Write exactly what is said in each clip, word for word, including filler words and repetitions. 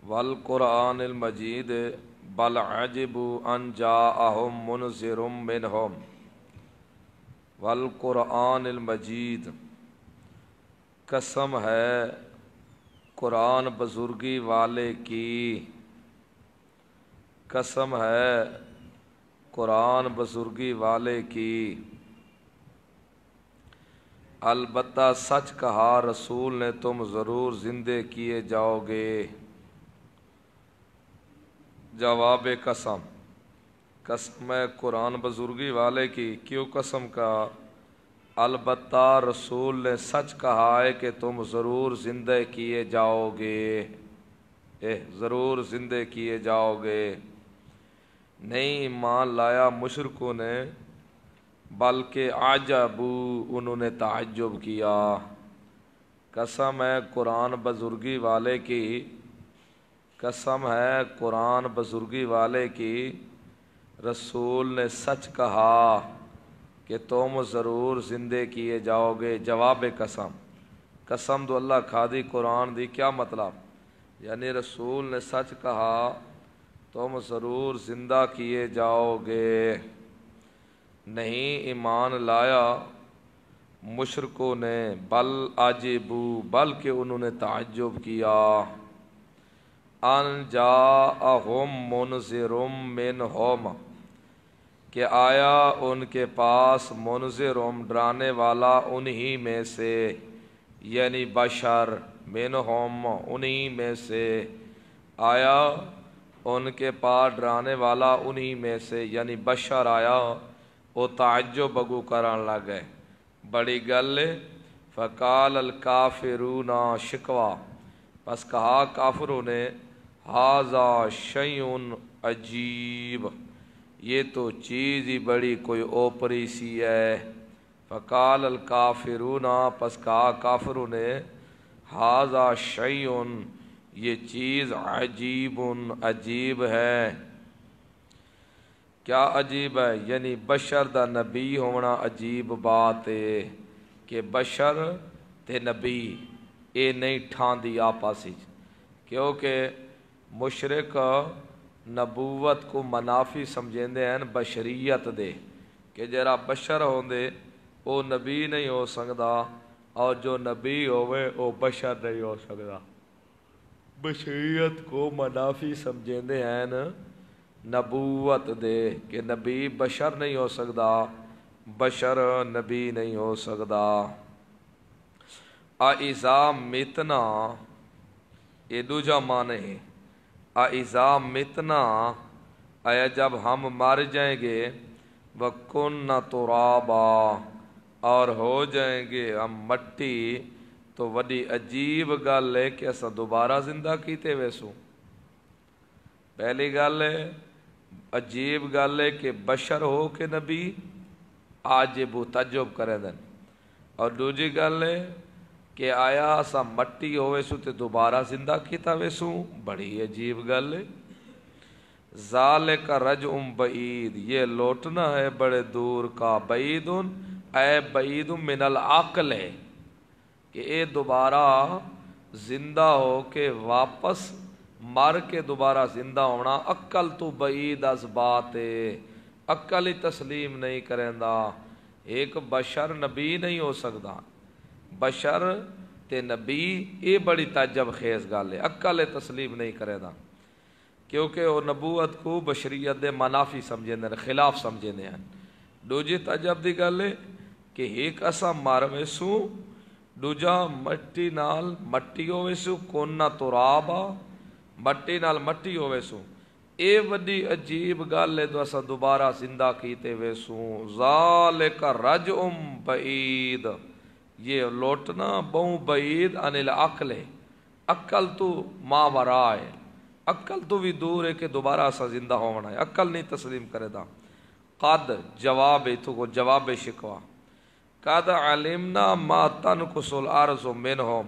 والقرآن المجید بل عجبوا ان جاءہم منذر منہم والقرآن المجید، قسم ہے قرآن بزرگی والے کی، قسم ہے قرآن بزرگی والے کی، البتہ سچ کہا رسول نے تم ضرور زندے کیے جاؤ گے۔ جواب قسم، قسم ہے قرآن بزرگی والے کی، کیوں قسم کا؟ البتہ رسول نے سچ کہا ہے کہ تم ضرور زندہ کیے جاؤ گے، اے ضرور زندہ کیے جاؤ گے۔ نہیں ایمان لایا مشرکوں نے، بلکہ عجبو انہوں نے تعجب کیا۔ قسم ہے قرآن بزرگی والے کی، قسم ہے قرآن بزرگی والے کی، رسول نے سچ کہا کہ تم ضرور زندے کیے جاؤ گے۔ جواب قسم، قسم دو اللہ کھادی قرآن دی، کیا مطلب؟ یعنی رسول نے سچ کہا تم ضرور زندہ کیے جاؤ گے۔ نہیں ایمان لایا مشرکوں نے، بل عجبو بلکہ انہوں نے تعجب کیا، ان جاءہم منذر منہم کہ آیا ان کے پاس منذرم ڈرانے والا انہی میں سے، یعنی بشر، منہم انہی میں سے، آیا ان کے پاس ڈرانے والا انہی میں سے یعنی بشر آیا، وہ تعجب بگو کرن لگ گئے، بڑی گل ہے۔ فقال الکافرون شکوا، پس کہا کافروں نے، ھذا شیء عجیب، یہ تو چیز ہی بڑی کوئی اوپری سی ہے۔ فقال الکافرون، پس کہا کافروں نے، ھذا شیء، یہ چیز عجیب عجیب ہے۔ کیا عجیب ہے؟ یعنی بشر دا نبی ہونا عجیب بات ہے کہ بشر تے نبی اے نہیں ٹھاندی آپس وچ، کیونکہ مشرک نبوت کو منافی سمجھیندے ہیں بشریت دے، کہ جرا بشر ہوندے او نبی نہیں ہو سکدا، اور جو نبی ہوئے او بشر نہیں ہو سکدا۔ بشریت کو منافی سمجھیندے ہیں نبوت دے، کہ نبی بشر نہیں ہو سکدا، بشر نبی نہیں ہو سکدا۔ اَإِذَا مِتْنَا، یہ دوجا معنی ہے، اَإِذَا مِتْنَا، آیا جب ہم مر جائیں گے، وَكُنَّ تُرَابًا، اور ہو جائیں گے ہم مٹی، تو وڈی عجیب گل ہے کہ اسا دوبارہ زندہ کیتے ویسوں۔ پہلی گل ہے عجیب گل ہے کہ بشر ہو کے نبی عاجب و تعجب کرے دن، اور دوجی گل ہے کہ آیا اسا مٹی ہوئے سو تے دوبارہ زندہ کیتا ویسوں، بڑی عجیب گل ہے۔ ذالک رجع بعید، یہ لوٹنا ہے بڑے دور کا، بعید اے بعید من العقل ہے، کہ اے دوبارہ زندہ ہو کے واپس مر کے دوبارہ زندہ ہونا عقل تو بعید از بات ہے، عقل ہی تسلیم نہیں کریندا۔ ایک بشر نبی نہیں ہو سکدا، بشر تے نبی اے بڑی تعجب خیز گل ہے، عقل تسلیم نہیں کریندا، کیونکہ وہ نبوت کو بشریت دے منافی سمجھیندے ہیں، خلاف سمجھیندے ہیں۔ دوجی تعجب دی گل ہے کہ ایک اسا مر ویسوں، دوجا مٹی نال مٹی ہوئے سو، کونہ ترابا، مٹی نال مٹی ہوئے سو، اے وڈی عجیب گل ہے تو اسا دوبارہ زندہ کیتے ویسوں۔ ذالک رجع بعید، یہ لوٹنا بہوں بعید عن العقل ہے، عقل تو ماورا ہے، عقل تو بھی دور ہے کہ دوبارہ اسا زندہ ہونا ہے، عقل نہیں تسلیم کرے دا۔ قد جواب ہے تو کو جواب شکوا، قد علمنا ما تنقص الارض منہم،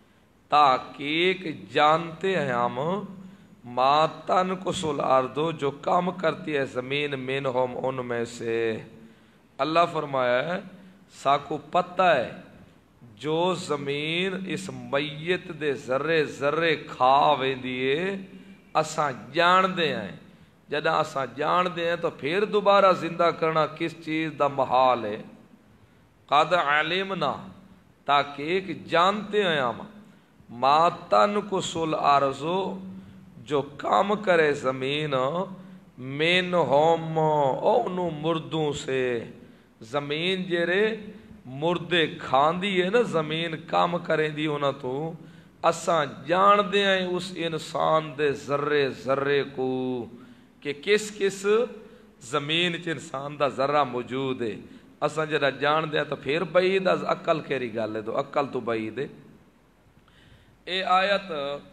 تحقیق جانتے ہیں ہم، ما تنقص الارض جو کم کرتی ہے زمین منہم ان میں سے۔ اللہ فرمایا ہے ساکو پتہ ہے جو زمین اس میت دے ذرے ذرے کھا ویندی ہے اساں جاندے ہیں، جدہ اساں جاندے ہیں تو پھر دوبارہ زندہ کرنا کس چیز دا محال ہے؟ قد علمنا، تاکہ ایک جانتے ہیں ہم، ما تنقص الارض، جو کام کرے زمین منہم اونو مردوں سے، زمین جیرے مردے کھاندی ہے نا، زمین کام کریں دی ہونا تو اساں جان دے ہیں اس انسان دے ذرے ذرے کو کہ کس کس زمین چ انسان دا ذرہ موجود ہے، اساں جڑا جان دے تو پھر بعید از عقل کیری گل ہے، تو عقل تو بعید ہے۔ اے آیت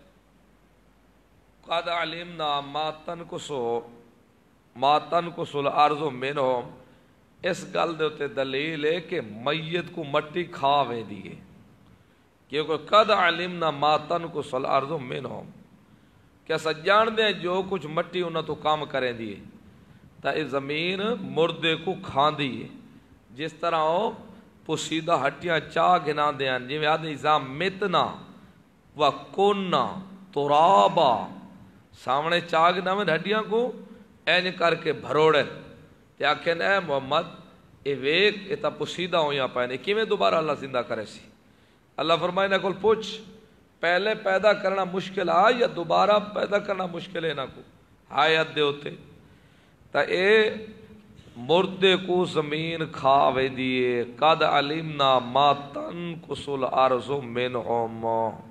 قد علمنا ما تنقص ما تنقص الارض منہم، اس گل دے تے دلیل ہے کہ میت کو مٹی کھا ویندی ہے، کیونکہ قد علمنا ما تنقص الارض منہم، کہ اسا جان دے جو کچھ مٹی انہاں تو کام کریں دی ہے، تا یہ زمین مردے کو کھاندی ہے، جس طرح وہ پوشیدہ ہٹیاں چاہ گنا دے ہیں، جی میں آدھے اذا متنا وکننا ترابا، سامنے چاہ گنا میں ہٹیاں کو این کر کے بھروڑے تے آکھیں اے محمد اے ویک اے تا پوشیدہ ہویاں پائنے، کیویں دوبارہ اللہ زندہ کرے سی؟ اللہ فرمائے نہ کل پوچھ پہلے پیدا کرنا مشکل آ یا دوبارہ پیدا کرنا مشکل ہے نہ کو حیات دے ہوتے، تا اے مردے کو زمین کھا ویندی، قد علمنا ما تنقص الارض منہم۔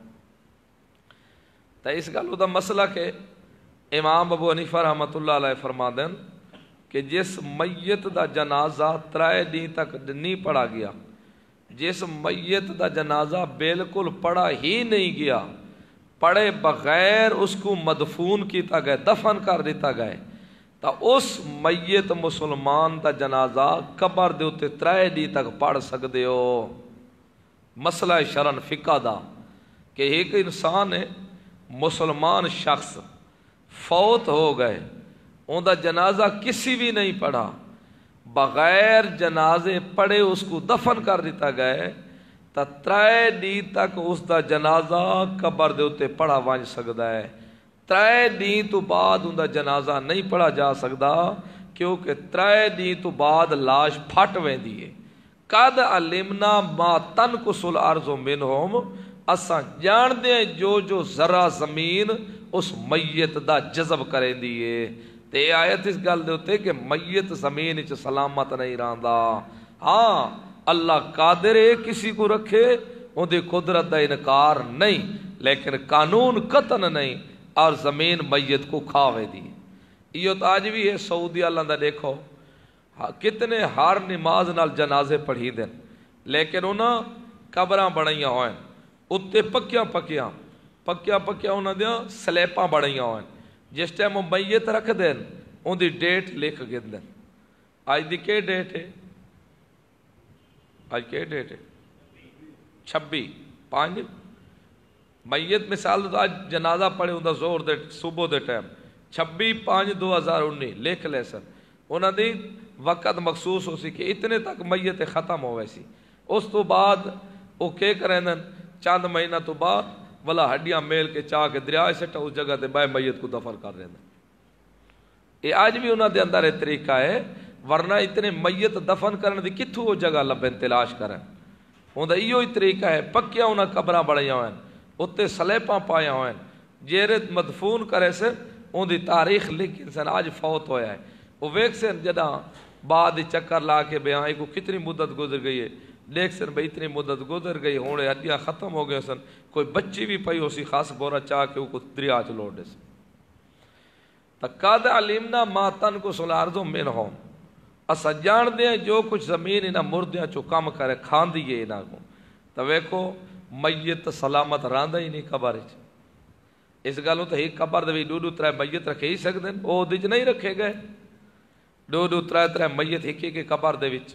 تا اس گلو دا مسئلہ کہ امام ابو حنیفہ رحمۃ اللہ علیہ فرما دیں کہ جس میت دا جنازہ ترائے دن تک نہیں پڑھا گیا، جس میت دا جنازہ بالکل پڑھا ہی نہیں گیا، پڑھے بغیر اس کو مدفون کیتا گئے، دفن کر دیتا گئے، تا اس میت مسلمان دا جنازہ قبر دے اتے ترائے دی تک پڑھ سکدے ہو۔ مسئلہ شرن فقہ دا کہ ایک انسان ہے مسلمان شخص فوت ہو گئے، ان دا جنازہ کسی بھی نہیں پڑھا، بغیر جنازے پڑھے اس کو دفن کر دیتا گئے، تا ترائے دی تک اس دا جنازہ قبر دے اتے پڑھا وانج سکدا ہے، ترائے دین تو بعد ان دا جنازہ نہیں پڑھا جا سکدا، کیونکہ ترائے دین تو بعد لاش پھٹ ویندی ہے۔ قد علمنا ما تنقص الارض منہم، اساں جان دے جو جو ذرا زمین اس میت دا جذب کریں دیئے، تے آیت اس گل دے ہوتے کہ میت زمین چ سلامت نہیں رہندا، ہاں اللہ قادر ہے کسی کو رکھے، ان دی قدرت دا انکار نہیں، لیکن قانون قطن نہیں، اور زمین میت کو کھاوے دی۔ یہ تو آج بھی ہے سعودی اللہ دا دیکھو کتنے ہر نماز نال جنازے پڑھی دیں، لیکن انہاں قبراں بڑھائیاں ہوئیں، اتے پکیاں پکیاں پکیاں پکیاں انہاں دیاں سلیپاں بڑھائیاں ہوئیں، جس ٹائم وہ میت رکھ دیں ان دی ڈیٹ لکھ گن دیں، آج دی کے ڈیٹ ہے؟ آج کے ڈیٹ ہے؟ چھبی پانچ میت مثال تو آج جنازہ پڑھے ہوں دا زور دے صبح دے ٹائم چھبی پانچ دو ہزار انی لکھ لے سن، انہاں دی وقت مخصوص ہو سی کہ اتنے تک میت ختم ہو ویسی، اس تو بعد وہ کے کریں دن چاند مہینہ تو بعد والا ہڈیاں میل کے چاہ کے دریائے سٹا اس جگہ تے بائے میت کو دفن کر رہے ہیں۔ یہ آج بھی انہاں دے اندر ایک طریقہ ہے، ورنہ اتنے میت دفن کرنے دی کتھو وہ جگہ لبیں تلاش کریں، انہاں دا ایو ہی طریقہ ہے، پکیا انہاں قبراں بڑھیاں ہوئیں، اتے سلیپاں پایا ہوئیں، جیرت مدفون کرے سے ان دی تاریخ لکھ انسان آج فوت ہویا ہے، وہ ویک سے جدہ بعد چکر لا کے بیان کو کتنی مدت گزر گئی ہے، دیکھ سن بھئی اتنی مدت گزر گئی ہونے ہڈیاں ختم ہو گئے سن، کوئی بچی بھی پئی ہو سی خاص بورا چاہ کے وہ کو دریا چ لوٹ دے سن۔ تقاد علمنا ما تنقص الارض منہم، اسا جان دیں جو کچھ زمین انہاں مردیاں چو کم کرے کھان دیئے انہاں کو، تو ویکو میت سلامت راندہ ہی نہیں قبر چ، اس گالوں تو ہی قبر دے دو دو ترے میت رکھے ہی سکتے ہیں، او دج نہیں رکھے گئے، دو دو ترے ترے میت ہی کے قبر دے وچ۔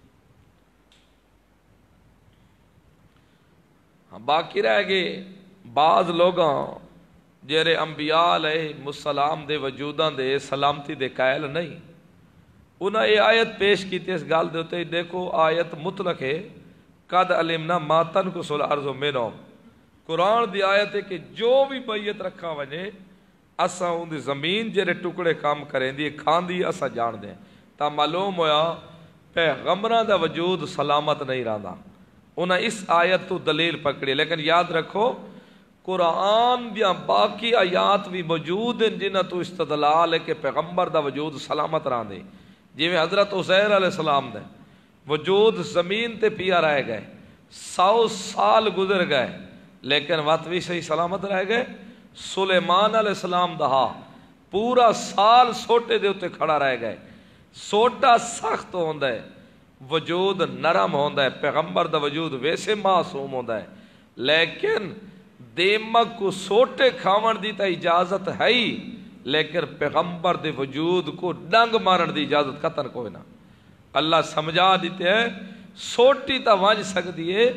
باقی رہ گئے بعض لوگاں جیرے انبیاء علیہ السلام دے وجوداں دے سلامتی دے قائل نہیں، انہاں یہ آیت پیش کی تھی اس گال دے ہوتے دیکھو آیت مطلق ہے، قد علمنا ما تنقص الارض منهم قرآن دی آیت ہے کہ جو بھی میت رکھا وجے اساں ان دی زمین جڑے ٹکڑے کام کریں دی کھاندی اساں جان دیں تا معلوم ہویا پیغمبراں دا وجود سلامت نہیں رہندا انہاں اس آیت تو دلیل پکڑی لیکن یاد رکھو قرآن دیا باقی آیات بھی موجود ہیں جنہاں تو استدلال ہے کہ پیغمبر دا وجود سلامت رہندے جی میں حضرت عزیر علیہ السلام دے وجود زمین تے پیا رہ گئے سو سال گزر گئے لیکن وقت بھی صحیح سلامت رہ گئے سلیمان علیہ السلام دہا پورا سال سوٹے دے اتے کھڑا رہ گئے سوٹا سخت ہوندا ہے وجود نرم ہوندا ہے پیغمبر دا وجود ویسے معصوم ہوندا ہے لیکن دیمک کو سوٹے کھاون دی تا اجازت ہے ہی لیکن پیغمبر دے وجود کو ڈنگ مارن دی اجازت قطن کوئی نہ اللہ سمجھا دیتے ہیں سوٹی تا وانج سکتی ہے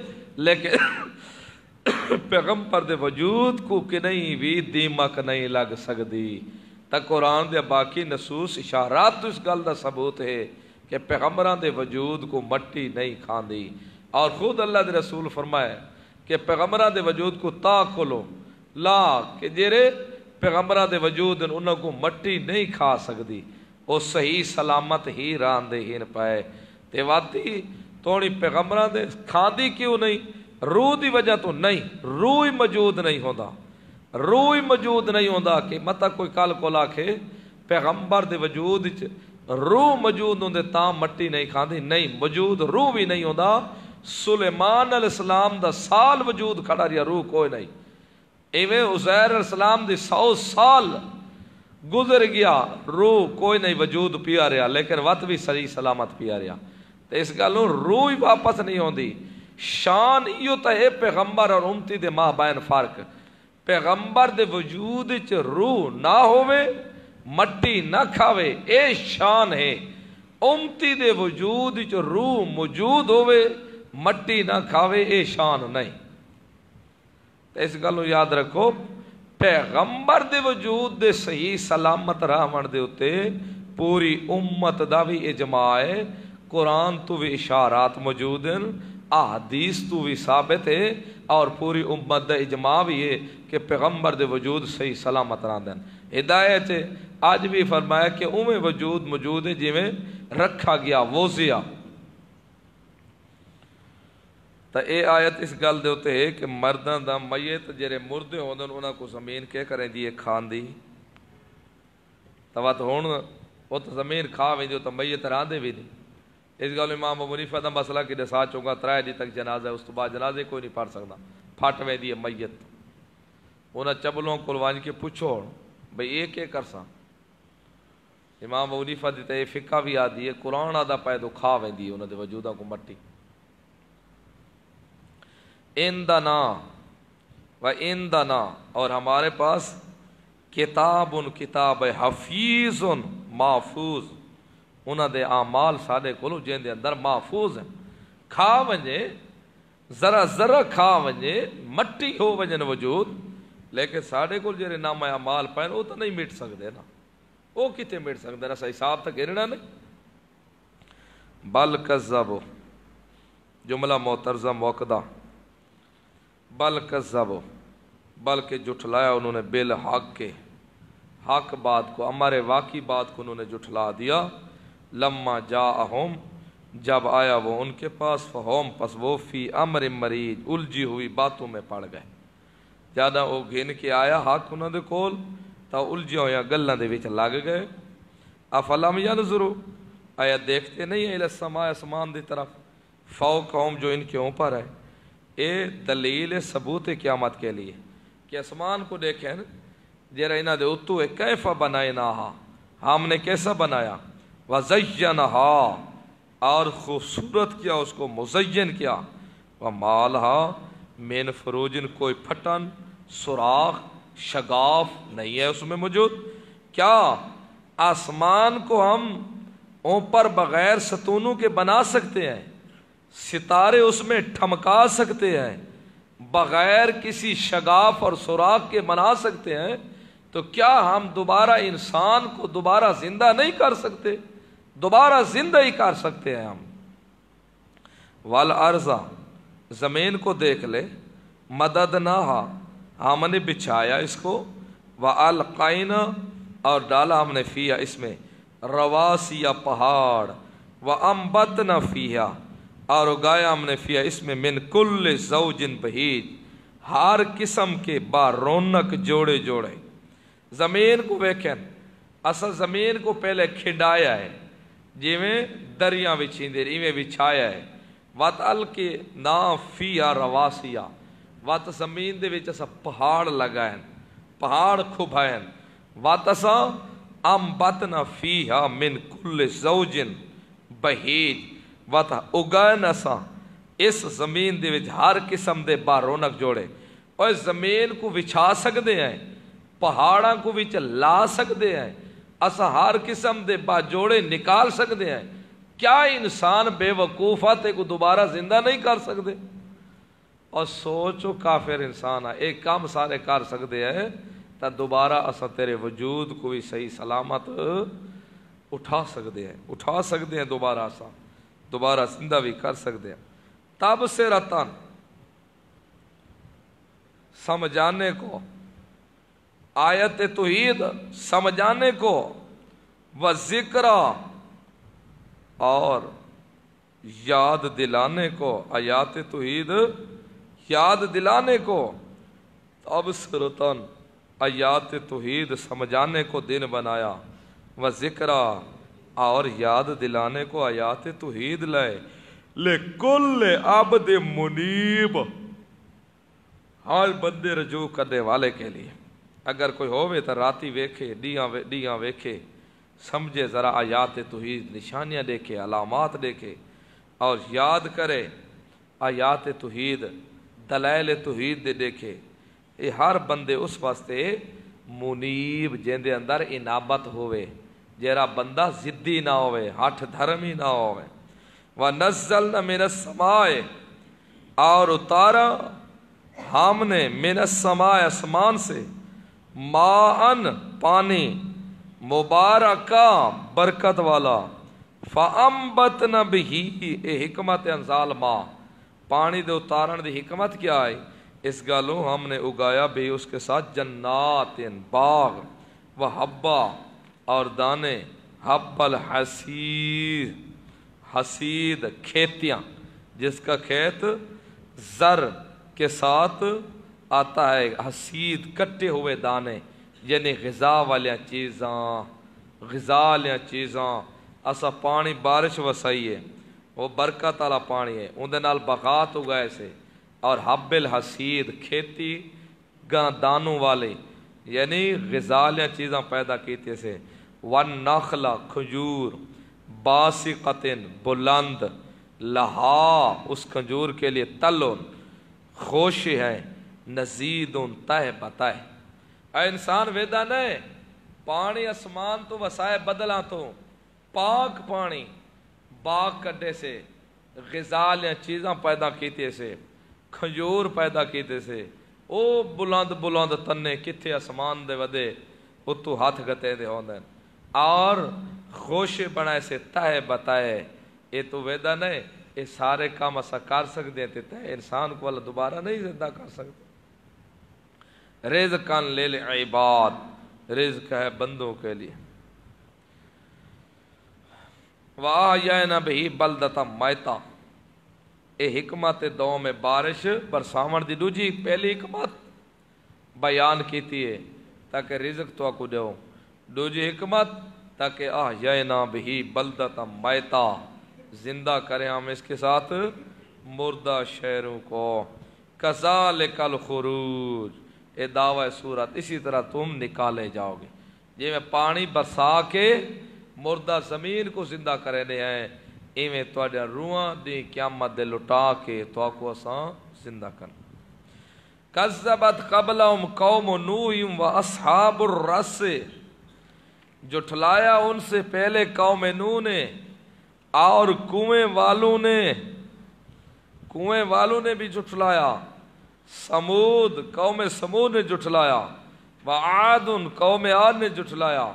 لیکن پیغمبر دے وجود کو کہ نہیں بھی دیمک نہیں لگ سکتی تا قرآن دے باقی نصوص اشارات تو اس گل دا ثبوت ہے کہ پیغمبران دے وجود کو مٹی نہیں کھاندی اور خود اللہ دے رسول فرمائے کہ پیغمبران دے وجود کو تا کھولو لا کہ جیرے پیغمبران دے وجود انہوں کو مٹی نہیں کھا سکتی وہ صحیح سلامت ہی راندے ہی پائے تے واتی توڑی پیغمبران دے کھاندی کیوں نہیں روح دی وجہ تو نہیں روح موجود نہیں ہوندا روح موجود نہیں ہوندا کہ متا کوئی کال کو لاکھے پیغمبر دے وجود روح موجود ہوندے تاں مٹی نہیں کھاندی نہیں موجود روح بھی نہیں ہوندا سلیمان علیہ السلام دا سال وجود کھڑا رہا روح کوئی نہیں ایویں عزیر علیہ السلام دی سو سال گزر گیا روح کوئی نہیں وجود پیا رہا لیکن وقت بھی صحیح سلامت پیا رہا تو اس گلوں روح واپس نہیں ہوندی شان ایو تا ہے پیغمبر اور امتی دے ماں بین فرق پیغمبر دے وجود چ روح نہ ہوئے مٹی نہ کھاوے اے شان ہے امتی دے وجود چ روح موجود ہوئے مٹی نہ کھاوے اے شان نہیں تو اس گلوں یاد رکھو پیغمبر دے وجود دے صحیح سلامت رہن دے اتے پوری امت دا بھی اجماع ہے قرآن تو بھی اشارات موجود ہیں احادیث تو بھی ثابت ہے اور پوری امت دا اجماع بھی ہے کہ پیغمبر دے وجود صحیح سلامت رہن دیں ہدایت آج بھی فرمایا کہ اویں وجود موجود ہے جی میں رکھا گیا ووزیا تو اے آیت اس گل دے ہوتے ہے کہ مردان دا میت جرے مردے ہوندن انہاں کو زمین کے کریں دی ایک کھان دی تو وقت ہون وہ تو زمین کھا بھی دی تو میت راندے بھی دی اس گل امام ابو حنیفہ دا مسئلہ کہ دسا چونگا ترائے دی تک جنازہ اس تو بعد جنازے کوئی نہیں پڑھ سکتا پھٹ میں دی میت انہاں چبلوں کو لوانج کے پوچھو بھئی ایک ایک کرساں امام ابو حنیفہ دیتا ہے فقہ بھی آدھی ہے قرآن آدھا پائے تو کھا بھی دی انہاں دے وجودہ کو مٹی اندنا و اندنا اور ہمارے پاس کتاب ان کتاب حفیظ محفوظ انہاں دے اعمال سادے کولو جن دے اندر محفوظ ہیں کھا ونجے ذرا ذرا کھا ونجے مٹی ہو ونجن وجود لیکن ساڑے کول جڑے نام اعمال پائن وہ تو نہیں مٹ سکتے نا وہ کتے مٹ سکتے نا حساب تک گرنا نہیں بل کذبوا جملہ معترضہ موقدہ بل کذبوا بلکہ جھٹلایا انہوں نے بالحق کے حق بات کو ہمارے واقعی بات کو انہوں نے جھٹلا دیا لما جاءہم جب آیا وہ ان کے پاس فہم پس وہ فی امر مریج الجھی ہوئی باتوں میں پڑ گئے زیادہ وہ گھن کے آیا حق انہوں نے کول تا الجھی ہویا گلہ دے وچ لگ گئے افلم ینظروا آیا دیکھتے نہیں الی السماء اسمان دی طرف فوقہم جو ان کے اوپر ہے اے دلیل ثبوت قیامت کے لیے کہ اسمان کو دیکھیں جیرا انہاں دے اتو ہے کیفا بنائناہا ہم نے کیسا بنایا وزینہا اور خوبصورت کیا اس کو مزین کیا ومالہا من فروجن کوئی پھٹن سوراخ شگاف نہیں ہے اس میں موجود کیا آسمان کو ہم اوپر بغیر ستونوں کے بنا سکتے ہیں ستارے اس میں ٹھمکا سکتے ہیں بغیر کسی شگاف اور سوراخ کے بنا سکتے ہیں تو کیا ہم دوبارہ انسان کو دوبارہ زندہ نہیں کر سکتے دوبارہ زندہ ہی کر سکتے ہیں ہم والارض زمین کو دیکھ لے، مددناہا ہم نے بچھایا اس کو، وَأَلْقَيْنَا اور ڈالا ہم نے فیہا اس میں، رواسی پہاڑ، وَأَنبَتْنَا فیہا اور اگایا ہم نے فیہا اس میں، من کل زوج بہیج ہر قسم کے با رونق جوڑے جوڑے۔ زمین کو ویکھیں، اصل زمین کو پہلے کھڈایا ہے، جیویں دریاں وچھیندے ایویں وچھایا ہے، وَتْ أَلْقِ نا فیہا رواسیا وَت زمین دے وچ اسا پہاڑ لگائیں، پہاڑ کھبائیں، وَتْ اسا انبتنا فیہا من کل زوج بہیج وَتْ اگائیں اسا اس زمین دے وچ ہر قسم دے با رونق جوڑے۔ اور زمین کو وچھا سکدے ہیں، پہاڑاں کو وچ لا سکدے ہیں، اسا ہر قسم دے با جوڑے نکال سکدے ہیں۔ کیا انسان بے وقوفات کو دوبارہ زندہ نہیں کر سکدے؟ اور سوچو کافر انسان ہے ایک کام سارے کر سکدے ہیں تا دوبارہ اسا تیرے وجود کو بھی صحیح سلامت اٹھا سکدے ہیں، اٹھا سکدے ہیں دوبارہ اسا دوبارہ زندہ بھی کر سکدے ہیں۔ تب سے رتن سمجھانے کو، آیت توحید سمجھانے کو، و ذکر اور یاد دلانے کو، آیات توحید یاد دلانے کو، تب سرتن آیات توحید سمجھانے کو دن بنایا، و ذکر اور یاد دلانے کو آیات توحید لائے، لکل عبد منیب ہر بندے رجوع کرنے والے کے لیے۔ اگر کوئی ہوئے تو راتی ویکھے، ڈیاں ڈیاں ویکھے، سمجھے ذرا آیات توحید، نشانیاں دیکھے، علامات دیکھے اور یاد کرے آیات توحید، دلائل توحید دے دیکھے۔ یہ ہر بندے اس واسطے منیب جن دے اندر انابت ہوئے، جیرا بندہ ضدی نہ ہوئے، ہٹھ دھرمی نہ ہوئے۔ وَنَزَّلْنَا مِنَ السَّمَاءِ اور اتارا ہم نے من السماء اسمان سے، ماءن پانی، مبارکہ برکت والا، فَأَنبَتْنَا بِهِ اے حکمت انزال ماء، پانی دے اتارن دی حکمت کیا ہے؟ اس گالوں ہم نے اگایا بھی اس کے ساتھ جنات باغ، و حبا اور دانے، حب الحسید حسید کھیتیاں، جس کا کھیت زر کے ساتھ آتا ہے، حسید کٹے ہوئے دانے، یعنی غذا والیاں چیزاں، غذا والیاں چیزاں۔ اسا پانی بارش وسائی ہے، وہ برکت والا پانی ہے، اندے نال بغات اگائے سے، اور حب الحسید کھیتی گاں دانوں والے، یعنی غذا والیاں چیزاں پیدا کیتے سے، والنخل کھجور، باسقتن بلند، لہا اس کھجور کے لیے، تلن خوش ہے، نزیدن تہ بتہ۔ اے انسان ویدہ نہیں پانی اسمان تو وسائے بدلاں تو، پاک پانی باغ کڈے سے، غذا لیاں چیزاں پیدا کیتے سے، کھجور پیدا کیتے سے، او بلند بلند تنے کتھے اسمان دے ودے اتو ہاتھ گتے دے ہوندن، اور خوش بنائے سے تہ بتائے۔ یہ تو ویدہ نہیں، یہ سارے کام اسا کر سکتے ہیں، تہ انسان کو اللہ دوبارہ نہیں زندہ کر سکتے۔ رزقاً للعباد، رزق ہے بندوں کے لیے۔ وَآحْيَيْنَا بِهِ بَلْدَةً مَيْتًا، اے حکمت دو میں بارش برساون دی دوجی پہلی حکمت بیان کیتی ہے تاکہ رزق تو اکو دیو، دوجی حکمت تاکہ احیینا بہی بلدتا میتا، زندہ کریں ہم اس کے ساتھ مردہ شہروں کو، کذالک الخروج، اے دعوی سورت اسی طرح تم نکالے جاؤ گے، جی میں پانی برسا کے مردہ زمین کو زندہ کرنے ہیں، ایویں تواڈے روحاں دی قیامت دے لٹا کے تو آکو اساں زندہ کرنا۔ کذبت قبلہم قوم نوح و اصحاب الرس، جھٹلایا ان سے پہلے قوم نوح نے اور کنویں والوں نے، کنویں والوں نے بھی جھٹلایا، سمود قوم سمود نے جھٹلایا، وعاد قوم عاد نے جھٹلایا،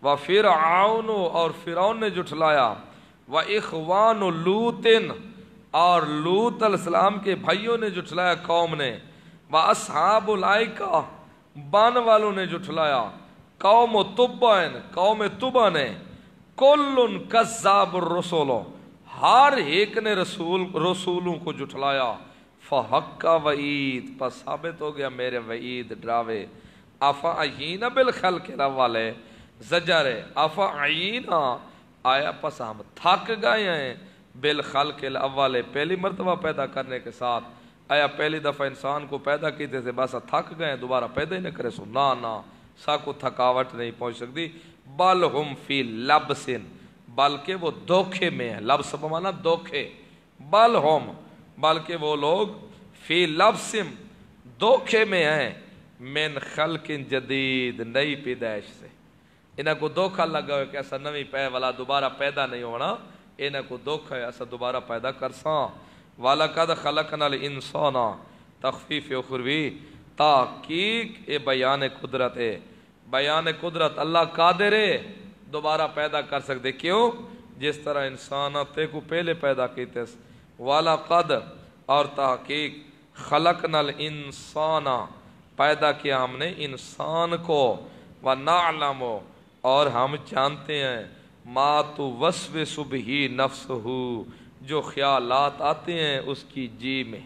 وفرعون اور فرعون نے جھٹلایا، وَإِخْوَانُ لُوتٍ اور لوط علیہ السلام کے بھائیوں نے جھٹلایا قوم نے، واصحاب الایکہ بان والوں نے جھٹلایا، قوم تبع قوم تبع نے، کل کذاب الرسول ہر ایک نے رسول رسولوں کو جھٹلایا، فحق وعید پس ثابت ہو گیا میرے وعید ڈراوے، افعینا بالخلق الاول زجر افعینا آیا پس ہم تھک گئے ہیں بالخلق الاول پہلی مرتبہ پیدا کرنے کے ساتھ، آیا پہلی دفعہ انسان کو پیدا کیتے تھے بس تھک گئے دوبارہ پیدا ہی نہ کرے سو نا نا سا کو تھکاوٹ نہیں پہنچ سکتی، بل ہم فی لبسن بلکہ وہ دھوکے میں ہیں، لبس بمانا دھوکے، بل ہم بلکہ وہ لوگ فی لبسم دھوکے میں ہیں، من خلق جدید نئی پیدائش سے، انہیں کو دھوکا لگا ہوئے کہ ایسا نوی پہ والا دوبارہ پیدا نہیں ہونا، انہیں کو دھوکا ہے ایسا دوبارہ پیدا کرساں، وَلَقَدْ خَلَقْنَا الْإِنسَانَ تخفیف اخروی تحقیق اے بیان قدرت ہے، بیان قدرت اللہ قادر ہے دوبارہ پیدا کر سکتے، کیوں؟ جس طرح انساناتے کو پہلے پیدا کیتے، وَلَقَدْ اور تحقیق خَلَقْنَا الْإِنسَانَ پیدا کیا ہم نے انسان کو، وَنَعْلَمُ اور ہم جانتے ہیں مَا تُوَسْوِسُ بِهِ نَفْسُهُ جو خیالات آتے ہیں اس کی جی میں،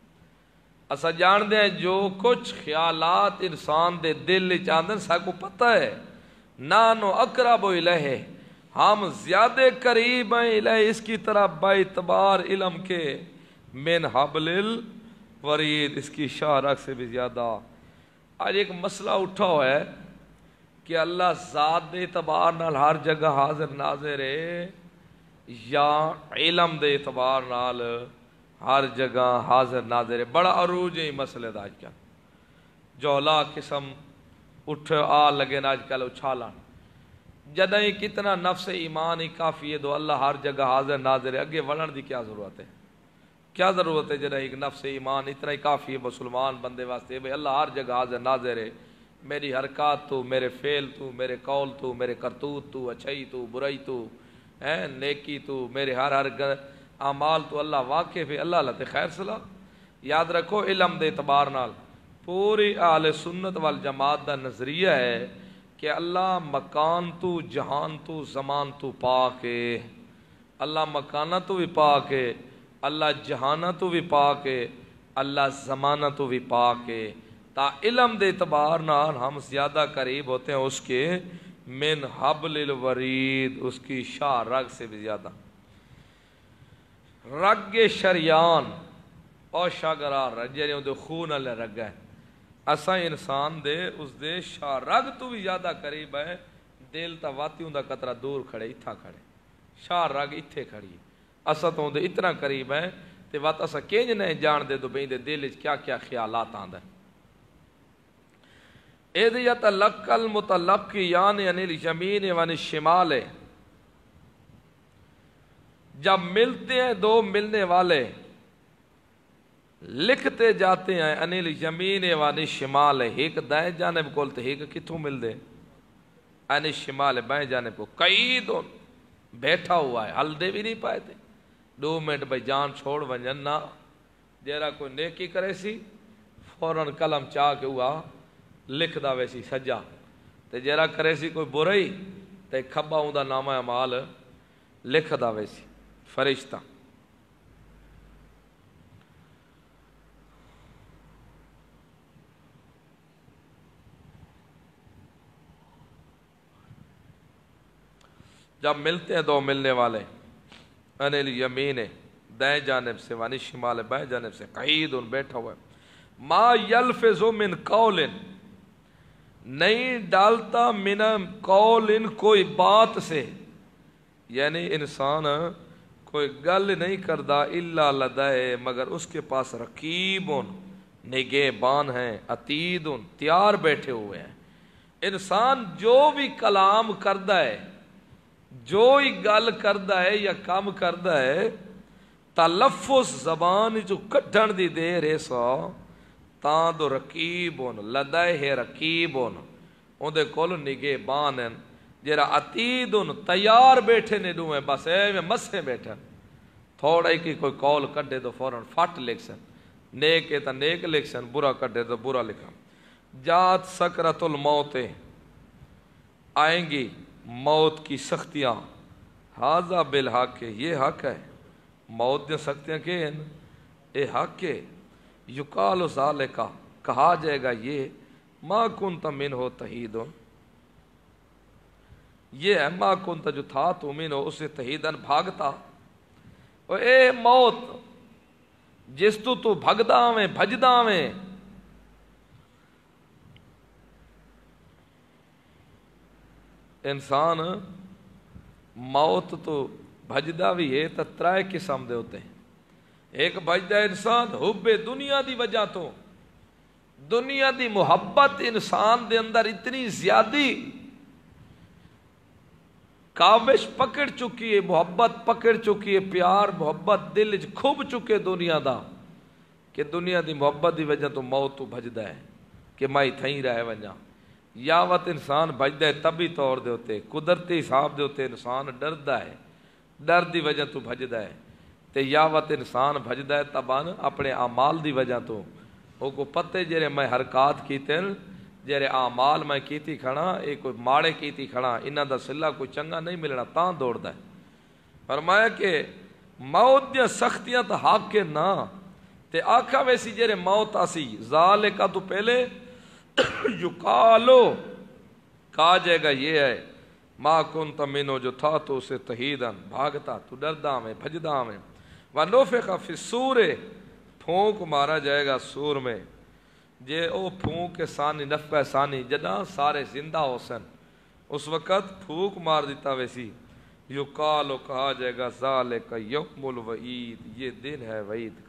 اسا جان دیں جو کچھ خیالات انسان دے دل چاندن سا کو پتہ ہے، نانو اقرب الیہ ہم زیادہ قریب ہیں الیہ اس کی طرح باعتبار علم کے، من حبل الورید اس کی شاہ رگ سے بھی زیادہ۔ آج ایک مسئلہ اٹھا ہوا ہے کہ اللہ ذات دے اعتبار نال ہر جگہ حاضر ناظر ہے یا علم دے اعتبار نال ہر جگہ حاضر ناظر ہے، بڑا عروج ہے مسئلے دا آج کل، جولا قسم اٹھ آ لگے نا آج کل اچھالا، جدہیں کتنا نفس ایمان ہی کافی ہے دو اللہ ہر جگہ حاضر ناظر ہے، اگے وڑن دی کیا ضرورت ہے، کیا ضرورت ہے جدہیں ایک نفس ایمان اتنا ہی کافی ہے مسلمان بندے واسطے، بھئی اللہ ہر جگہ حاضر ناظر ہے، میری حرکات تو، میرے فعل تو، میرے قول تو، میرے کرتوت تو، اچھائی تو، برائی تو، نیکی تو، میرے ہر ہر اعمال تو اللہ واقف ہے، اللہ اللہ تے خیر صلاح۔ یاد رکھو علم دے اعتبار نال پوری اہل سنت والجماعت دا نظریہ ہے کہ اللہ مکان تو، جہان تو، زمان تو پاک ہے، اللہ مکانہ تو بھی پاک ہے، اللہ جہانہ تو بھی پاک ہے، اللہ زمانہ تو بھی پاک ہے، تا علم دے اعتبار نال ہم زیادہ قریب ہوتے ہیں اس کے من حبل الورید اس کی شاہ رگ سے بھی زیادہ، رگ شریان اور شاگرار رجے دے خون والے رگ ہے، اساں انسان دے اس دے شاہ رگ تو بھی زیادہ قریب ہے، دل تا واتیوں دا قطرہ دور کھڑے اتھا کھڑے، شاہ رگ اتھے کھڑی، اساں تو دے اتنا قریب ہے تے وات اساں کینج نہیں جان دے تو بین دے دل کیا کیا خیالات آندہ ہے۔ اِذْ يَتَلَقَّى الْمُتَلَقِّيَانِ عَنِ الْيَمِينِ وَعَنِ الشِّمَالِ جب ملتے ہیں دو ملنے والے لکھتے جاتے ہیں عَنِ الْيَمِينِ وَعَنِ الشِّمَالِ ایک دائیں جانب کولتے ایک کتوں مل دے عَنِ الشِّمَالِ بائیں جانب کو قعید بیٹھا ہوا ہے، ہل دے بھی نہیں پائے تھے، دو منٹ بھائی جان چھوڑ ونجنا جیرا کوئی نیکی کرے سی فوراً قلم چاہ کے ہوا لکھ دا ویسی سجا تے جیرا کرے سی کوئی برائی تے کھبا ہوں دا نامہ اعمال لکھ دا ویسی فرشتہ۔ جب ملتے ہیں دو ملنے والے عن الیمین دائیں جانب سے وعن الشمال بائیں جانب سے قعید بیٹھا ہوا ہے، ما یلفظ من قول نہیں ڈالتا من قول کوئی بات سے، یعنی انسان کوئی گل نہیں کردا الا لدائے مگر اس کے پاس رقیب نگہبان ہیں، عتید تیار بیٹھے ہوئے ہیں۔ انسان جو بھی کلام کردا ہے جو ہی گل کردا ہے یا کام کردا ہے تلفظ زبان جو کٹھن دی دیر ہے سو تاں دو رقیب ہون لدائے ہے رقیب ہون ان دے کول نگہبان ہیں، جیرا عتید تیار بیٹھے نے دو ہیں بس اے میں مسے بیٹھا تھوڑا ہی کوئی قول کڈے تو فوراً فٹ لکھ سن، نیک ہے تو نیک لکھ سن، برا کڈے تو برا لکھا۔ جات سکرت الموت، آئیں گی موت کی سختیاں، ہاذا بالحق، یہ حق ہے، موت دیا سختیاں کہ ہیں اے حق ہے، یقال ذالک، کہا جائے گا یہ، ما کنت منہ تحیدن، یہ ہے ما کنت جو تھا تو منہ اسے تحیدن بھاگتا، اور اے موت جس تو تو بھگدا میں بھجدا میں، انسان موت تو بھجدا بھی ہے تو ترائے قسم دے ہوتے ہیں۔ ایک بھجدا انسان حب دنیا دی وجہ تو، دنیا دی محبت انسان دے اندر اتنی زیادی کاوش پکڑ چکی ہے، محبت پکڑ چکی ہے، پیار محبت دل وچ کھب چکے دنیا دا، کہ دنیا دی محبت دی وجہ تو موت تو بھجدا ہے کہ میں تھیں رہ ونجا۔ یاوت انسان بھجدا ہے طبی طور دے ہوتے، قدرتی حساب دے ہوتے انسان ڈردا ہے، ڈر دی وجہ تو بھجدا ہے، تے یاوت انسان بھجدا ہے تبان اپنے اعمال دی وجہ تو، وہ کو پتے جڑے میں حرکات کیتے جڑے اعمال میں کیتی کھڑا، اے کوئی ماڑے کیتی کھڑا، انہاں دا صلہ کوئی چنگا نہیں ملنا، تاں دوڑدا ہے۔ فرمایا کہ موت دیا سختیاں تو حق کے نہ، تے آکھا ویسی جڑے موت آسی ذالکا تو پہلے یقالو، کہا جائے گا یہ ہے، ما کنت منو جو تھا تو اسے تحیدن بھاگتا تو ڈردا میں بھجدا میں، ونفخ فی الصور، پھونک مارا جائے گا سور میں، جے او پھونک کے ثانی نفخہ ثانی جدا سارے زندہ ہو سن، اس وقت پھونک مار دیتا ویسی، یقالو کہا جائے گا ذالک یوم الوعید، یہ دن ہے وعید کا۔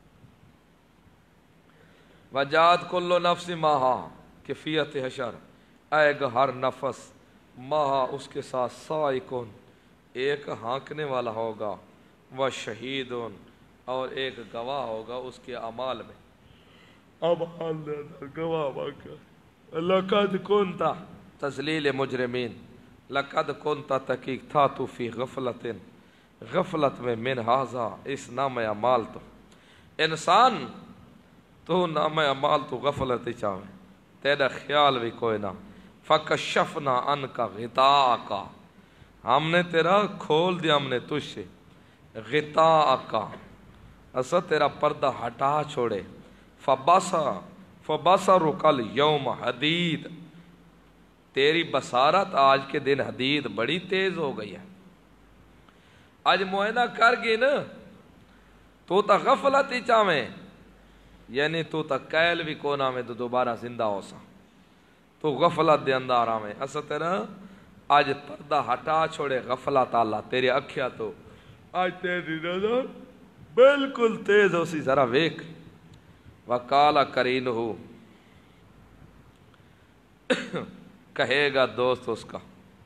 وجات کل نفس ماہا، کفیت حشر، آئے گا ہر نفس ماہا اس کے ساتھ سائقن، ایک ہانکنے والا ہوگا، وہ شہیدن، اور ایک گواہ ہوگا اس کے اعمال میں، اعمال گواہ ہوگا۔ لقد کنت، تذلیل مجرمین، لقد کنت تحقیق تھا تو فی غفلت، غفلت میں من ھذا، اس نام اعمال تو، انسان تو نام اعمال تو غفلت چاہے، تیرا خیال بھی کوئی نہ، فکشفنا عنک غطاءک، ہم نے تیرا کھول دیا ہم نے تجھ سے، غطاءک، اسا تیرا پردہ ہٹا چھوڑے، فبصر فبصرک الیوم حدید، تیری بصارت آج کے دن حدید بڑی تیز ہو گئی ہے، آج معائنہ کر گئی نا، تو تا غفلت ہی چاہے، یعنی تو تا قیل بھی کونا میں تو دوبارہ زندہ ہو سا، تو غفلت دے اندر آرامے، اسا تیرا آج پردہ ہٹا چھوڑے غفلت اللہ، تیری اکھیا تو آج تیری نظر بالکل تیز ہو سی، ذرا ویک، وقالا کرین ہو، کہے گا دوست اس کا،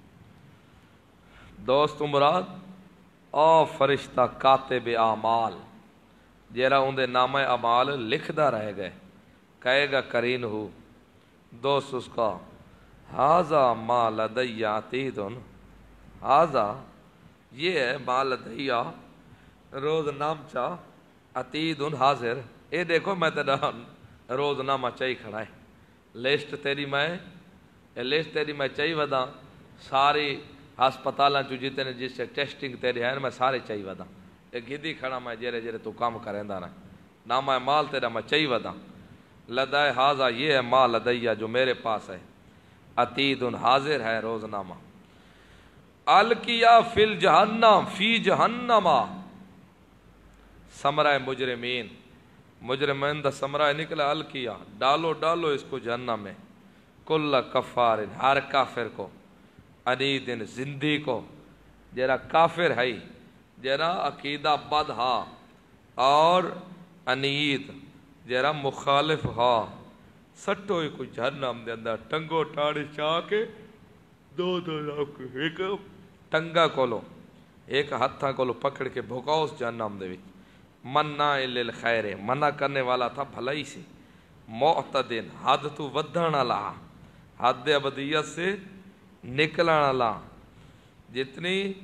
دوست مراد او فرشتہ کاتب اعمال، جیرا اندے نام اعمال لکھدا رہ گئے، کہے گا کرین ہو، دوست اس کا، ھذا ما لدی عتید، ھذا یہ ہے ما لدی روز نام چا عتید حاضر، اے دیکھو میں تیرا روز نامہ چاہی کھڑا ہے، لسٹ تیری میں لسٹ تیری میں چاہی ودا، ساری ہسپتالاں چو جتنے جس سے ٹیسٹنگ تیری ہے میں سارے چاہی ودا، ایک گدی کھڑا میں جرے جرے تو کام کریندا رہا، نامہ مال تیرا میں چاہی ودا، لدائے ھذا یہ ہے ما لدیہ جو میرے پاس ہے، عتید حاضر ہے روز نامہ، الکیا فی الجہنم فی جہنم، ثمرہ مجرمین، مجرمین دا ثمرہ نکلا الکیا، ڈالو ڈالو اس کو جہنم میں، کل کفار، ہر کافر کو، عنید زندی کو، جرا کافر ہے، جرا عقیدہ بد ہا، اور عنید جرا مخالف ہا، سٹو کو جہنم دے اندر ٹنگو ٹاڑی چاہ کے، دو دو لاکھ ایک ٹنگا کولو، ایک ہتھا کولو پکڑ کے بھکاؤ اس جہنم دے وچ، منع للخیر، منع کرنے والا تھا بھلائی سے، معتدن حد تو ودھن والا، حد ابدیت سے نکلن والا، جتنی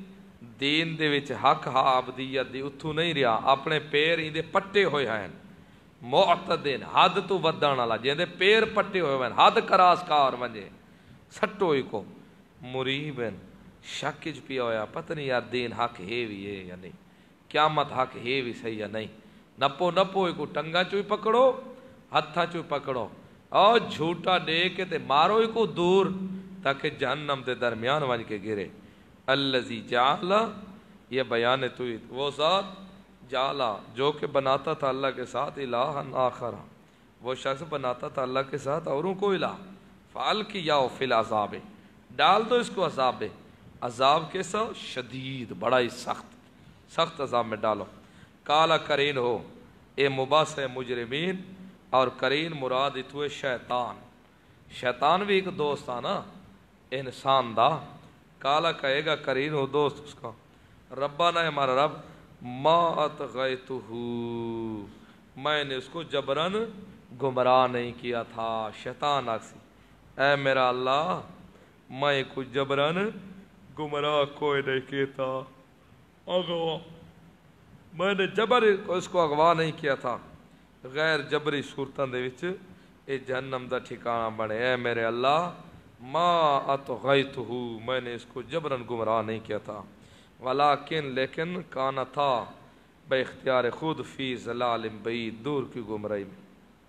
دین دے وچ حق ہا عبدیت دی اتھو نہیں رہا، اپنے پیر ایندے پٹے ہوئے ہیں، معتدین حد تو ودان والا جیندے پیر پٹے ہوئے ہیں، حد کراس کار ونجے سٹو ہی کو مریبن شک وچ پیا ہویا، پتہ نہیں یار دین حق ہے بھی ہے یا نہیں، قیامت حق ہے بھی صحیح یا نہیں، نپو نپو کو ٹنگا چوئی پکڑو ہتھاں چوئی پکڑو اور جھوٹا دے کے تے مارو ہی کو دور تاکہ جہنم دے درمیان ون کے گرے۔ الذی جعل، یہ بیان تو وہ ذات جعلا جو کہ بناتا تھا اللہ کے ساتھ الہا آخر، وہ شخص بناتا تھا اللہ کے ساتھ اوروں کو الہ، فالقیاہ فی العذاب، ڈال دو اس کو عذاب، عذاب کیسا شدید، بڑا ہی سخت سخت عذاب میں ڈالو۔ کالا کرین ہو، اے مباس مجرمین، اور کرین مراد اتوے شیطان، شیطان بھی ایک دوست تھا نا انسان دا، کالا کہے گا کرین ہو دوست اس کا، ربنا ہمارا رب ما اطغیتہ، میں نے اس کو جبرن گمراہ نہیں کیا تھا، شیطان آکسی اے میرا اللہ میں کو جبرن گمراہ کوئی نہیں کیتا، اغوا میں نے جبر اس کو اغوا نہیں کیا تھا، غیر جبری صورتاں دے وچ اے جہنم دا ٹھکانہ بنے، اے میرے اللہ ما اطغیتہ، میں نے اس کو جبرن گمراہ نہیں کیا تھا، ولیکن لیکن کانا تھا بے اختیار خود فی ضلال بعید، دور کی گمراہی میں۔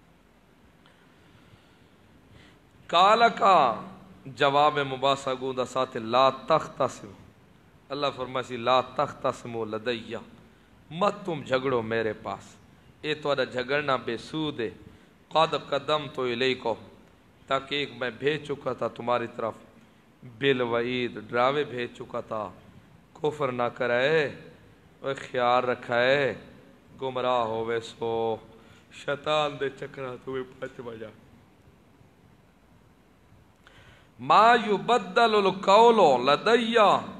کالا کا جواب مباسہ گوندہ ساتھ لا تختصم، اللہ فرماسی لا تختصموا لدیہ، مت تم جھگڑو میرے پاس، اے توڑا جھگڑنا بے سود ہے، قد قدم تو الیکم، تاکہ ایک میں بھیج چکا تھا تمہاری طرف، بالوعید ڈراوے بھیج چکا تھا، کفر نہ کرائے وہ خیال رکھائے گمراہ ہوئے سو، شیطان دے چکرہ تمہیں پچ بجا۔ ما یبدل القول لدی،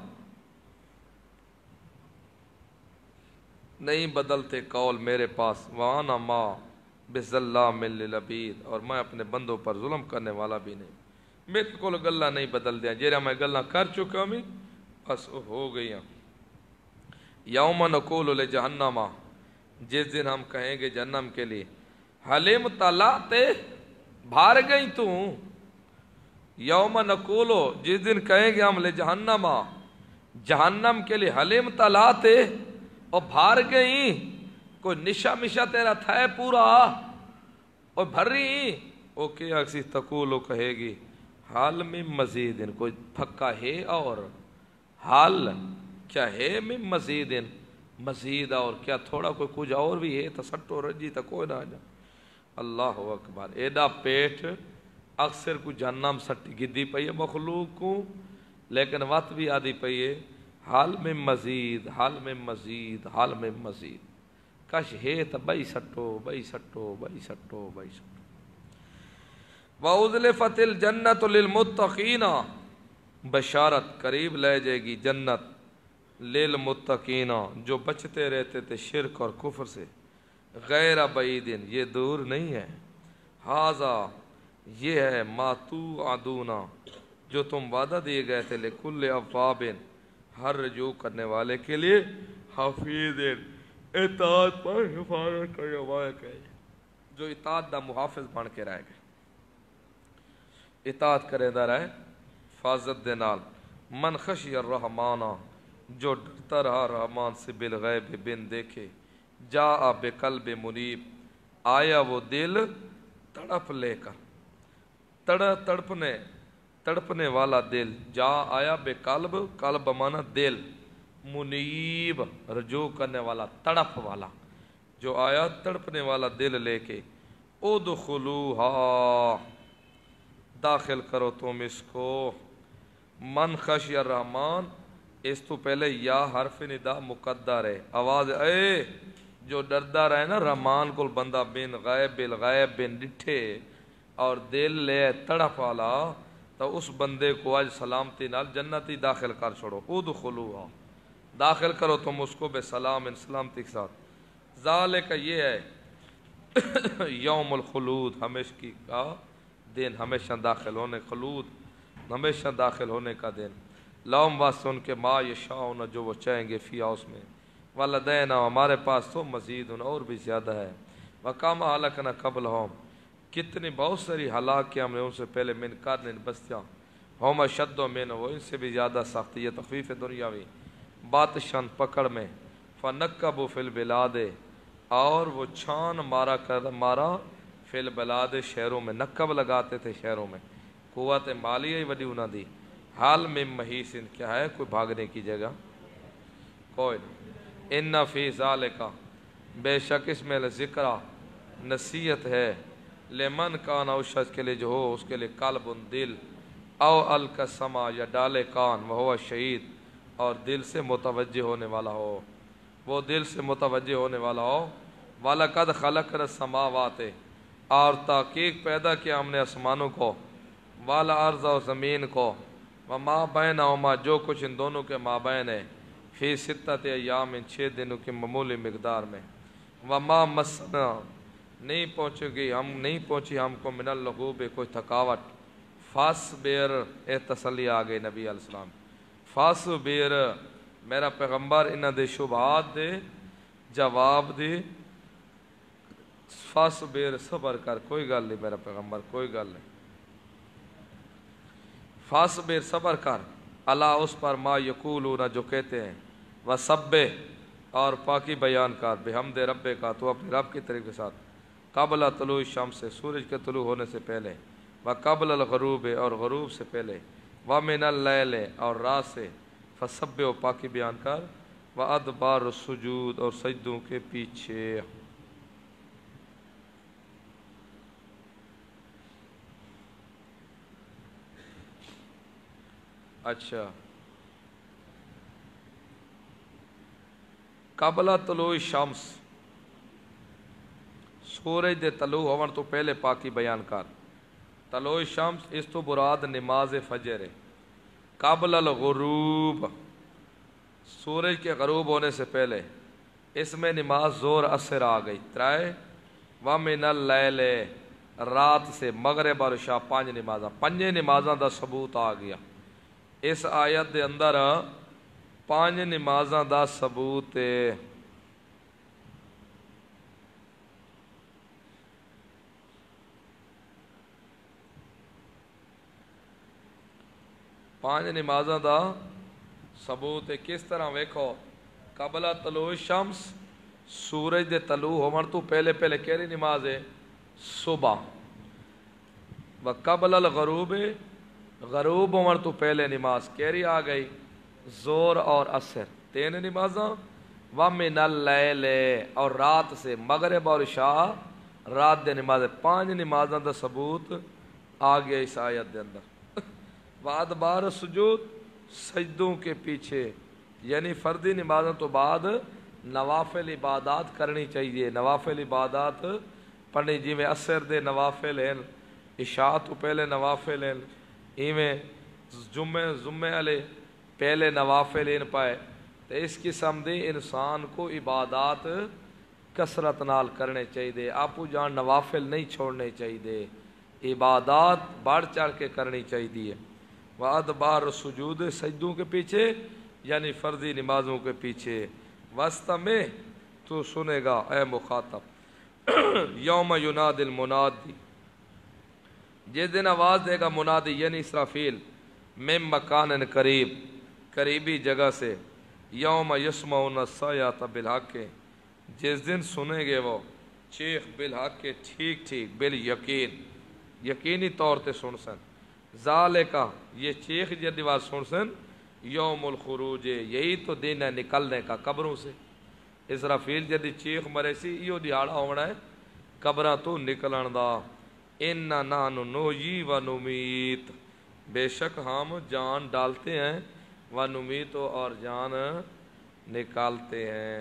نہیں بدلتے قول میرے پاس، وانا ما بظلام للعبید، اور میں اپنے بندوں پر ظلم کرنے والا بھی نہیں، میرے کو گلہ نہیں بدل دیا، جیرا میں گلہ کر چکا میں بس ہو گئی ہیں۔ یوم نقول لجہنم، جس دن ہم کہیں گے جہنم کے لیے حلیم طلعتے، بھار گئی تو، یوم نقولو جس دن کہیں گے ہم لجہنم، جہنم کے لیے حلیم طلعتے، اور بھار گئی، کوئی نشا مشا تیرا تھا ہے پورا اور بھر رہی، وہ کیا اکسی تقولو کہے گی حال میں مزید، کوئی پھکا ہے اور حال کیا ہے میں مزید، مزید اور کیا تھوڑا کوئی کچھ اور بھی ہے، تسٹو رجی تا کوئی نہ جا۔ اللہ اکبر، ایڈا پیٹ اکثر کو جہنم سٹی گدی پئی ہے مخلوق کو، لیکن وقت بھی آدھی پئی ہے حال میں مزید، حال میں مزید، حال میں مزید، کش ہے تا بئی سٹو بئی سٹو بئی سٹو بئی سٹو۔ وَأُزْلِفَتِ الْجَنَّةُ لِلْمُتَّقِينَ، بشارت قریب لے جائے گی جنت للمتقین، جو بچتے رہتے تھے شرک اور کفر سے، غیر بعید، یہ دور نہیں ہے، ھذا یہ ہے ما توعدون، جو تم وعدہ دیے گئے تھے، لکل اواب، ہر رجوع کرنے والے کے لیے، حفیظ اطاعت پر حفاظت کرنے والے کے لیے، جو اطاعت دا محافظ بن کے رہے گئے، اطاعت کرے دا رہے حفاظت دے نال۔ من خشی الرحمن، جو ڈرتا رہا رحمان سے، بالغیب بن دیکھے، جاء بقلب منیب، آیا وہ دل تڑپ لے کر، تڑ تڑپنے تڑپنے والا دل، جا آیا بقلب، قلب مانا دل، منیب رجوع کرنے والا تڑپ والا، جو آیا تڑپنے والا دل لے کے، ادخلوہا داخل کرو تم اس کو، من خشی الرحمن، اس تو پہلے یا حرف ندا مقدر ہے، آواز اے جو ڈردہ رہے نا رحمان کو بندہ بن غیب بالغیب بن ڈٹھے اور دل لے تڑپ والا، تو اس بندے کو آج سلامتی نال جنتی داخل کر چھوڑو، ادخلوہا داخل کرو تم اس کو بسلام، ان سلامتی کے ساتھ، ذالک یہ ہے یوم الخلود، ہمیشہ کا دن، ہمیشہ داخل ہونے، خلود ہمیشہ داخل ہونے کا دن، لہم واسطے ان کے ما یشاؤن جو وہ چاہیں گے فیہا اس میں، ولدینا ہمارے پاس تو مزید اور بھی زیادہ ہے، وکم اہلکنا قبلہم کتنی بہت ساری ہلاک کیا ہم نے ان سے پہلے، من قرن بستیاں، ہم اشد من وہ ان سے بھی زیادہ سخت، یہ تخفیف دنیاوی، باتشان پکڑ میں، فنکبوا فی البلاد اور وہ چھان مارا کر مارا فی البلاد شہروں میں، نکب لگاتے تھے شہروں میں، قوت مالیہ ہی وڈی انہاں دی، حال میں محیص کیا ہے کوئی بھاگنے کی جگہ کوئی نہیں، ان فی ذالک بے شک اس میں ذکر نصیحت ہے، لمن کان اس شخص کے لیے جو ہو اس کے لیے قلب دل، او القسما یا ڈالے کان، وہ شہید اور دل سے متوجہ ہونے والا ہو، وہ دل سے متوجہ ہونے والا ہو، وَلَقَدْ خَلَقْنَا السَّمَاوَاتِ اور تحقیق پیدا کیا ہم نے آسمانوں کو، وَالْأَرْضَ اور زمین کو، وَمَا بَيْنَهُمَا جو کچھ ان دونوں کے مابین ہے، فی ستۃ ایام ان چھ دنوں کی معمولی مقدار میں، وَمَا مَسَّنَا نہیں پہنچے گی ہم نہیں پہنچی ہم کو من اللغوب کوئی تھکاوٹ، فاصبر اے تسلی آ گئی نبی علیہ السلام، فاصبر میرا پیغمبر انہاں دے شبہات دے جواب دے، فاصبر صبر کر، کوئی گل نہیں میرا پیغمبر کوئی گل نہیں، فاصبر صبر کر، اللہ اس پر ما یقولون جو کہتے ہیں، وسبح اور پاکی بیان کر، بحمد رب کا تو اپنے رب کی طریقے کے ساتھ، قبل طلوع الشمس سے سورج کے طلوع ہونے سے پہلے، وقبل الغروب اور غروب سے پہلے، ومن اللیل اور رات سے، فسبح و پاکی بیان کر، وادبار السجود اور سجدوں کے پیچھے۔ اچھا قبل طلوع الشمس سورج دے طلوع ہون تو پہلے پاکی بیان کر، طلوع الشمس اس تو مراد نماز فجر ہے، قبل الغروب سورج کے غروب ہونے سے پہلے، اس میں نماز زور اثر آ گئی ترائے، وَمِنَ اللیل رات سے، مغرب اور عشاء پانچ نمازاں، پنجے نمازاں دا ثبوت آ گیا، اس آیت دے اندر پانچ نمازاں دا ثبوت ہے۔ پانچ نمازاں دا ثبوت ہے، کس طرح ویکھو، قبل طلوع الشمس سورج دے طلوع ہون تو پہلے پہلے کیڑی نماز ہے؟ صبح، وقبل الغروب غروب ہون تو پہلے نماز کیڑی آ گئی؟ زور اور عصر، تین نمازاں، وَمِنَ اللیل اور رات سے، مغرب اور عشاء رات دے نماز، پانچ نمازاں دا ثبوت آ گیا اس آیت دے اندر۔ وَأَدْبَارَ السُّجُودِ سجدوں کے پیچھے، یعنی فردی نمازوں تو بعد نوافل عبادات کرنی چاہیے، نوافل عبادات پڑھنی، جی میں عصر دے نوافل ہیں، عشاء تو پہلے نوافل ہیں، ایویں جمعے جمعے والے پہلے نوافل ان پائے، تو اس قسم دے انسان کو عبادات کثرت نال کرنے چاہیے، آپو جان نوافل نہیں چھوڑنے چاہیے، عبادات بڑھ چڑھ کے کرنی چاہیے۔ وَأَدْبَارُ السُّجُودِ سجدوں کے پیچھے یعنی فرضی نمازوں کے پیچھے، وسط میں تو سنے گا اے مخاطب، یوم یناد المنادی جس دن آواز دے گا منادی یعنی اسرافیل، من مکان قریب قریبی جگہ سے، یوم یسمعون الصیحۃ بالحق جس دن سنیں گے وہ چیخ بالحق ٹھیک ٹھیک، بالیقین یقینی طور تے سن سن، ذالکا یہ چیخ جدی بات سن سن، یوم الخروج یہی تو دن ہے نکلنے کا قبروں سے، اسرافیل جدی چیخ مرے سی یہ دیہاڑا ہونا ہے قبراں تو نکلن دا، اِنَّا نَحْنُ نُحْیِی وَنُمِیتُ بے شک ہم جان ڈالتے ہیں، وَنُمِیتُ اور جان نکالتے ہیں۔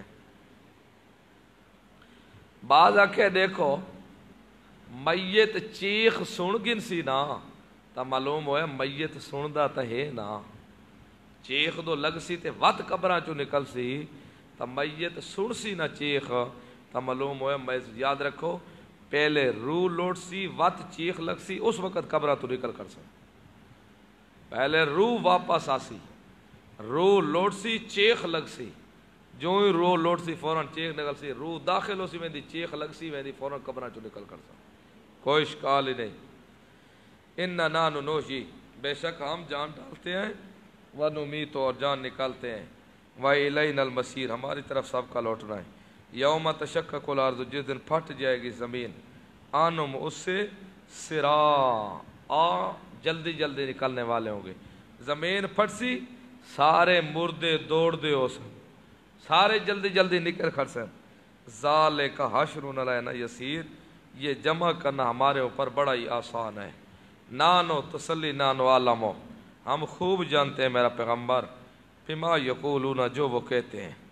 بعض آکھے دیکھو میت چیخ سن گن سی نا تا معلوم ہویا میت سندا تا ہے نا، چیخ دو لگ سی تے وقت قبراں چو نکل سی تا میت سن سی نا چیخ تا معلوم ہویا، میں یاد رکھو پہلے روح لوٹ سی وقت چیخ لگ سی اس وقت قبراں تو نکل کر سا، پہلے روح واپس آسی روح لوٹ سی چیخ لگ سی، جو ہی روح لوٹ سی فوراً چیخ نکل سی، روح داخل ہو سی ویندی چیخ لگ سی ویندی فوراً قبرہ چو نکل کر سا، کوئی اشکال ہی نہیں۔ اِنَّا نَحْنُ نُحْیِی، بے شک ہم جان ڈالتے ہیں، وَنُمِیتُ اور جان نکالتے ہیں، وَإِلَیْنَا الْمَصِیرُ ہماری طرف سب کا لوٹنا ہے۔ یوم تشقق الارض جس دن پھٹ جائے گی زمین، آنم اس سے سرا آ جلدی جلدی نکلنے والے ہوں گے، زمین پھٹ سی سارے مردے دوڑ دے ہو سن، سارے جلدی جلدی نکل کھڑ سن۔ ذالک حشر علینا یسیر، یہ جمع کرنا ہمارے اوپر بڑا ہی آسان ہے۔ نانو تسلی نانو عالمو، ہم خوب جانتے ہیں میرا پیغمبر، بما یقولون جو وہ کہتے ہیں،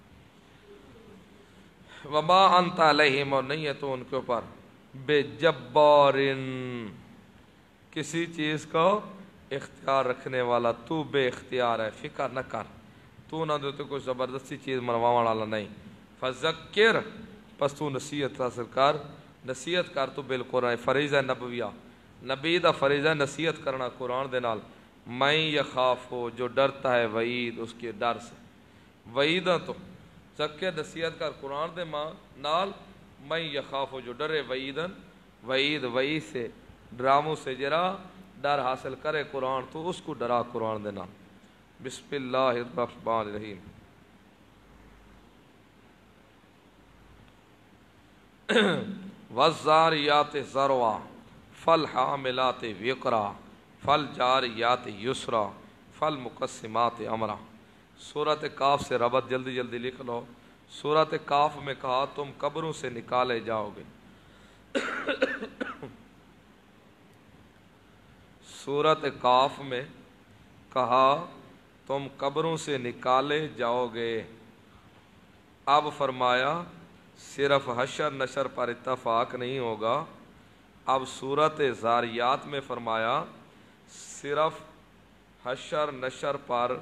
وما انت علیہم اور نہیں ہے تو ان کے اوپر بے جبارن کسی چیز کا اختیار رکھنے والا، تو بے اختیار ہے، فکر نہ کر، تو نہ دے تو کوئی زبردستی چیز منوانا والا نہیں۔ فذکر پس تو نصیحت حاصل کر، نصیحت کر تو بالقرآن، فریضہ نبویہ، نبی دا فریضہ نصیحت کرنا قرآن دے نال۔ میں یخاف ہو جو ڈرتا ہے وعید اس کے ڈر سے، وعیدہ تو سکے نصیحت کر قرآن دے ماں نال، میں یخاف ہو جو ڈرے وعیدن، وعید وعید سے ڈراموں سے جرا ڈر حاصل کرے قرآن تو اس کو ڈرا قرآن دے نال۔ بسم اللہ الرحمن الرحیم۔ والذاریات ذروا فالحاملات وقرا فالجاریات یسرا فالمقسمات امرا۔ سورۃ کاف سے ربط جلدی جلدی لکھ لو۔ سورۃ کاف میں کہا تم قبروں سے نکالے جاؤ گے، سورۃ کاف میں کہا تم قبروں سے نکالے جاؤ گے، اب فرمایا صرف حشر نشر پر اتفاق نہیں ہوگا، اب سورۃ ذاریات میں فرمایا صرف حشر نشر پر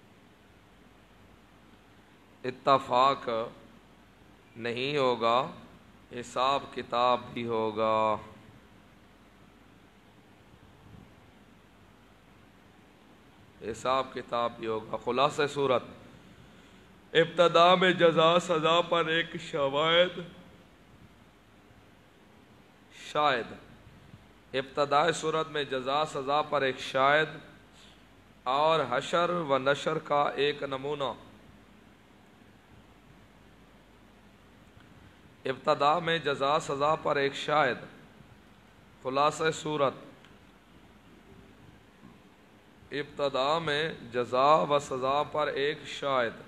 اتفاق نہیں ہوگا، حساب کتاب بھی ہوگا۔ حساب کتاب بھی ہوگا۔ خلاصہ صورت، ابتدا میں جزا سزا پر ایک شواہد شاہد ابتدائی صورت میں جزا سزا پر ایک شاہد اور حشر و نشر کا ایک نمونہ۔ ابتدا میں جزا سزا پر ایک شاہد، خلاصہ صورت ابتدا میں جزا و سزا پر ایک شاہد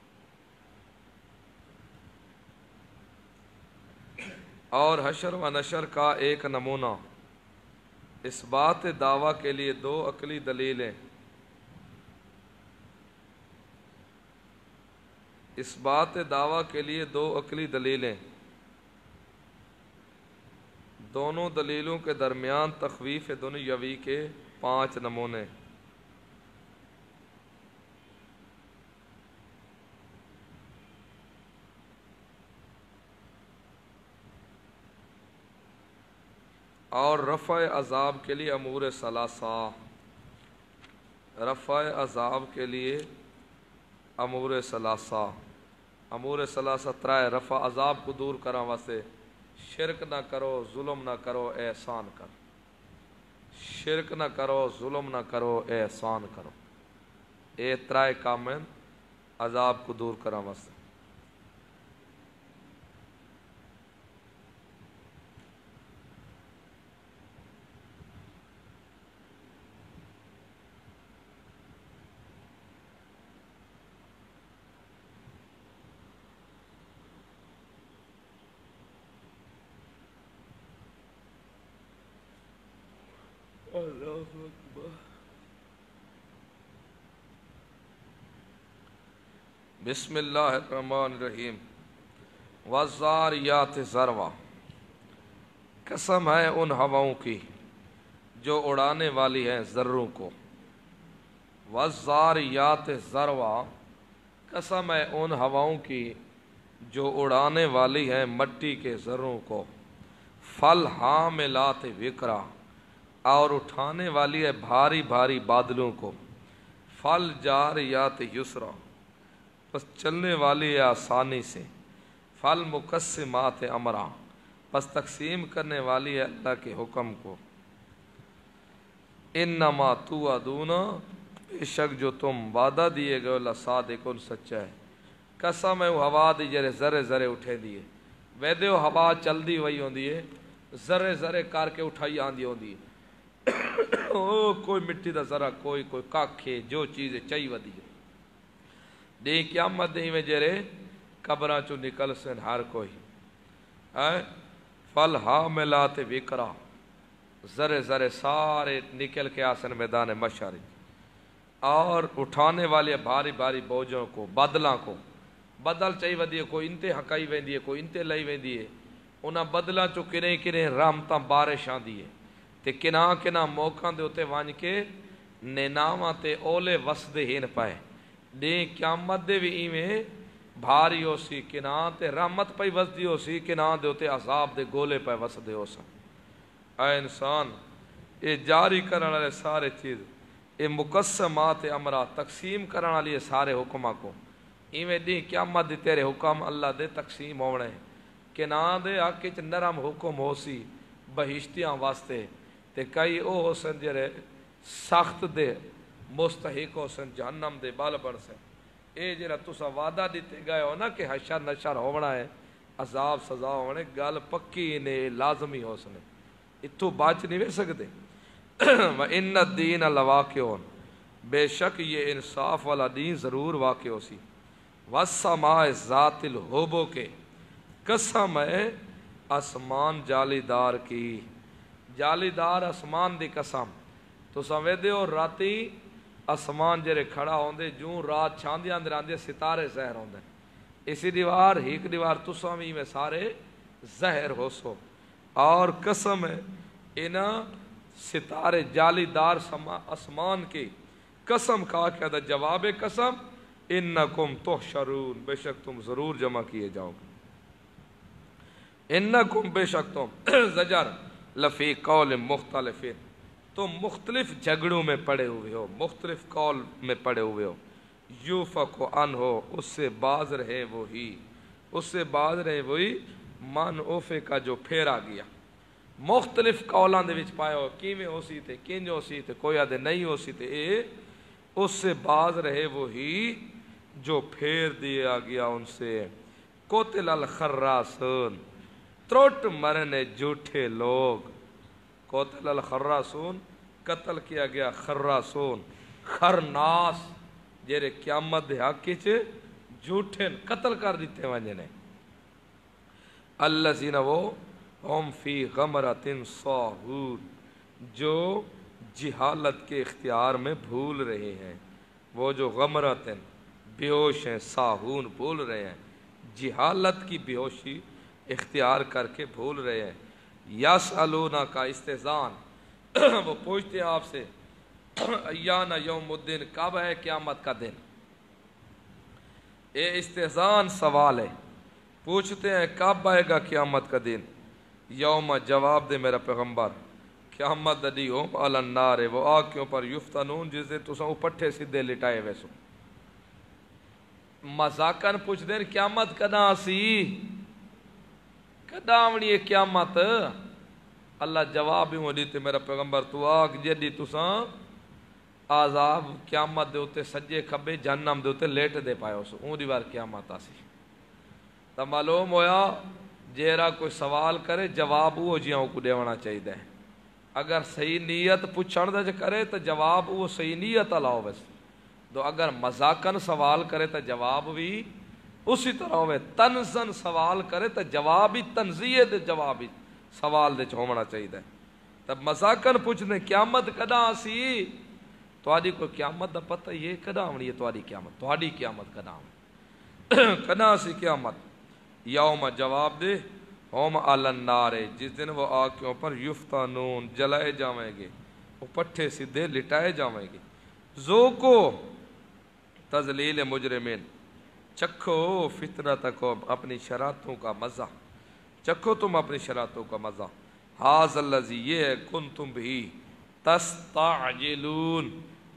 اور حشر و نشر کا ایک نمونہ۔ اس بات دعویٰ کے لیے دو عقلی دلیلیں، اس بات دعویٰ کے لیے دو عقلی دلیلیں، دونوں دلیلوں کے درمیان تخویف دنیاوی کے پانچ نمونے۔ اور رفع عذاب کے لیے امور ثلاثہ، رفع عذاب کے لیے امور ثلاثہ، امور ثلاثہ ترائے، رفع عذاب کو دور کرا واسطے شرک نہ کرو، ظلم نہ کرو، احسان کرو، شرک نہ کرو، ظلم نہ کرو، احسان کرو، اے ترائے کامن عذاب کو دور کرا واسطے۔ اللہ اکبر۔ بسم اللہ الرحمن الرحیم۔ والذاریات ذروا، قسم ہے ان ہواؤں کی جو اڑانے والی ہیں ذروں کو۔ والذاریات ذروا، قسم ہے ان ہواؤں کی جو اڑانے والی ہیں مٹی کے ذروں کو۔ فالحاملات وقرا، اور اٹھانے والی ہے بھاری بھاری بادلوں کو۔ فل جاریات یسرا، بس چلنے والی ہے آسانی سے، فل مقسمات امرا، بس تقسیم کرنے والی ہے اللہ کے حکم کو، انما توعدون، بے شک جو تم وعدہ دیے گئے لصادق، سچا ہے، قسم ہے وہ ہوا دی جڑے ذرے ذرے اٹھے دیے، ویدے وہ ہوا چل دی وہی ہوندی ہے، ذرے ذرے کر کے اٹھائی آندی ہوندی ہے، او کوئی مٹی دا ذرا، کوئی کوئی کاکھے جو چیز چاہی ودی ہے، دی قیامت دی میں جڑے قبراں چوں نکل سن ہر کوئی، ہے فل حاملات وکرا، ذرے ذرے سارے نکل کے آسن میدان مشر، اور اٹھانے والے بھاری بھاری بوجھوں کو، بدلاں کو، بدل چاہی ودی ہے، کوئی انتے ہکائی ویندی ہے، کوئی انتے لئی ویندی ہے، انہاں بدلاں چوں کنیں کنیں رحمتاں بارش آندی ہے، تے کناں کناں موقعاں دے اتے وانج کے نیناواں تے اولے وسدے ہین پائے، دے قیامت دے بھی ایویں بھاری ہو سی، کناں تے رحمت پئی وسدی ہو سی، کناں دے اتے عذاب دے گولے پائے وسدے ہو سن۔ اے انسان، اے جاری کرنے والے سارے چیز، اے مقسمات امرا، تقسیم کرنے والی سارے حکماں کو، ایویں دی قیامت دی تیرے حکم اللہ دے تقسیم ہونے، کہ نہ دے حق وچ نرم حکم ہو سی بہشتیاں واسطے، تے کئی او ہو سن جڑے سخت دے مستحق ہو سن جہنم دے بال بن سن۔ اے جڑا تسا وعدہ دیتے گئے ہو نا کہ حشر نشر ہونا ہے، عذاب سزا ہونے، گل پکی نے لازمی ہو سنے، اتھو بچ نہیں وے سکتے۔ وَإِنَّ الدِّينَ لَوَاقِعٌ، بے شک یہ انصاف والا دین ضرور واقع ہو سی، وَالسَّمَاءِ ذَاتِ الْحُبُقِ، کے قسم ہے آسمان جالی دار کی، جالی دار آسمان دی قسم، تو سمجھے ہو راتی آسمان جرے کھڑا ہوندے جوں رات چھاندی اندر آندے ستارے زہر ہوندے، اسی دیوار ہیک دیوار تساں بھی میں سارے زہر ہو سو، اور قسم ہے انہاں ستارے جالی دار آسمان کی قسم کھا کے دا جواب قسم، انکم تحشرون، بے شک تم ضرور جمع کیے جاؤ گے، انکم بے شک تم زجر لفی قول مختلف، تم مختلف جھگڑوں میں پڑے ہوئے ہو، مختلف قول میں پڑے ہوئے ہو، یوفق عنہ، اس سے باز رہے وہی، اس سے باز رہے وہی من اوفے کا جو پھیرا گیا، مختلف قولان دے وچ پائے ہو، کیویں ہو سی تے کنج ہو سی تے کوئی آدھے نہیں ہو سی تے اے اس سے باز رہے وہی جو پھیر دیا گیا ان سے، قتل الخراسون، ترٹ مرنے جھوٹے لوگ، قتل الخراسون، قتل کیا گیا خراسون، خرناس جیرے قیامت دے حق وچ جھوٹے قتل کر دیتے ونجے نے، الذین وہ ہم فی غمرۃ ساہون، جو جہالت کے اختیار میں بھول رہے ہیں، وہ جو غمرۃ بے ہوش ہیں، ساہون بھول رہے ہیں، جہالت کی بے ہوشی اختیار کر کے بھول رہے ہیں، یسألون کا استہزان، وہ پوچھتے ہیں آپ سے ایان یوم الدین، کب ہے قیامت کا دن، اے استہزان سوال ہے، پوچھتے ہیں کب آئے گا قیامت کا دن، یوم جواب دے میرا پیغمبر، قیامت دی ہوم علی النار، وہ آگ کے اوپر یفتنون، جس دے تساں اوپٹھے سیدھے لٹائے ویسو، مذاکن پوچھ دیں قیامت کدا سی، کدا آونی ہے قیامت، اللہ جواب ہی ہوں دیتے میرا پیغمبر، تو آگ جدی تساں عذاب قیامت دے ہوتے سجے کھبے جہنم دے ہوتے لیٹ دے پائے ہو سو، اون دیوار قیامت آسی، تو معلوم ہویا جیرا کوئی سوال کرے جواب وہ جیاں کو دیونا چاہیے ہے، اگر صحیح نیت پوچھن دے کرے تو جواب وہ صحیح نیت علاؤ ویسے، تو اگر مذاکن سوال کرے تو جواب بھی اسی طرح ہوئے، تنزن سوال کرے تو جواب ہی تنزیہ دے جواب ہی سوال دے ہونا چاہیے ہے، تب مذاکن پوچھنے قیامت کدا سی، تو آدھی کوئی قیامت دا پتہ یہ کدا ہونی ہے، تو آدھی قیامت تو آدھی قیامت کدا ہونی کدا سی قیامت، یوم جواب دے ہوم علی النار، جس دن وہ آگ کے اوپر یفتنون جلائے جاویں گے، وہ پٹھے سیدھے لٹائے جاویں گے، ذوقو تذلیل مجرمین، چکھو فطرت کو اپنی شراتوں کا مزہ، چکھو تم اپنی شراتوں کا مزہ، ھذا الذی یہ ہے کنتم بھی تستعجلون،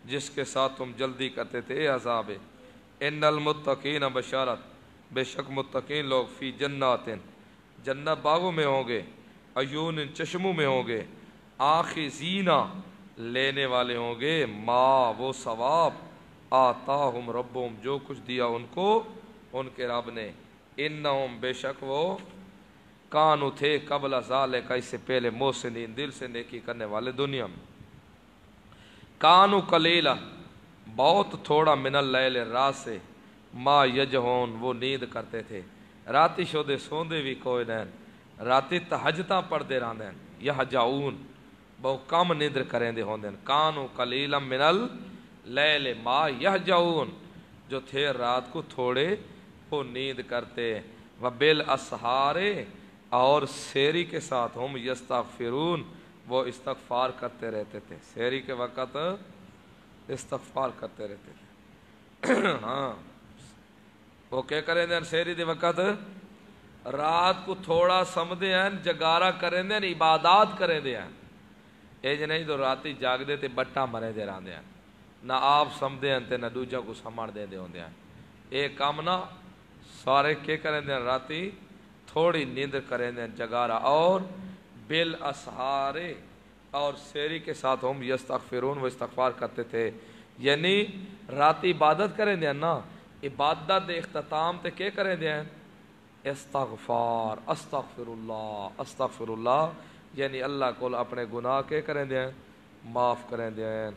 جس کے ساتھ تم جلدی کرتے تھے اے عذاب ان المتقین بشارت بے شک متقین لوگ فی جنات جنت باغوں میں ہوں گے عیون چشموں میں ہوں گے آخذین لینے والے ہوں گے ما وہ ثواب آتاہم ربہم جو کچھ دیا ان کو ان کے رب نے انہم بے شک وہ کانو تھے قبل ذالک اس سے پہلے محسنین دل سے نیکی کرنے والے دنیا میں کانو قلیلا بہت تھوڑا من اللیل رات سے ما یجہون وہ نیند کرتے تھے راتی شودے سوندے بھی کوئی نہیں راتی تہجداں پڑھتے رہندے یہجعون بہت کم نیندر کریں دے ہوندے کانو قلیلا من اللیل ما یہجعون جو تھے رات کو تھوڑے وہ نیند کرتے وبالاسحار اور سیری کے ساتھ ہم یستغفرون وہ استغفار کرتے رہتے تھے سیری کے وقت استغفار کرتے رہتے تھے ہاں وہ کیا کریں دیں سیری دے وقت رات کو تھوڑا سمدے ہیں جگارہ کریں دیں عبادات کریں دیں اے جی نہیں تو راتی جاگ دے تے بٹا مرے دے رہاں دیں نہ آپ سمدے ہیں تے نہ دوجہ کو سمار دے دے ہوں دیں اے کام نہ سارے کیا کریں دیں راتی تھوڑی نیندر کریں دیں جگارہ اور بالاسحار اور سیری کے ساتھ ہم یستغفرون وہ استغفار کرتے تھے یعنی راتی عبادت کریں دیں نا عبادت دے اختتام تے کیا کریں دیں استغفار استغفر اللہ استغفر اللہ یعنی اللہ کو اپنے گناہ کے کریں دیں معاف کریں دیں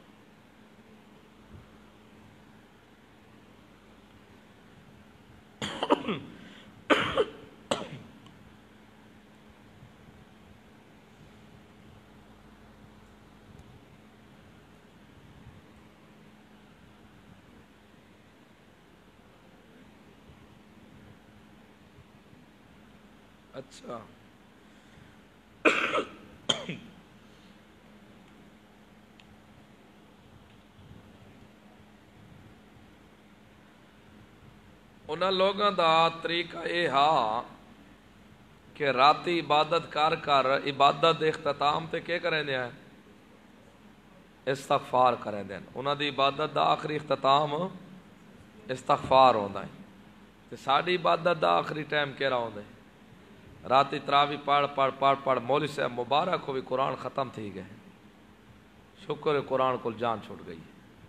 اچھا انہاں لوگوں دا طریقہ اے ہا کہ راتی عبادت کر کر عبادت اختتام تے کیا کریں دیں استغفار کریں دیں انہاں دی عبادت دا آخری اختتام استغفار ہوندہ ہے تے ساڑی عبادت دا آخری ٹائم کہہ رہا ہوندہ ہے راتی تراوی پڑھ پڑھ پڑھ پڑھ مولوی صاحب مبارک کو بھی قرآن ختم تھی گئے شکر ہے قرآن کو جان چھوٹ گئی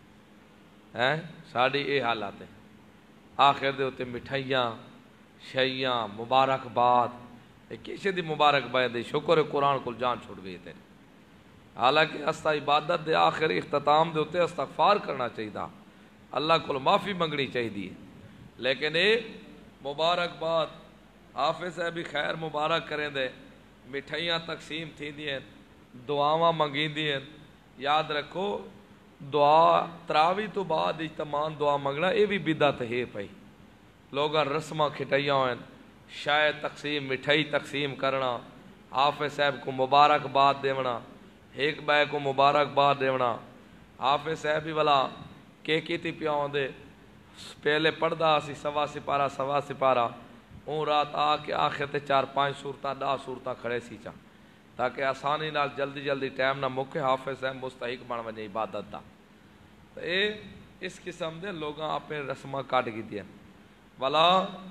ہے ساڑی اے حالات ہے آخر دے ہوتے مٹھائیاں شیاں مبارک باد کسی دی مبارک باد دی شکر ہے قرآن کو جان چھوٹ گئی تھے حالانکہ استا عبادت دے آخر اختتام دے ہوتے استغفار کرنا چاہیے اللہ کو معافی منگنی چاہیے لیکن اے مبارک باد حافظ ہے بھی خیر مبارک کریں دے مٹھائیاں تقسیم تھی دیں دعاواں منگی دیں یاد رکھو دعا تراوی تو بعد اجتماع دعا منگنا یہ بھی بدعت ہے پئی لوگاں رسماں کھٹائیاں ہوئیں شاید تقسیم مٹھائی تقسیم کرنا حافظ صاحب کو مبارک باد دیونا ایک بے کو مبارک باد دیونا حافظ صاحب بھی والا کے کیتی پیاؤں دے پہلے پڑھدا سی سوا سپارہ سوا سپارہ اون رات آ کے آخر تے چار پانچ صورتاں ڈا صورتاں کھڑے سی چاں تاکہ آسانی نال جلدی جلدی ٹائم نہ مکے حافظ ہے مستحق بن وجے عبادت دا تو اے اس قسم دے لوگاں اپنے رسماں کاٹ کی دیں والا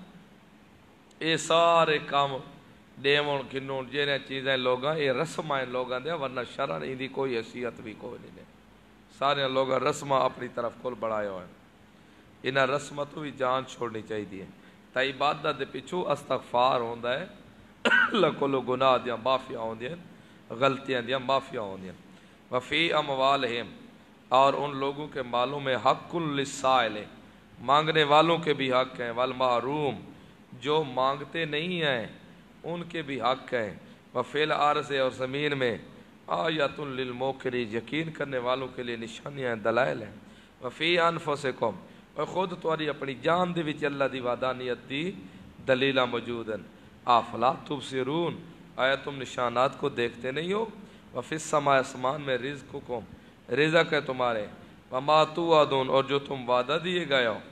اے سارے کام دیون کنون جینے چیزیں لوگاں اے رسمائیں لوگاں دے ورنہ شرع نہیں دی کوئی حیثیت بھی کوئی نہیں دے سارے لوگاں رسماں اپنی طرف کھول بڑھائے ہوئے انہاں رسموں تو بھی جان چھوڑنی چاہیے تا عبادت دے پیچھو استغفار ہوندا ہے اللہ کولو گناہ دیاں معافیاں ہوندیاں غلطیاں دیاں معافیاں ہوندیاں وفی اموالہم اور ان لوگوں کے مالوں میں حق للسائل مانگنے والوں کے بھی حق ہیں والمحروم جو مانگتے نہیں ہیں ان کے بھی حق ہیں وفی الارض اور زمین میں آیۃ للموقرین یقین کرنے والوں کے لیے نشانیاں دلائل ہیں وفی انفسکم اور خود تمہاری اپنی جان دے وچ اللہ دی وحدانیت دی دلیلاں موجود ہیں افلا تبصرون آیا تم نشانات کو دیکھتے نہیں ہو وفی السماء آسمان میں رزقکم رزق ہے تمہارے وما توعدون اور جو تم وعدہ دیے گئے ہو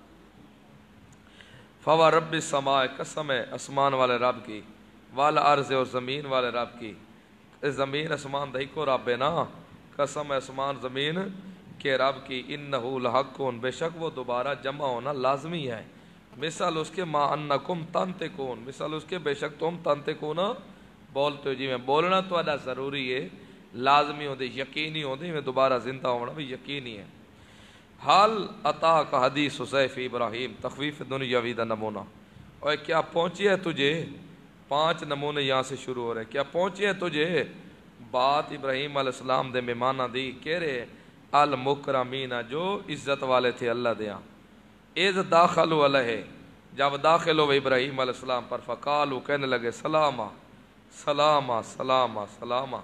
فوا رب السماء قسم ہے آسمان والے رب کی والارض اور زمین والے رب کی زمین آسمان دہی کو رب ہے نا قسم ہے آسمان زمین کہ رب کی انہو لحقون، بے شک وہ دوبارہ جمع ہونا لازمی ہے، مثال اس کے ما انکم تنطقون، مثال اس کے بے شک تم تنطقون بولتے ہو، جی میں بولنا تو ادا ضروری ہے، لازمی ہوتے یقینی ہوتے، میں دوبارہ زندہ ہونا بھی یقینی ہے۔ حال عطا کا حدیث حذیف ابراہیم، تخفیف دنیاوی دا نمونہ، اور کیا پہنچی ہے تجھے، پانچ نمونے یہاں سے شروع ہو رہے ہیں، کیا پہنچی ہے تجھے بات ابراہیم علیہ السلام دے مہمانہ دی، کہہ رہے المکرمین، جو عزت والے تھے اللہ دیا، اذ داخلوا علیہ، جب داخل ہوئے ابراہیم علیہ السلام پر، فقالوا، کہنے لگے سلاما سلاما سلاما سلاما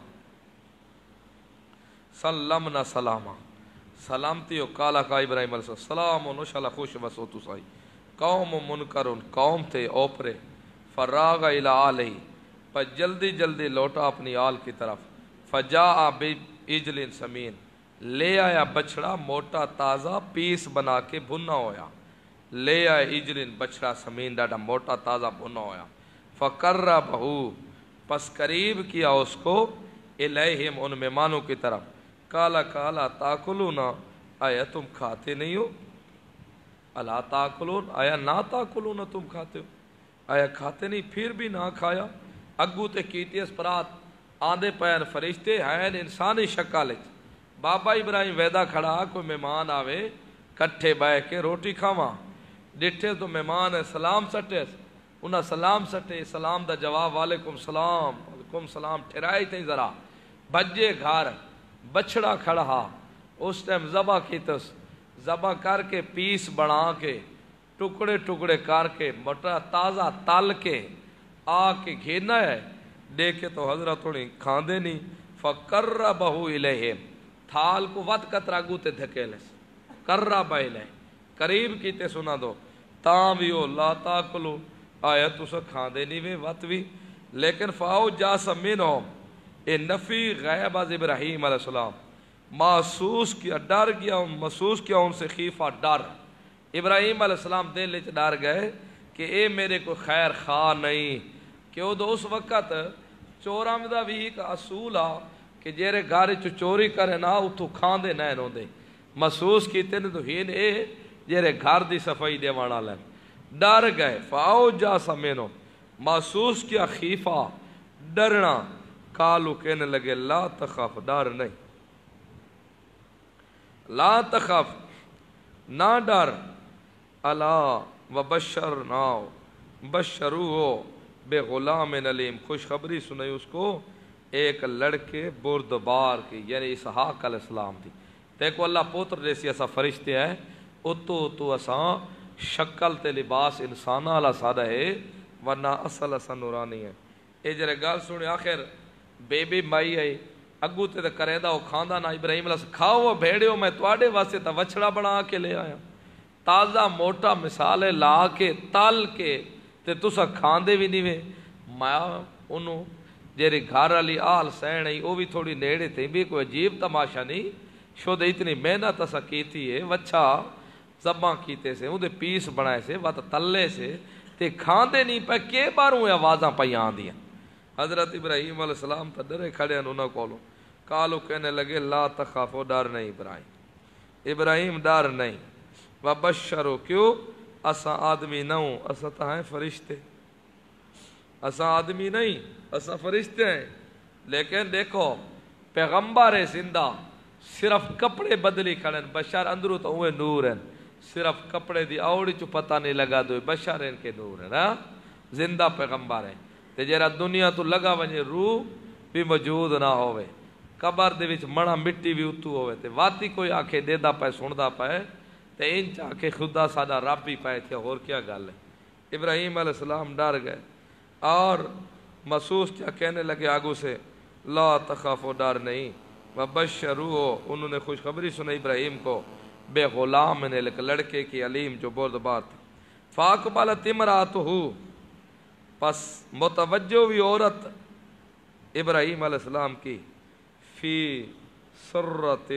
سلمنا سلاما، سلامتی ہو، کالا کا ابراہیم علیہ السلام، سلام نشالا خوش بسو تو سائی، قوم منکرون، قوم تھے اوپرے، فراغ الی آلہ، پر جلدی جلدی لوٹا اپنی آل کی طرف، فجاء بعجل سمین، لے آیا بچڑا موٹا تازہ پیس بنا کے بھنا ہویا، لے آیا اجلن بچڑا سمین ڈاڈا موٹا تازہ بھنا ہویا، فقربہ، پس قریب کیا اس کو، الیہم، ان مہمانوں کی طرف، کالا کالا تاکلون، آیا تم کھاتے نہیں ہو، الا تاکلون، آیا نہ تاکلون، تم کھاتے ہو، آیا کھاتے نہیں، پھر بھی نہ کھایا، اگو تے کیتی اس پرات، آندے پین فرشتے ہیں انسانی شکل، بابا ابراہیم ویدہ کھڑا، کوئی مہمان آوے کٹھے بہ کے روٹی کھاواں، ڈٹھے تو مہمان ہے سلام سٹے، انہاں سلام سٹے، سلام دا جواب وعلیکم سلام، وعلیکم سلام، ٹھرائی تھی ذرا، بجے گھر، بچڑا کھڑا، اس ٹائم ذبح کیتس، ذبح کر کے پیس بنا کے، ٹکڑے ٹکڑے کر کے، موٹا تازہ تل کے، آ کے گھینا ہے، دیکھے تو حضرت تھوڑی کھاندے نہیں، فقربہ الیہم، تھال کو وط کترا گوتے دھکے لیس، قرب الیہ، قریب کیتے سنا دو، تاں بھی ہو لا تاکلو، آیا تو سا کھاندے نہیں وے وط بھی، لیکن فاؤ جا سمینہم، اے نفی غیب از ابراہیم علیہ السلام، محسوس کیا، ڈر گیا، محسوس کیا ان سے خیفہ ڈر، ابراہیم علیہ السلام دل وچ ڈر گئے کہ اے میرے کو خیر خواہ نہیں، کہ وہ تو اس وقت چوراں دا بھی ایک اصول آ کہ جیرے گھر چ چوری کرے نہ اتو کھاندے نہ ہوندے، محسوس کیتے نے تو ہین اے جیرے گھر دی صفائی دیوان والے، ڈر گئے، فاؤ جا سمینو، محسوس کیا خیفہ ڈرنا، کالو کہنے لگے لا تخف، ڈر نہیں، لا تخف، نہ ڈر، الا وبشرناہ، بشروہ بے غلام علیم، خوشخبری سنائی اس کو ایک لڑکے بردبار کی، یعنی اسحاق علیہ السلام تھی، دیکھو اللہ پوتر جیسی ایسا فرشتے ہیں، اتو اتو اساں شکل تے لباس انسانہ اللہ سادہ ہے، ورنہ اصل اساں نورانی ہے، اے جرے گال سنے آخر بے بی مائی آئی، اگو تے تے کرے دا وہ کھاندہ نہ، ابراہیم علیہ السلام کھاؤ وہ بھیڑے ہو، میں تواڈے واسطے تا وچھڑا بنا کے لے آیا، تازہ موٹا مثالے لا کے تل کے تے تسا کھاندے بھی نہیں وے، میں انہوں جیرے گھر والی آل سین ہے وہ بھی تھوڑی نیڑے تھے، بھی کوئی عجیب تماشا نہیں، شد اتنی محنت اسا کیتی ہے، وچھا زباں کیتے سے، وہ دے پیس بنائے سے، وات تلے سے، تے کھاندے نہیں پہ کے باروں یہ آوازاں پہ آن دیا، حضرت ابراہیم علیہ السلام تا ڈرے کھڑے ہیں انہوں کولو، کالو کہنے لگے لا تخافو، ڈر نہیں ابراہیم، ابراہیم ڈر نہیں، وبشرو، کیوں، اسا آدمی نہ ہوں، اسا تا ہیں فرشتے، اسا آدمی نہیں، اسا فرشتے ہیں، لیکن دیکھو پیغمبر زندہ صرف کپڑے بدلی کھڑے، بشار اندرو تو ہوئے نور ہیں، صرف کپڑے دی اوڑی چو پتہ نہیں لگا دو بشار ان کے نور ہیں، نا زندہ پیغمبر ہیں، تے جیرا دنیا تو لگا ونجے روح بھی موجود نہ ہوئے، قبر دے وچ مڑا مٹی بھی اتو ہوئے، تے واتی کوئی آکھے دے دا پائے سن دا پائے، تے ان چاہ کے خدا سادہ رب بھی پائے تھے، اور کیا گال ہے، ابراہیم علیہ السلام ڈر گئے، اور محسوس کیا کہنے لگے آگو سے لا تخافو، ڈر نہیں، وبشروہ، انہوں نے خوشخبری سنائی ابراہیم کو بے غلام نے ایک لڑکے کی علیم جو بردبار تھا، فاقبلت امراتہ، پس متوجہ ہوئی عورت ابراہیم علیہ السلام کی، فی سرۃ،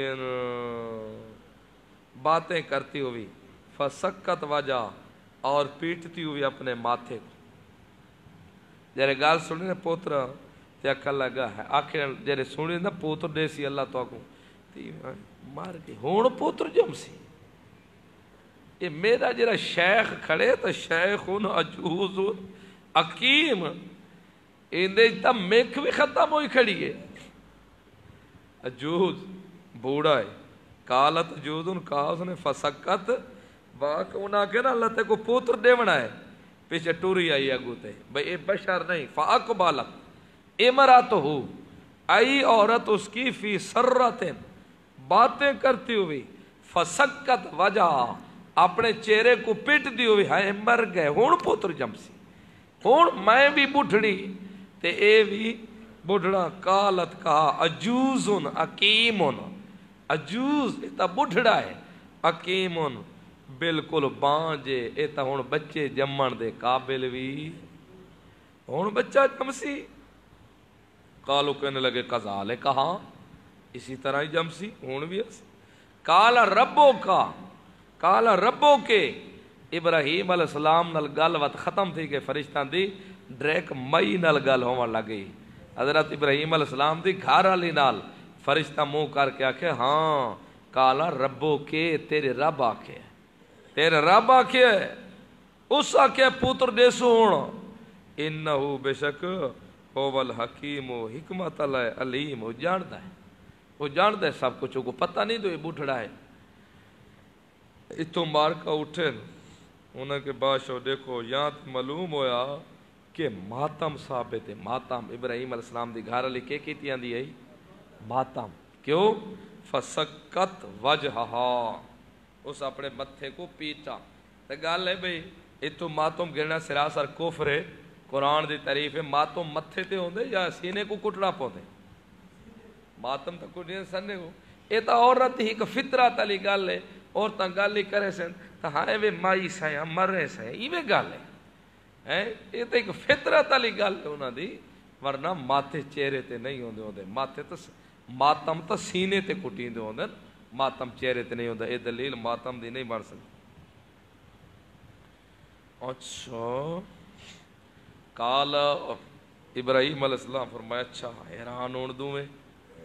باتیں کرتی ہوئی، فسکت وجہ، اور پیٹتی ہوئی اپنے ماتھے کو، جرے گال سنی نا پوتر تے اکھا لگا ہے، آخر جرے سنی نا پوتر دیسی اللہ تو آکوں، مار کے ہون پوتر جم سی یہ میرا جرا شیخ کھڑے تو شیخ ان عجوز حکیم اندے تا میک بھی ختم ہوئی کھڑی ہے عجوز بوڑھا ہے کالت عجوز ان کہا اس نے فسکت واقع انہا کہ نا اللہ تے کو پوتر دے بنا ہے پیچھے ٹوری آئی اگو تے بھئی اے بشر نہیں فاقبالت امرات ہو آئی عورت اس کی فی سرتن باتیں کرتی ہوئی فسکت وجہ اپنے چہرے کو پیٹ دی ہوئی ہائے مر گئے ہون پوتر جمسی ہون میں بھی بڑھڑی تے اے بھی بڑھڑا کالت کہا عجوزن حکیمن عجوز ایتا بڑھڑا ہے حکیمن بالکل بانجے ایتا ہون بچے جمن دے قابل بھی ہون بچہ جمسی قالو کہنے لگے قضالے کہا اسی طرح ہی جمسی ہون بھی ایسی کالا ربو کا کالا ربو کے ابراہیم علیہ السلام نل گل وقت ختم تھی کہ فرشتان دی ڈریک مئی نل گل ہون لگئی حضرت ابراہیم علیہ السلام دی گھر علی نال فرشتہ منہ کر کے آکھے ہاں کالا ربو کے تیرے رب آکھے تیرے رب آکھے اس آکھے پوتر دیسو ہونا انہو بے شک هو الحکیم و حکمت اللہ علیم وہ جانتا ہے وہ جانتا ہے سب کچھ کو پتہ نہیں تو یہ بوٹھڑا ہے اتو مار کا اٹھے انہیں کے بادشاہ دیکھو یہاں معلوم ہویا کہ ماتم ثابت ہے ماتم ابراہیم علیہ السلام دی گھر علی کے کیتی آندی ہے ماتم کیوں فسکت وجہہا اس اپنے متھے کو پیٹا تو گال ہے بھئی اتو ماتم گرنا سراسر کفر ہے قرآن دی تعریف ہے ماتم متھے تے ہوندے یا سینے کو کٹڑا پوندے ماتم تا کٹڑا سنے کو اے تا عورت ہی کہ فطرت علی گال ہے عورتاں گالی کرے سن تا ہائے وے مائی سائیں مرے سائیں یہ وے گال ہے یہ تا ایک فطرت علی گال ہے انہاں دی ورنہ ماتھے چہرے تے نہیں ہوندے ہوندے ماتھے تا ماتم تا سینے تے کٹین دے ہوندے ماتم چہرے تے نہیں ہوندے اے دلیل ماتم دی نہیں بڑھ سکتی اچھا کال ابراہیم علیہ السلام فرمایا اچھا حیران ہون دوں میں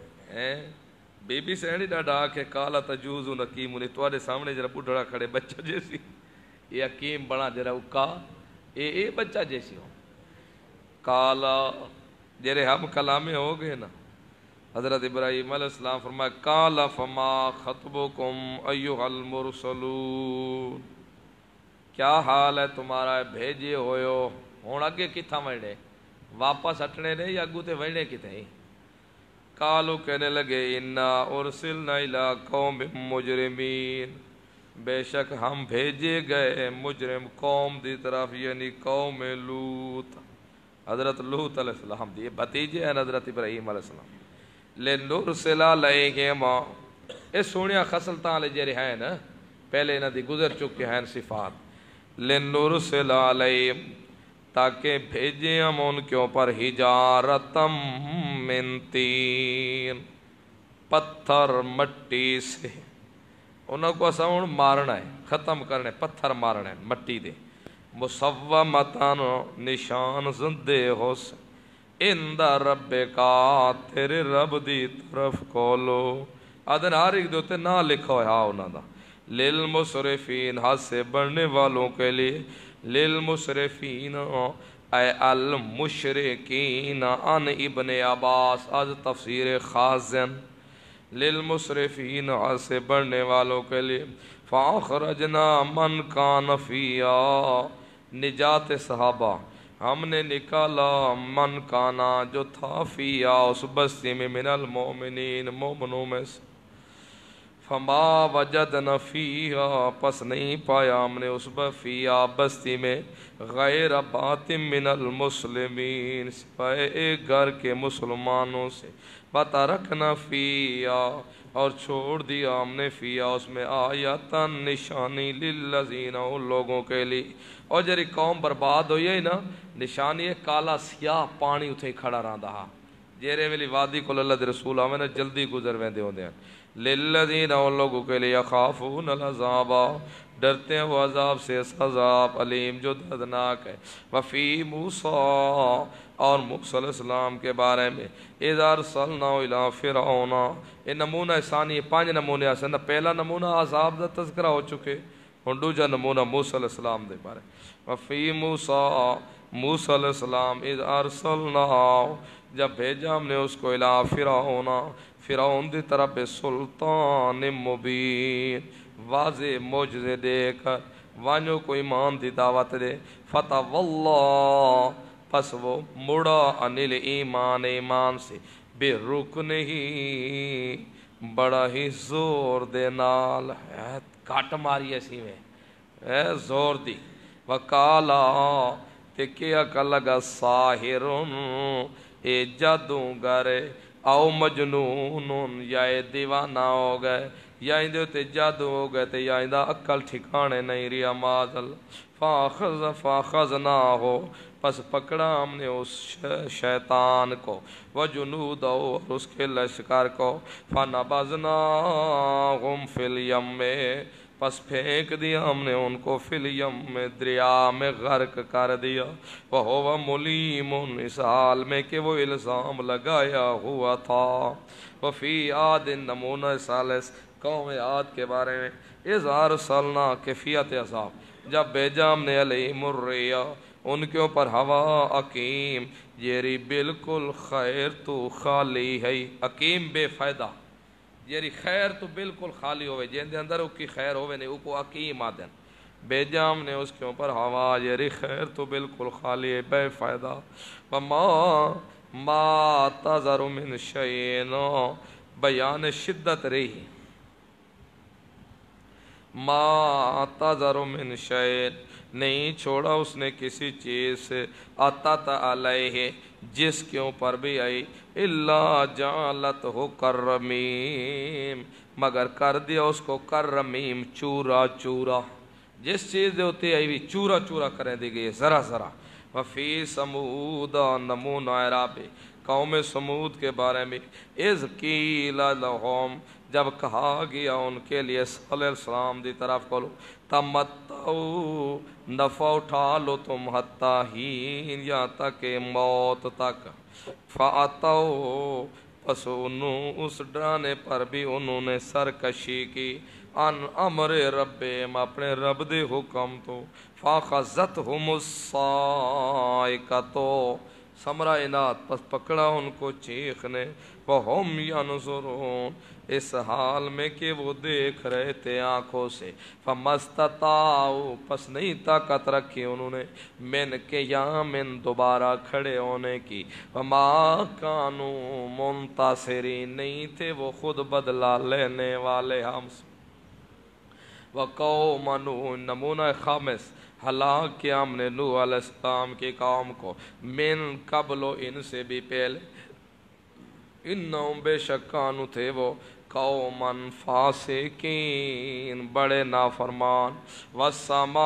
بی بی سے اینی ڈاڈا آکے کالا تجوز حکیم انہیں توارے سامنے جرا بڑھڑا کھڑے بچہ جیسی یہ حکیم بڑا جرا اکا اے اے بچہ جیسی ہو کالا جرے ہم کلامے ہو گئے نا حضرت ابراہیم علیہ السلام فرمایا کالا فما خطبکم ایوہ المرسلون کیا حال ہے تمہارا بھیجے ہوئے ہون اگے کتھا وڑے واپس ہٹنے نے یا اگو تے وڑنے کتے ہی کالو کہنے لگے انا ارسلنا الى قوم مجرمین بے شک ہم بھیجے گئے مجرم قوم دی طرف یعنی قوم لوط حضرت لوط علیہ السلام دی بھتیجے ہیں حضرت ابراہیم علیہ السلام لنرسلا علیہما اے سونیا خصلتاں لے جڑے ہیں نا پہلے انہاں دی گزر چکے ہیں صفات لنرسلا علیہم تاکہ بھیجیں ہم ان کے اوپر حجارتم من تین پتھر مٹی سے انہوں کو ساؤن مارنا ہے ختم کرنے پتھر مارنا ہے مٹی دے مسومتن نشان زندے ہو سے اندہ رب کا تیرے رب دی طرف کولو آدھن ہر ایک دوتے نہ لکھو ہے ہاں انہوں دا للمصرفین حد سے بڑھنے والوں کے لیے للمصرفین اے المشرکین ان ابن عباس از تفسیر خازن للمصرفین حد سے بڑھنے والوں کے لیے فاخرجنا من کان فیا نجات صحابہ ہم نے نکالا من کانا جو تھا فیا اس بستی میں من المومنین مومنوں میں سے فما وجدنا فیہا پس نہیں پایا ہم نے اس فیہا بستی میں غیر باطن من المسلمین سپائے ایک گھر کے مسلمانوں سے وَتَرَكْنَا فِيهَا اور چھوڑ دیا ہم نے فیہا اس میں آیاتاً نشانی للذین ان لوگوں کے لیے اور جری قوم برباد ہوئی ہے نا نشانی ہے کالا سیاہ پانی اتھے کھڑا رہا دہا جیرے ویلی وادی کو اللہ دے رسول آمین جلدی گزر ویندے ہوندے ہیں للذین ان لوگوں کے لیے یخافون العذاب ڈرتے ہیں وہ عذاب سے، اس عذاب علیم جو دردناک ہے۔ وفی موسیٰ، اور موسیٰ علیہ السلام کے بارے میں، اذا ارسلنا الی فرعون، یہ نمونہ ثانی، پانچ نمونے آسن، پہلا نمونہ عذاب دا تذکرہ ہو چکے، ہن دوجا نمونہ موسیٰ علیہ السلام دے بارے۔ وفی موسیٰ، موسیٰ علیہ السلام، اذا ارسلنا، جب بھیجا ہم نے اس کو الی فرعون، فرعون دی طرف سلطان مبین، واضح معجزے دے کر، وانیو کو ایمان دی دعوت دے، فتح واللہ، پس وہ مڑا انل ایمان، ایمان سے، بے رکن ہی، بڑا ہی زور دے نال، کٹ ماری ایسی میں اے زور دی، وکالا تے کیا کلگا ساحرن، اے جادوگر او مجنون، یا اے دیوانہ ہو گئے، یا اندے تے جادو ہو گئے تے یا اندہ عقل ٹھکانے نہیں ریا مازل، فاخذ فاخذنا ہو، پس پکڑا ہم نے اس شیطان کو، وجنودہ اور اس کے لشکر کو، فنبذناہم فی الیم، پس پھینک دیا ہم نے ان کو فی الیم میں، دریا میں غرق کر دیا، وہو ملیم، اس حال میں کہ وہ الزام لگایا ہوا تھا۔ وفی عاد، نمونہ ثالث قوم عاد کے بارے میں، اذا ارسلنا، کیفیت عذاب، جب بھیجا ہم نے علیہم الریا، ان کے اوپر ہوا عقیم، جیری بالکل خیر تو خالی ہے، عقیم بے فائدہ، جیری خیر تو بالکل خالی ہوئے، جن دے اندر کی خیر ہوئے نہیں، وہ کو عقیم آدن، بھیجا ہم نے اس کے اوپر ہوا، جیری خیر تو بالکل خالی ہے، بے فائدہ، وما ما تذر من شیئن، بیان شدت رہی، ما تذر من شیئن، نہیں چھوڑا اس نے کسی چیز سے، عطت علیہ، جس کے اوپر بھی آئی، الا جعلت ہو کرمیم، مگر کر دیا اس کو کرمیم، چورا چورا، جس چیز دے ہوتی آئی بھی چورا چورا کریں دی گئی، ذرا ذرا۔ وفی سمود، نمونہ اعراب قوم سمود کے بارے میں، اذ قیل لہم، جب کہا گیا ان کے لیے صلی اللہ علیہ السلام دی طرف کھولو، تمتعو، نفع اٹھا لو تم حتی ہین، یہاں تک موت تک، فاتو، پس انہوں اس ڈرانے پر بھی انہوں نے سرکشی کی، ان امر ربیم، اپنے رب دے حکم تو، فاخذتہم الصاعقۃ، ثمرہ انات، پس پکڑا ان کو چیخ نے، وہم ینظرون، اس حال میں کہ وہ دیکھ رہے تھے آنکھوں سے، فمستطاعوا، پس نہیں طاقت رکھی انہوں نے، من قیام، دوبارہ کھڑے ہونے کی، وما کانوا منتصرین، نہیں تھے وہ خود بدلہ لینے والے ہم سے۔ وقوم نوح، نمونہ خامس، ہلاک کیا ہم نے نوح علیہ السلام کی قوم کو، من قبل، ان سے بھی پہلے، انہم بے شکانو تھے وہ، قومن فاسقین، بڑے نافرمان، والسماء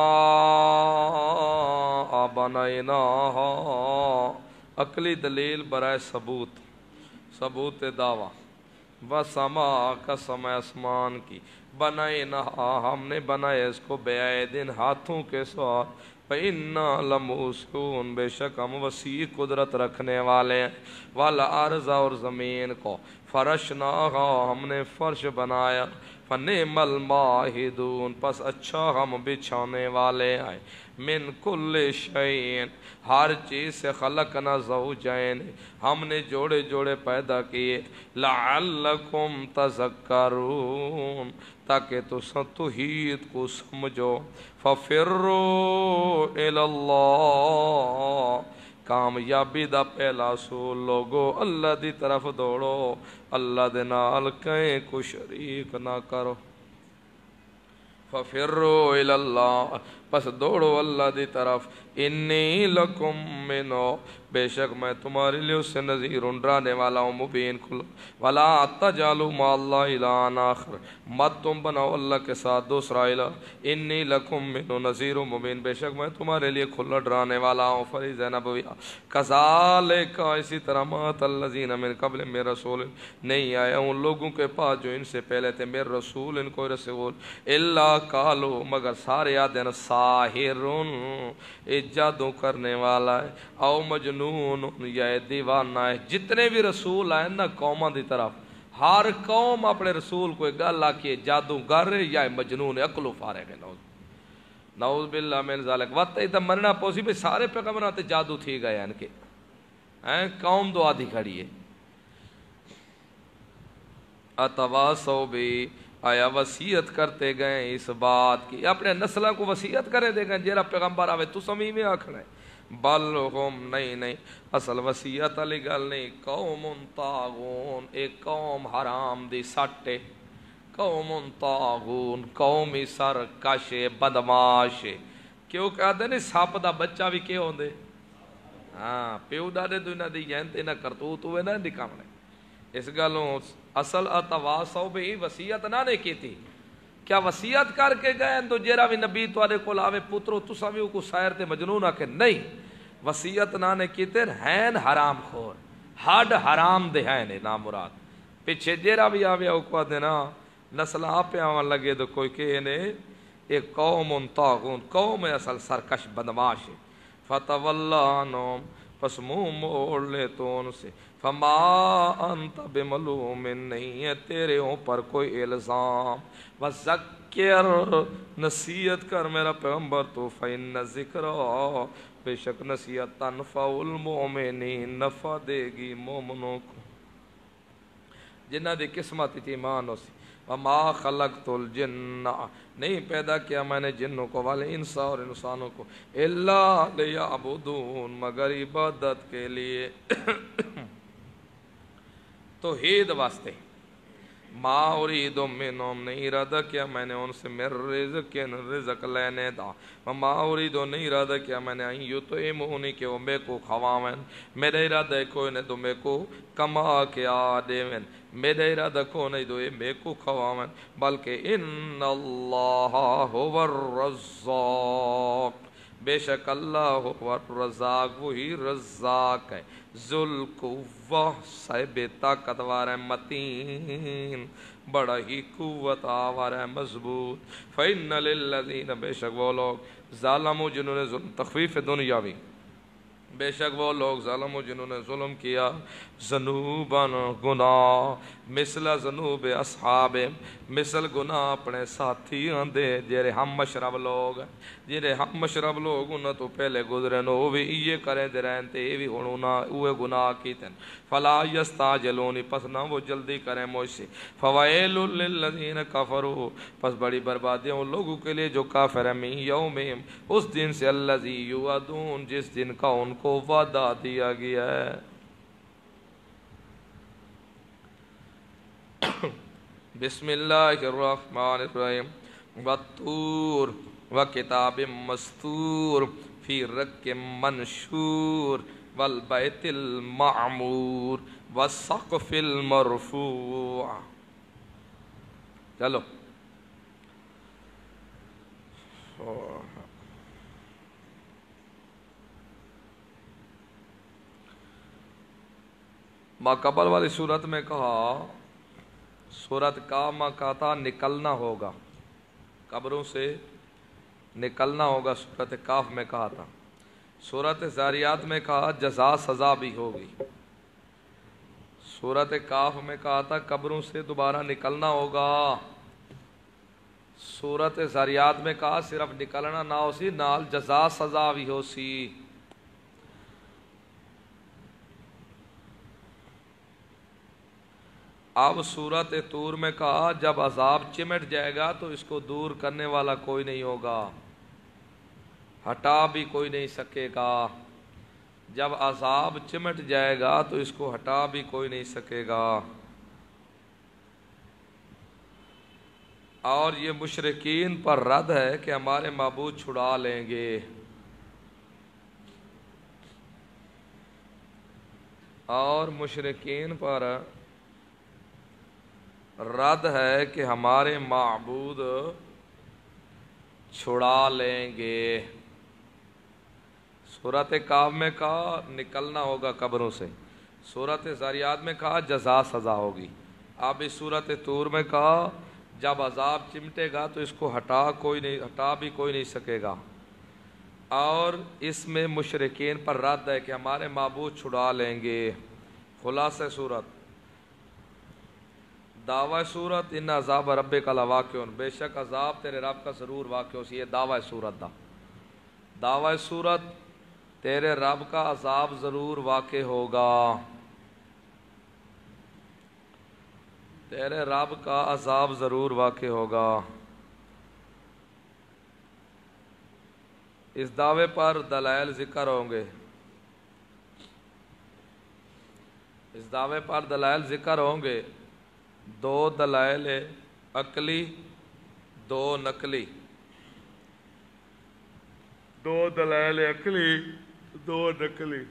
بنیناہا، عقلی دلیل برائے ثبوت، ثبوت دعویٰ، والسماء قسم آسمان کی، بنیناہا، ہم نے بنائے اس کو بیعیدن، ہاتھوں کے ساتھ، فَإِنَّا لَمُوسِعُونَ، بے شک ہم وسیع قدرت رکھنے والے ہیں، وَالْأَرْضَ، اور زمین کو، فرشناہا، ہم نے فرش بنایا، فَنِعْمَ الْمَاہِدُونَ، پس اچھا ہم بچھانے والے ہیں، من کل شیء، ہر چیز سے خلقنا زوجین، ہم نے جوڑے جوڑے پیدا کیے، لعلکم تذکرون، تاکہ تو توحید کو سمجھو، ففروا الی اللہ، کامیابی دا پہلا اصول لوگو اللہ دی طرف دوڑو، اللہ دے نال کہیں کو شریک نہ کرو، ففروا الی اللہ، پس دوڑو اللہ دی طرف، انی لکم منو، بے شک میں تمہارے لیے اس سے نذیر ڈرانے والا ہوں، مبین کھلا، ولا تجعلوا مع اللہ الہا آخر، مت تم بناؤ اللہ کے ساتھ دوسرا الہ، انی لکم منو نذیر مبین، بے شک میں تمہارے لیے کھلا ڈرانے والا ہوں۔ فریضہ نبویہ، کذالک، اسی طرح مات الذین من قبل، میرے رسول نہیں آیا ان لوگوں کے پاس جو ان سے پہلے تھے، میرے رسول ان کو رسول، الا قالوا، مگر سارے آدھے ساحرون، اے جادو کرنے والا ہے، او مجنون، یا دیوانہ ہے۔ جتنے بھی رسول آئے نا قوموں دی طرف، ہر قوم اپنے رسول کو گل آکے جادوگر ہے یا مجنون ہے، عقل و فارغ ہے، نعوذ نعوذ باللہ من ذالک۔ وقت ادھا مرنا پوسی بھی سارے پیغمبروں تے جادو تھی گئے ان کے ہیں، قوم دو آدھی کھڑی ہے۔ اتواصوا بھی، آیا وصیت کرتے گئے اس بات کی، اپنے نسلوں کو وصیت کرے دے گئے جیرا پیغمبر آوے تو سمی میں آکھنا ہے، بل ہم، نہیں نہیں، اصل وصیت علی گل نہیں، قوم طاغون، ایک قوم حرام دی سٹے، قوم طاغون، قومی سرکش بدماش، کیوں کہتے ہیں سپ دا بچہ بھی کیوں ہوندے، ہاں پیو ڈاڈے تو انہاں دی جینتے نہ کرتوت ہوئے نہ نکامنے، اس گلوں اصل اتواصوا بھی وصیت نہ نے کی تھی، کیا وصیت کر کے گئے تو جیرا بھی نبی تواڈے کول آوے پترو تساں بھی کو سائر تے مجنون آ کے، نہیں، وصیت نہ نے کیتے ہیں حرام خور، ہڈ حرام دے ہیں نا مراد، پیچھے جیرا بھی آوے او کو دینا نسل آپ آون لگے تو کوئی کہ نے ایک قوم طاغون، قوم اصل سرکش بدماش ہے، فتولی عنہم، پس منہ موڑ لے تو ان سے، فما انت بملوم، نہیں ہے تیرے اوپر کوئی الزام، وذکر، نصیحت کر میرا پیغمبر تو، فإن ذکرہ، بے شک نصیحت تنفع المؤمنین، نفع دے گی مومنوں کو، جنہ دی قسمت تھی ایمان ہو سی، وما خلقت الجن، نہیں پیدا کیا میں نے جنوں کو والے انسا اور انسانوں کو، الا لیعبدون، مگر عبادت کے لیے، توحید واسطے، ما اريد منهم، نہیں ارادہ کیا میں نے ان سے مر رزق، رزق لینے دا، وما اريد، نہیں ارادہ کیا میں نے ان یطعمونی، کہ وہ میں کو کھواویں، میرا ارادہ ہے کوئی نہیں تو میں کو کما کے آ دیویں، میرا ارادہ کو نہیں تو میں کو کھواویں، بلکہ ان اللہ هو الرزاق، بے شک اللہ هو الرزاق، وہی رزاق ہے، ذوالقوہ، صاحب طاقتور ہے، متین، بڑا ہی قوت آور ہے، مضبوط، فَإِنَّ لِلَّذِينَ، بے شک وہ لوگ، ظالموں جنہوں نے ظلم، تخفیف دنیاوی، بے شک وہ لوگ ظالموں جنہوں نے ظلم کیا، ذنوباً، گناہ، مثل ذنوب اصحاب، مثل گناہ اپنے ساتھی آندے، جیرے ہم مشرب لوگ، جیرے ہم مشرب لوگ انہوں تو پہلے گزرے نو، وہ بھی یہ کریں دے رہے ہیں، یہ بھی ہونا اوے گناہ کیتے ہیں، فلا یستعجلونی، پس نہ وہ جلدی کریں مجھ سے، فویل للذین کفروا، پس بڑی بربادیاں ان لوگوں کے لیے جو کافر ہیں، من یومہم، اس دن سے، الذی یوعدون، جس دن کا ان کو وعدہ دیا گیا ہے۔ بسم اللہ الرحمن الرحیم، والطور، وکتاب مستور، فی رق منشور، والبیت المعمور، والسقف المرفوع۔ چلو ما قبل والی صورت میں کہا، صورت کا ما کہا تھا نکلنا ہوگا، قبروں سے نکلنا ہوگا، صورت کاف میں کہا تھا، صورت زاریات میں کہا جزا سزا بھی ہوگی، صورت کاف میں کہا تھا قبروں سے دوبارہ نکلنا ہوگا، صورت زاریات میں کہا صرف نکلنا نہ ہو سی، نال جزا سزا بھی ہو سی۔ اب صورت طور میں کہا جب عذاب چمٹ جائے گا تو اس کو دور کرنے والا کوئی نہیں ہوگا، ہٹا بھی کوئی نہیں سکے گا، جب عذاب چمٹ جائے گا تو اس کو ہٹا بھی کوئی نہیں سکے گا۔ اور یہ مشرکین پر رد ہے کہ ہمارے معبود چھڑا لیں گے، اور مشرکین پر رد ہے کہ ہمارے معبود چھڑا لیں گے۔ سورۃ کہف میں کہا نکلنا ہوگا قبروں سے، سورۃ ذاریات میں کہا جزا سزا ہوگی، اب اس سورۃ طور میں کہا جب عذاب چمٹے گا تو اس کو ہٹا کوئی نہیں ہٹا بھی کوئی نہیں سکے گا۔ اور اس میں مشرکین پر رد ہے کہ ہمارے معبود چھڑا لیں گے۔ خلاصہ صورت، دعوی صورت ان عذاب ربک لواقع، بے شک عذاب تیرے رب کا ضرور واقع ہو سی، یہ دعوی صورت دا دعوی صورت تیرے رب کا عذاب ضرور واقع ہوگا، تیرے رب کا عذاب ضرور واقع ہوگا۔ اس دعوے پر دلائل ذکر ہوں گے، اس دعوے پر دلائل ذکر ہوں گے، دو دلائل عقلی، دو نقلی، دو دلائل عقلی، دو نقلی۔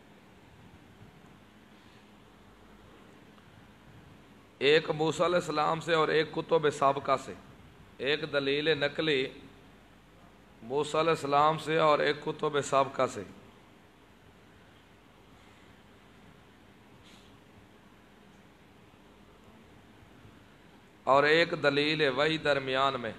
ایک موسیٰ علیہ السلام سے اور ایک کتب سابقہ سے، ایک دلیل نقلی موسیٰ علیہ السلام سے اور ایک کتب سابقہ سے، اور ایک دلیل وحی درمیان میں۔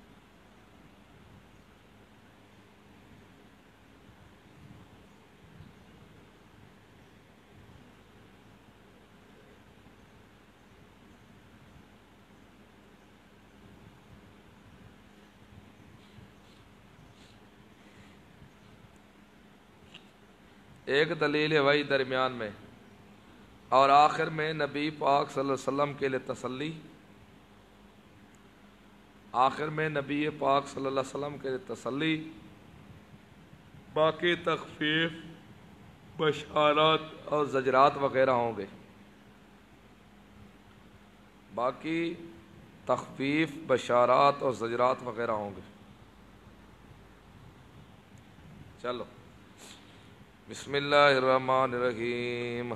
ایک دلیل وحی درمیان میں، اور آخر میں نبی پاک صلی اللہ علیہ وسلم کے لیے تسلی، آخر میں نبی پاک صلی اللہ علیہ وسلم کے لیے تسلی، باقی تخفیف، بشارات اور زجرات وغیرہ ہوں گے، باقی تخفیف، بشارات اور زجرات وغیرہ ہوں گے۔ چلو بسم اللہ الرحمن الرحیم۔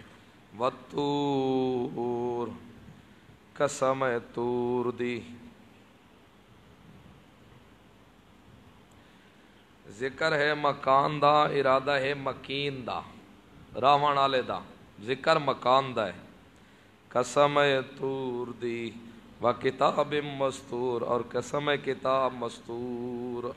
والطور، قسم طور دی، ذکر ہے مکان دا، ارادہ ہے مکین دا، راون والے دا، ذکر مکان دا ہے۔ قسم طور دی و کتاب مستور، اور قسم کتاب مستور،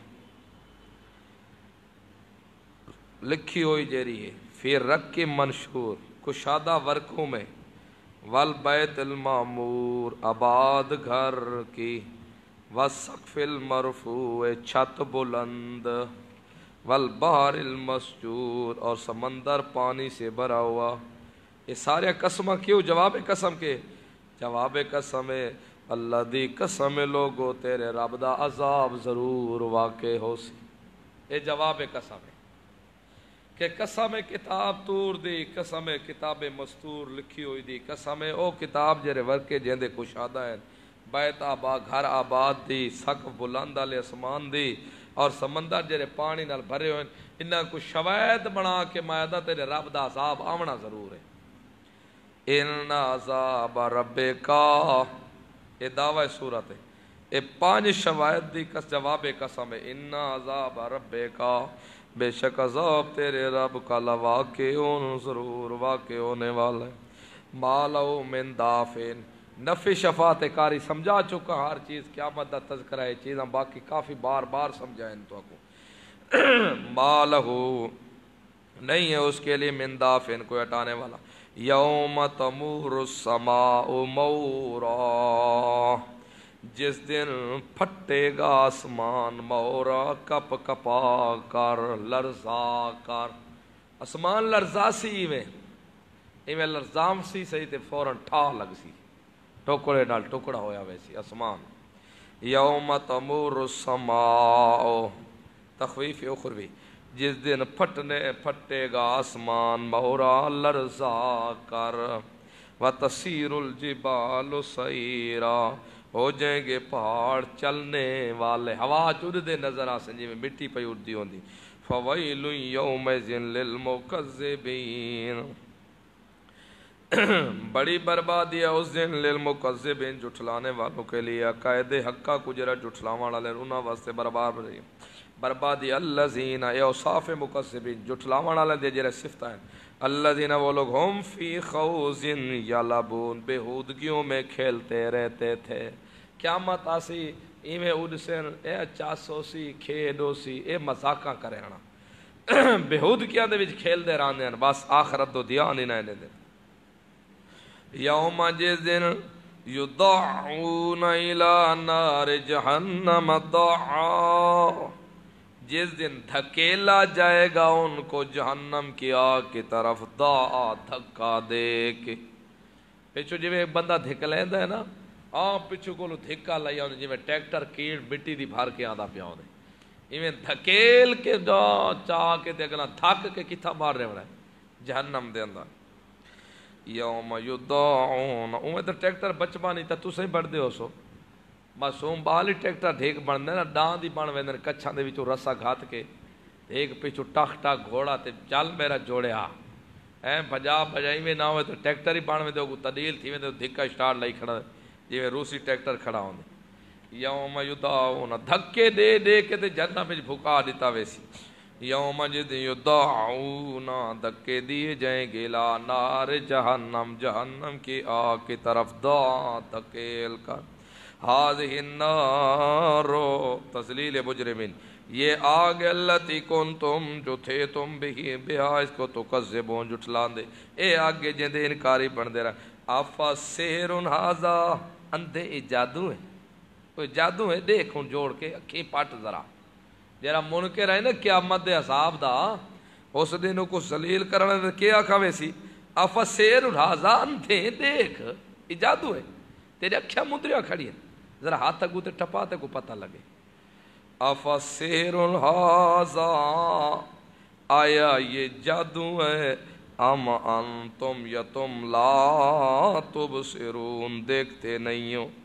لکھی ہوئی جیری ہے، فی رق منشور، کشادہ ورقوں میں، والبیت المعمور، آباد گھر کی، والسقف المرفوع، چھت بلند، والبحر المسجور، اور سمندر پانی سے بھرا ہوا۔ یہ سارے قسمہ کیوں؟ جواب قسم کے، جواب قسم اللہ دی قسم لوگو تیرے رب دا عذاب ضرور واقع ہو سی، یہ جواب قسم ہے کہ قسم کتاب طور دی، قسم کتاب مستور لکھی ہوئی دی، قسم او کتاب جرے ورکے جیندے کشادہ ہے، بیت آباد گھر آباد دی، سقف بلند والے اسمان دی، اور سمندر جرے پانی نال بھرے ہوئے، انہاں کو شواہد بنا کے معاہدہ تیرے رب دا عذاب آونا ضرور ہے۔ ان عذاب ربکا، یہ دعوی صورت ہے، یہ پانچ شواہد دی کس جواب قسم ہے۔ ان عذاب ربکا، بے شک عذاب تیرے رب کا لواقع ضرور واقع ہونے والا ہے۔ مالو من دافن، نفی شفاعت کاری سمجھا چکا، ہر چیز قیامت دا تذکرہ ہے، چیزاں باقی کافی بار بار سمجھائیں تو کو۔ مالہو، نہیں ہے اس کے لیے من دافن کوئی ہٹانے والا۔ یوم تمور السماء مورا، جس دن پھٹے گا آسمان مورا، کپ کپا کر، لرزا کر، آسمان لرزا سی میں ایویں لرزام سی صحیح تے فوراً ٹھا لگ سی، ٹکڑے نال ٹکڑا ہویا ویسی آسمان۔ یوم تمور السماء، تخویف اخروی، جس دن پھٹنے پھٹے گا آسمان مورا، لرزا کر، وَتَسِيرُ الْجِبَالُ سَيْرًا، ہو جائیں گے پہاڑ چلنے والے، ہوا چڑھدے نظر آسن جی میں مٹی پہ اڑدی ہوندی۔ فویل یومئذ للمکذبین، بڑی بربادی ہے اس دن للمکذبین جھٹلانے والوں کے لیے، عقائد حقہ کو جرا جھٹلاون والے انہاں واسطے برباد رہی بربادی۔ الذین، اے اوصاف مکذبین جھٹلاون والے دے جڑے صفتاں ہیں، الذین وہ لوگ ہم فی خوض یلعبون بےہودگیوں میں کھیلتے رہتے تھے۔ قیامت آسی ایویں اڈسن، اے چاسو سی کھیڈو سی، اے مذاقاں کرے ہنا بےہودگیاں دے وچ کھیلدے رہندے ہیں، بس آخرت تو دھیان ہی نہ دے۔ یوم جس دن یدعون الی نار جہنم دعا، جس دن دھکیلا جائے گا ان کو جہنم کی آگ کی طرف، دعا دھکا دے کے۔ پچھو جی میں ایک بندہ دھک لیندہ ہے نا، آن پچھو کو لو دھکا لائیا ہونے جی میں ٹریکٹر کیڑ مٹی دی بھار کے آدھا پیا ہونے، ایویں دھکیل کے جا چاہ کے دیکھنا تھک کے کتھا مار رہے ہونا ہے جہنم دے اندر۔ یوم یدعون، اوہ تو ٹریکٹر بچبا نہیں تا تسے بڑھ دے ہو سو، بس اوم بالی ٹریکٹر ڈھیک بڑھ دے نا، ڈان دی بڑھ ویندن کچھان دے وچو رسا گھات کے ایک پیچھو ٹاک ٹاک گھوڑا تے چل میرا جوڑے آ اے بجا بجائی میں نہ ہوئے تو ٹریکٹر ہی بڑھ ویندے ہو تدیل تھی ویندے دھکا سٹارٹ لائی کھڑا جی میں روسی ٹریکٹر کھڑا ہوندے۔ یوم یدعون، دھکے دے دے کے تے جہنم وچ بھکا دیتا ویسی۔ یوم جد یدعون، دھکے دیے جائیں گے لا نار جہنم، جہنم کی آگ کی طرف، دعا دھکیل کر۔ ہاذہ النار تذلیل مجرمین، یہ آگ التی کنتم جو تھے تم بھی بہا اس کو تکذبون جھٹلان دے، اے آگے جندے انکاری بن دے رہا۔ افا سحر ھذا، اندھے اے جادو ہے، کوئی جادو ہے، دیکھوں جوڑ کے اکھیں پٹ ذرا جرا منکر ہے نا قیامت دے عذاب دا، اس دن کو ذلیل کرنے دے کیا کھوے سی، افا سحر ھذا، اندھے دیکھ یہ جادو ہے، تیرے اکھیاں مندریاں کھڑی ہیں، ذرا ہاتھ تک تے ٹپاتے کو پتہ لگے۔ افسحر ھذا، آیا یہ جادو ہے، ام انتم یا تم لا تبصرون، دیکھتے نہیں ہو۔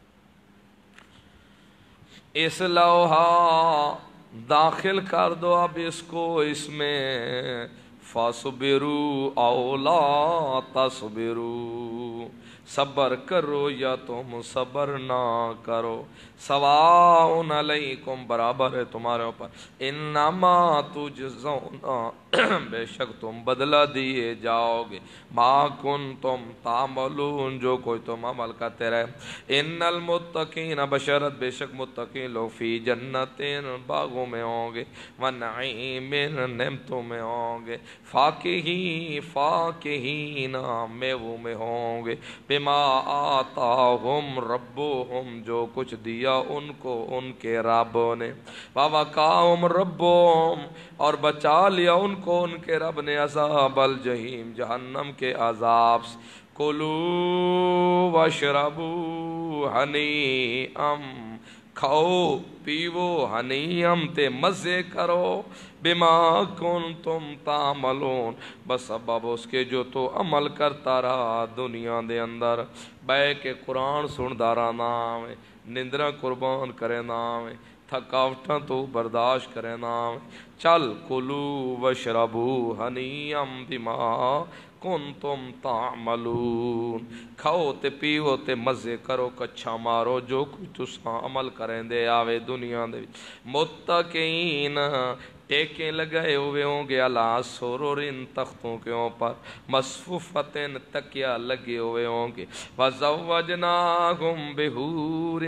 اصلوہا، داخل کر دو اب اس کو اس میں، فاصبروا او لا تصبروا، صبر کرو یا تم صبر نہ کرو، سواء علیکم، برابر ہے تمہارے اوپر، انما تجزون، بے شک تم بدلہ دیے جاؤ گے، ما کنتم تعملون، جو کوئی تم عمل کرتے رہے۔ ان المتقین، بشرت بے شک متقین لوگ، فی جنتین، باغوں میں ہوں گے، ونعیم، نعمتوں میں ہوں گے، فاکہین، فاکہین، میووں میں ہوں گے، بما آتاہم ربہم، جو کچھ دیا ان کو ان کے رب نے، ووقاہم ربہم، اور بچا لیا ان کو ان کے رب نے، عذاب الجحیم، جہنم کے عذاب سے۔ کلوا واشربوا ہنیئا، کھاؤ پیو ہنیئم تے مزے کرو، بما کنتم تعملون، بس سبب اس کے جو تو عمل کرتا رہا دنیا دے اندر، بے کے قرآن سندا رہا نام، نندرہ قربان کرے نام، تھکاوٹاں تو برداشت کرے نام، چل کلو وشربو ہنیئم بما کنتم تعملون، کھاؤ تے پیو تے مزے کرو، کچھا مارو جو کچھ تساں عمل کریں دے آوے دنیا دے، متقین، ٹیکیں لگائے ہوئے ہوں گے، علی سررن، تختوں کے اوپر، مصفوفتن، تکیا لگے ہوئے ہوں گے، وزوجناہم بحور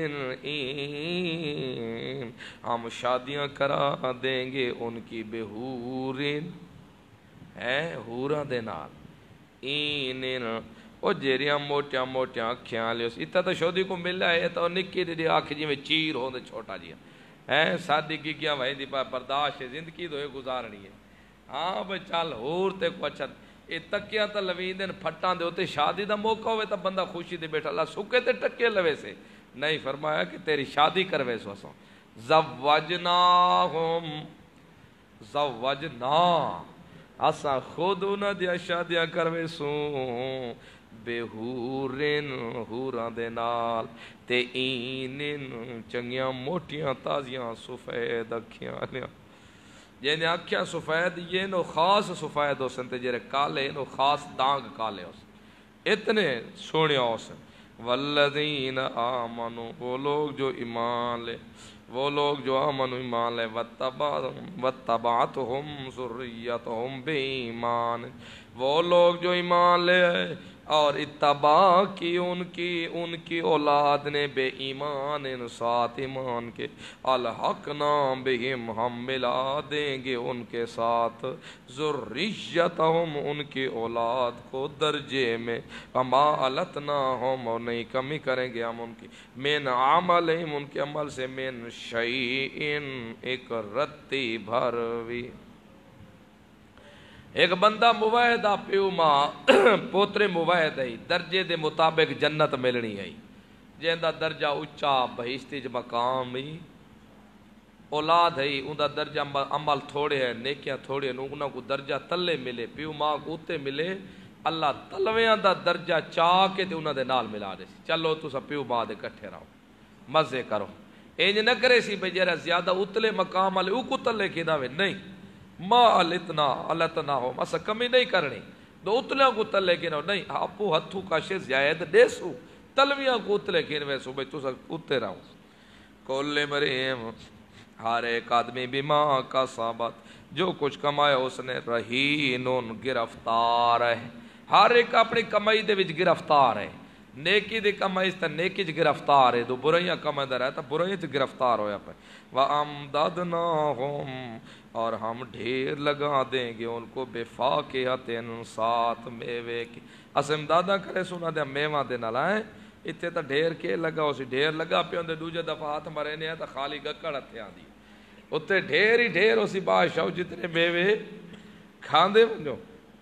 عین، ہم شادیاں کرا دیں گے ان کی بحور، ہے حوراں دے نال، این او جیریاں موٹیاں موٹیاں اکھیاں لے، اتنا تو شودی کو مل ہے تو نکی دی آنکھ جی میں چیر ہو دے چھوٹا جی ہے، سادی گیگیاں وہیں دی پا برداشت زندگی تو یہ گزارنی ہے، ہاں بھئی چل ہور تے کو اچھا، یہ تکیاں تا لوین دن پھٹاں دے ہوتے، شادی دا موقع ہوئے تا بندہ خوشی دے بیٹھا، اللہ سکے تے ٹکے لوے سے، نہیں فرمایا کہ تیری شادی کروے سو سو، زوجناہم، زوجنا، اسا خود انہاں دیا شادیاں کروے سوں، بہورن ہوراں دے نال تے اینن چنگیاں موٹیاں تازیاں سفید اکھیاں والیاں جن اکھیاں سفید یہ نو خاص سفید ہو سن تے جڑے کالے نو خاص دانگ کالے ہو سن اتنے سونے ہو سن والذین آمنوا وہ لوگ جو ایمان لے وہ لوگ جو آمنوا ایمان لے واتبعتہم ذریتہم بایمان وہ لوگ جو ایمان لے اور اتباع کی ان کی ان کی اولاد نے بے ایمان ان ساتھ ایمان کے الحقنا بہم ہم ملا دیں گے ان کے ساتھ ذریتہم ان کی اولاد کو درجے میں وما علتناہم اور نہیں کمی کریں گے ہم ان کی من عملہم ان کے عمل سے من شیئن ایک رتی بھروی ایک بندہ موحدہ پیو ماں پوترے موحد ہے درجے دے مطابق جنت ملنی ہے جہاں درجہ اچا بہشتی چ مقام ہی اولاد ہے ان دا درجہ عمل تھوڑے ہے نیکیاں تھوڑے ہیں انہوں کو درجہ تلے ملے پیو ماں کو اتے ملے اللہ تلویاں دا درجہ چاہ کے تے انہوں دے نال ملا دے سی چلو تو سب پیو ماں دے کٹھے رہو مزے کرو اینج نہ کرے سی بھئی جرا زیادہ اتلے مقام والے او کو تلے کھیدا وے نہیں ما علتنا علتنا ہو مسا کمی نہیں کرنی دو اتلیاں کو تلے کی نو نہیں اپو ہتھو کا شے زیاد دیسو تلویاں کو اتلے کی نو سو بھئی تو سا اتے رہو کل مریم ہر ایک آدمی بیما کا ثابت جو کچھ کمایا اس نے رہینون گرفتار ہے ہر ایک اپنی کمائی دے وچ گرفتار ہے نیکی دی کمائی تے نیکی چ گرفتار ہے دو برائیاں کمائندا رہتا برائیاں چ گرفتار ہویا پے وَأَمْدَدْنَاهُمْ اور ہم ڈھیر لگا دیں گے ان کو بِفَاكِهَةٍ ساتھ میوے کی اس امداداں کرے سنا دے میواں دے نال ہیں اتنے تا ڈھیر کے لگا اسی ڈھیر لگا پہ ہوندے دوجے دفعہ ہاتھ مرے نے تا خالی گکڑ ہتھے آندی اتنے ڈھیر ہی ڈھیر اسی بادشاہ جتنے میوے کھاندے ونجو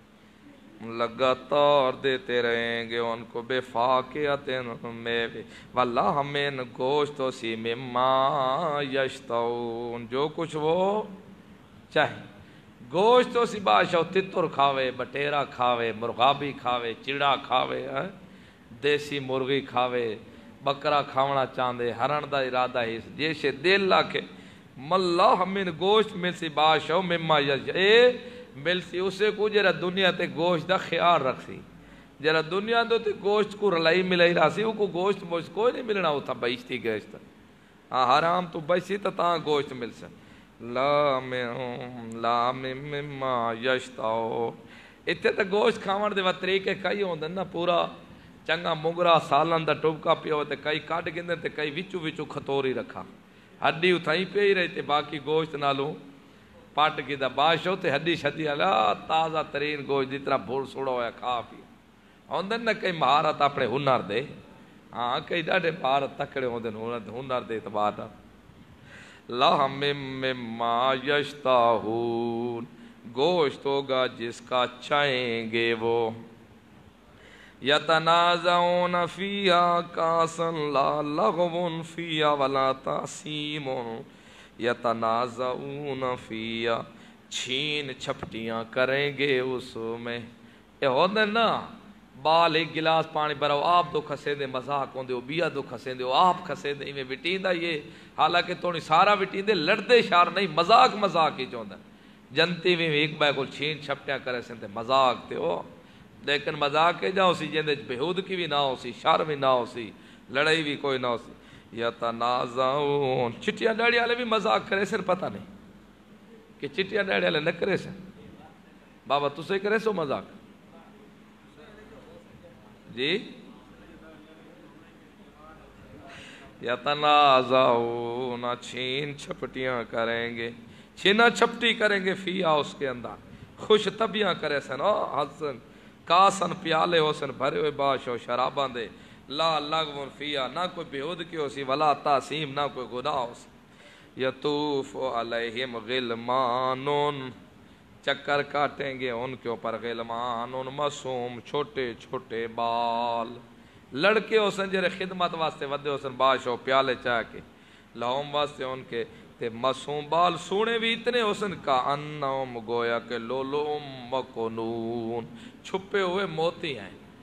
لگاتار دیتے رہیں گے ان کو بے فاقیت میوے وَلَحْمٍ گوشت اسی مما یشتون جو کچھ وہ چاہے گوشت اسی بادشاہ تتر کھاوے بٹیرا کھاوے مرغابی کھاوے چڑا کھاوے دیسی مرغی کھاوے بکرا کھاونا چاندے ہرن دا ارادہ ہی جیسے دل لاکھے مَلَحْمٍ گوشت میں سی بادشاہ مما یشتون مل سی اسے کو جرا دنیا تے گوشت دا خیال رکھ سی جرا دنیا دو تے گوشت کو رلائی ملائی رہا سی وہ کو گوشت موشت کوئی نہیں ملنا ہوتا بیشتی گوشت ہاں حرام تو بیشتی تا تاں گوشت مل سا لا من لا مما یشتاؤ اتنے تا گوشت کھاون دے وقت طریقے کئی ہوندے نا پورا چنگا مگرا سالن دا ٹوبکا پیا ہوتے کئی کاٹ گندے تے کئی وچو وچو کھتوری رکھا ہڈی اتھائی پہ ہی رہی تے باقی گوشت نالوں پاٹ کی دا بادشاہ تے ہڈی شدی اللہ تازہ ترین گوشت جتنا بھول سوڑا ہویا کھا پی ہوندے نا کئی مہارت اپنے ہنر دے ہاں کئی ڈاڈے مہارت تکڑے ہوندے ہنر دے اعتبار لحم مما یشتاہون گوشت ہوگا جس کا چاہیں گے وہ یتنازعون فیہا کاسن لا لغو فیہا ولا تاسیمون یتنازعون فیہا چھین چھپٹیاں کریں گے اس میں یہ ہوندے نا بال ایک گلاس پانی براؤ آپ دو کھسے دے مذاق ہوندے ہو بیا دو کھسے دے ہو آپ کھسے دے میں وٹین دا یہ حالانکہ تونی سارا وٹین دے لڑدے شار نہیں مذاق مذاق ہی چوندہ جنتی بھی ایک بائے کو چھین چھپٹیاں کرے سنتے مذاق تے ہو لیکن مذاق کے جاؤ سی جندے بہود کی بھی نہ ہو سی شار بھی نہ ہو سی لڑائی بھی کوئی نہ ہو سی یتنازعون چٹیاں ڈاڑی والے بھی مذاق کرے سر پتہ نہیں کہ چٹیاں ڈاڑی والے نہ کرے سر بابا تسے کرے سو مذاق جی یتنازعون چھین چھپٹیاں کریں گے چھینا چھپٹی کریں گے فیہا اس کے اندر خوش طبیاں کرے سن حسن کاسن پیالے ہو سن بھرے ہوئے باش ہو شراباں دے لا لغو فیہا نہ کوئی بہود کی ہو سی ولا تاسیم نہ کوئی گناہ ہو سی یطوف علیہم غلمانون چکر کاٹیں گے ان کے اوپر غلمانون معصوم چھوٹے چھوٹے بال لڑکے ہو سن جرے خدمت واسطے ودے ہو سن باش ہو پیالے چاہ کے لہم واسطے ان کے تے معصوم بال سونے بھی اتنے ہو سن کا انہم گویا کہ لولوم مکنون چھپے ہوئے موتی ہیں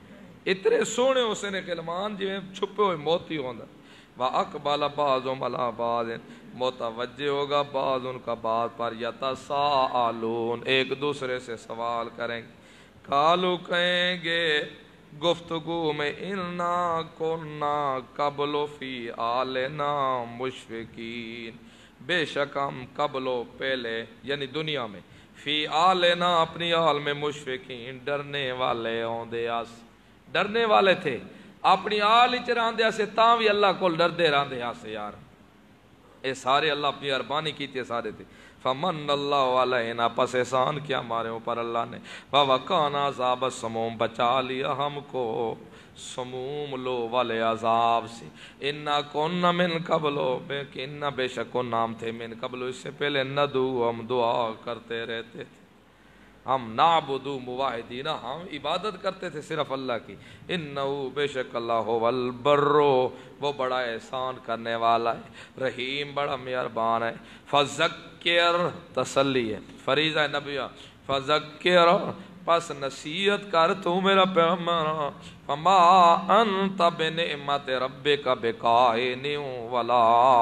اتنے سونے اس نے کلمان جی چھپے ہوئے موتی ہوندا وَأَقْبَلَ بَعْضُهُمْ عَلَىٰ بَعْضٍ متوجہ ہوگا بعض ان کا بعض پر یتساءلون ایک دوسرے سے سوال کریں گے قالوا کہیں گے گفتگو میں انا کننا قبل فی آلنا مشفقین بے شک ہم قبل و پہلے یعنی دنیا میں فی آلنا اپنی آل میں مشفقین ڈرنے والے ہوندے آس ڈرنے والے تھے اپنی آل اچ راندے آسے تاں بھی اللہ کو ڈردے راندے آسے یار اے سارے اللہ اپنی اربانی کیتے سارے تھے فمن اللہ علینا پس احسان کیا ہمارے اوپر اللہ نے وَوَقَانَا عَذَابَ السَّمُومِ بچا لیا ہم کو سموم لو والے عذاب سے اِنَّا كُنَّا مِن قَبْلُ بے کہ اِنَّا بے شک کو نام تھے من قبل اس سے پہلے ندعو ہم دعا کرتے رہتے تھے ہم نعبدو مواحدین ہم عبادت کرتے تھے صرف اللہ کی انہو بے شک اللہ هو البر وہ بڑا احسان کرنے والا ہے رحیم بڑا مہربان ہے فذکر تسلی ہے فریضہ نبیہ فذکر پس نصیحت کر تو میرا پیغمبر فما انت بنعمت ربک بکائن ولا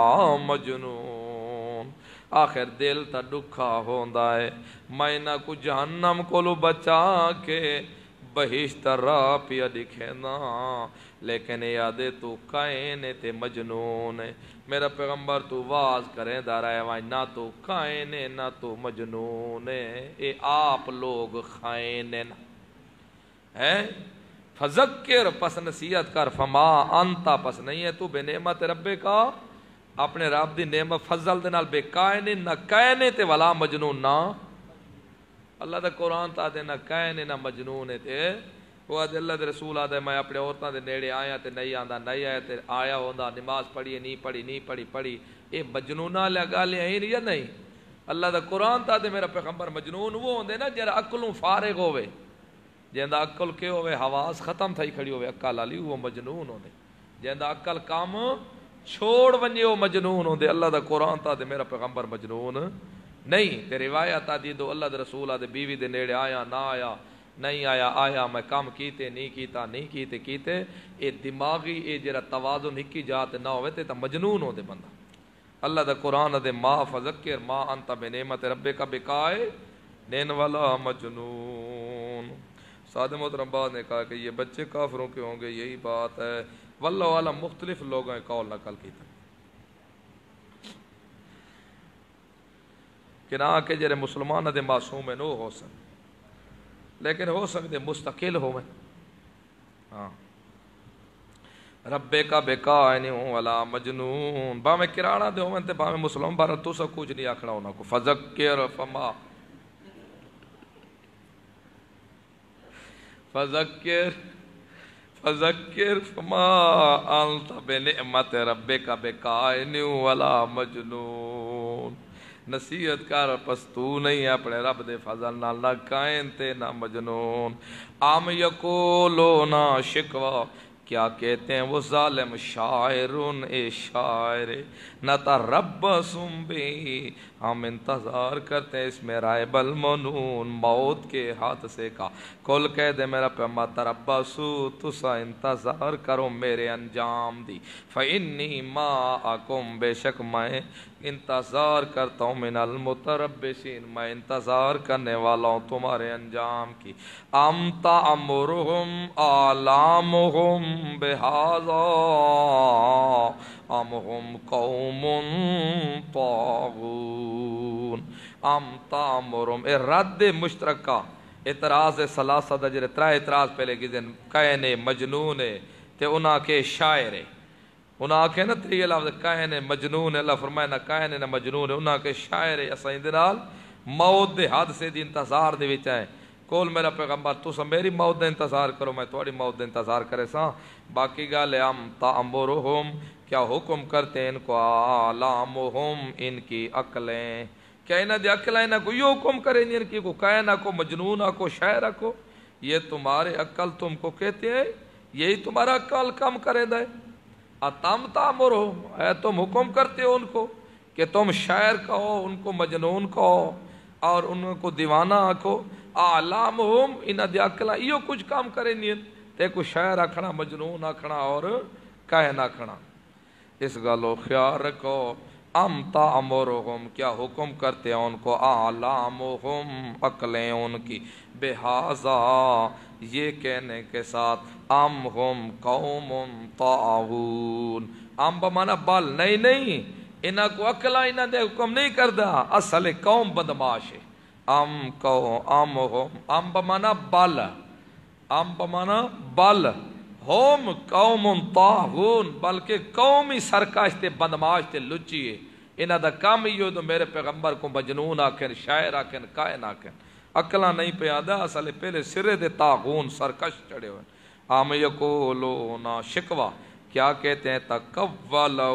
مجنون آخر دل تا دکھا ہوندا ہے میں نہ کو جہنم کولو بچا کے بہشت راہ پیا دکھینا لیکن یادے تو کائن تے مجنون ہے میرا پیغمبر تو واز کریں دا رہے وائن نہ تو کائن نہ تو مجنون ہے اے آپ لوگ خائن ہے فذکر پس نصیحت کر فما انتا پس نہیں ہے تو بے نعمت ربے کا اپنے رب دی نعمت فضل دے نال بے کائن نہ کائن تے ولا مجنون نہ اللہ دا قرآن تا دے نہ کائن نہ مجنون تے وہ آدھے اللہ دے رسول آدھے میں اپنے عورتاں دے نیڑے آیا تے نہیں آندا نہیں آیا تے آیا ہوندا نماز پڑھی نہیں پڑھی نہیں پڑھی پڑھی اے مجنونہ لگا لیا ہی نہیں یا نہیں اللہ دا قرآن تا دے میرا پیغمبر مجنون وہ ہوندے نا جرا عقلوں فارغ ہوئے جہندا عقل کے ہوئے حواس ختم تھائی کھڑی ہوئے عقل علی وہ مجنون ہوندے جہندا عقل کام چھوڑ ونجے وہ مجنون ہوندے اللہ دا قرآن تا دے میرا پیغمبر مجنون نہیں تے روایت آ دی دو اللہ دے رسول آ دے بیوی دے نیڑے آیا نہ آیا نہیں آیا آیا میں کام کیتے نہیں کیتا نہیں کیتے کیتے اے دماغی اے جرا توازن ہکی جات نہ ہوئے تے تا مجنون ہو دے بندہ اللہ دا قرآن دے ما فذکر ما انت بنعمت ربک بکائے نین والا مجنون سادہ محترم بعد نے کہا کہ یہ بچے کافروں کے ہوں گے یہی بات ہے واللہ عالم مختلف لوگوں نے قول نقل کیتا کہ نہ کہ جرے مسلمان دے معصوم نو ہو سن لیکن ہو سکتے مستقل ہوئے ہاں ربے کا بکائن ولا مجنون با میں کراڑا دے ہوئے تے با میں مسلمان بارا تو سا کچھ نہیں آکھنا ہونا کو فذکر فما فذکر فذکر فما انت بنعمت ربک بکائن ولا مجنون نصیحت کر پس تو نہیں اپنے رب دے فضل نال نہ کائن تے نہ مجنون ام یقولون شکوا کیا کہتے ہیں وہ ظالم شاعرون اے شاعر نتربصم بھی ہم انتظار کرتے ہیں اس میں رائب المنون موت کے ہاتھ سے کا کل کہہ دے میرا پیغمبر تربصو تسا انتظار کرو میرے انجام دی فإنی معکم بے شک میں انتظار کرتا ہوں من المتربصین میں انتظار کرنے والا ہوں تمہارے انجام کی ام تأمرہم آلامہم بہذا ام ہم قوم طاغون ام تأمرہم اے رد مشترکہ اعتراض سلاسہ دا جرے ترہ اعتراض پہلے کی دن کہنے مجنون تے انہاں کے شاعر انہاں کے نا تریہ لفظ کہنے مجنون اللہ فرمائے نہ کہنے نہ مجنون انہاں کے شاعر اسا اندرال موت دے حادثے دی انتظار دے وچ ہے کول میرا پیغمبر تو سا میری موت دے انتظار کرو میں تھوڑی موت دے انتظار کرے سا باقی گالے ام تأمرہم کیا حکم کرتے ہیں ان کو آلامہم ان کی عقلیں کیا انہاں دی عقلیں نہ کو یہ حکم کریں ان کی کو کائنہ کو مجنونہ کو شاعرہ کو یہ تمہارے عقل تم کو کہتے ہیں یہی تمہارا عقل کم کرے دے اتم تأمرہم اے تم حکم کرتے ہو ان کو کہ تم شاعر کہو ان کو مجنون کہو اور ان کو دیوانہ آکھو آلامہم انہاں دی عقلیں یہ کچھ کام کریں نہیں تے کوئی شاعر آکھنا مجنون آکھنا اور کاہن آکھنا. اس گالو خیال رکھو. ام تامرہم کیا حکم کرتے ہیں ان کو اعلامہم عقلیں ان کی بہذا یہ کہنے کے ساتھ ام ہم قوم طاغون. ام بمانا بل نہیں نہیں انہاں کو عقل انہاں دے حکم نہیں کردا اصل قوم بدماش ہے. ام کو ام ہم ام بمانا بل ام بمانا بل ہوم قوم طاغون بلکہ قومی سرکش تے بدماش تے لچی ہے. انہاں دا کام ہی تو میرے پیغمبر کو مجنون آکھن شاعر آکھن کائن آکھن عقلاں نہیں پہ آدھا اصل پہلے سرے دے طاغون سرکش چڑھے ہوئے. ام یقولون شکوا کیا کہتے ہیں تقولہ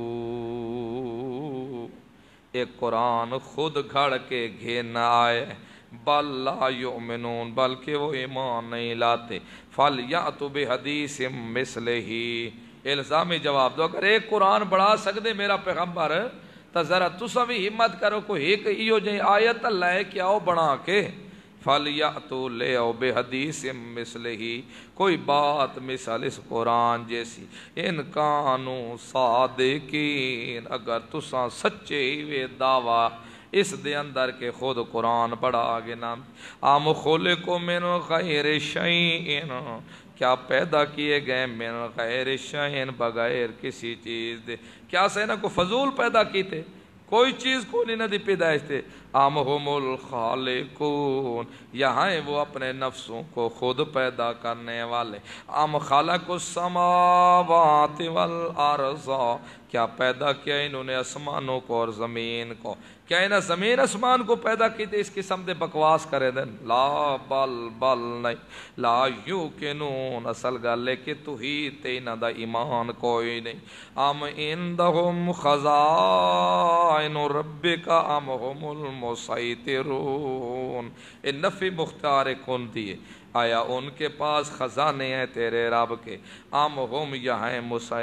ایک قرآن خود گھڑ کے گھینا آئے بل لا یؤمنون بلکہ وہ ایمان نہیں لاتے. فَلْيَأْتُ بِحَدِيثٍ مِثْلِهِ الزامی جواب دو اگر ایک قرآن بڑھا سکتے میرا پیغمبر تو ذرا تسا بھی ہمت کرو کوئی ایک ایو جائیں آیت اللہ ہے کہ آؤ بڑھا کے. فَلْيَأْتُوا لے او بِحَدِيثٍ مِثْلِهِ کوئی بات مثال اس قرآن جیسی ان کانوا صادقین اگر تسا سچے ہوئے دعویٰ اس دے اندر کے خود قرآن پڑھا آگے نام. ام خلقوا من غیر شیء کیا پیدا کیے گئے من غیر شیء بغیر کسی چیز دے کیا سینا کو فضول پیدا کیتے کوئی چیز کو نہیں نہ دی پیدائش تھے. ام ہم الخالقون یہاں وہ اپنے نفسوں کو خود پیدا کرنے والے. ام خلق السماوات والارض کیا پیدا کیا انہوں نے آسمانوں کو اور زمین کو کیا انہیں زمین آسمان کو پیدا کی تھے اس قسم دے بکواس کرے دیں. لا بل بل نہیں لا یوقنون اصل گل ہے کہ توحید تے انہاں دا ایمان کوئی نہیں. ام عندہم خزائن ربک ام ہم المسیطرون اے نفی مختار کن دیے آیا ان کے پاس خزانے ہیں تیرے رب کے. ام ہم یہاں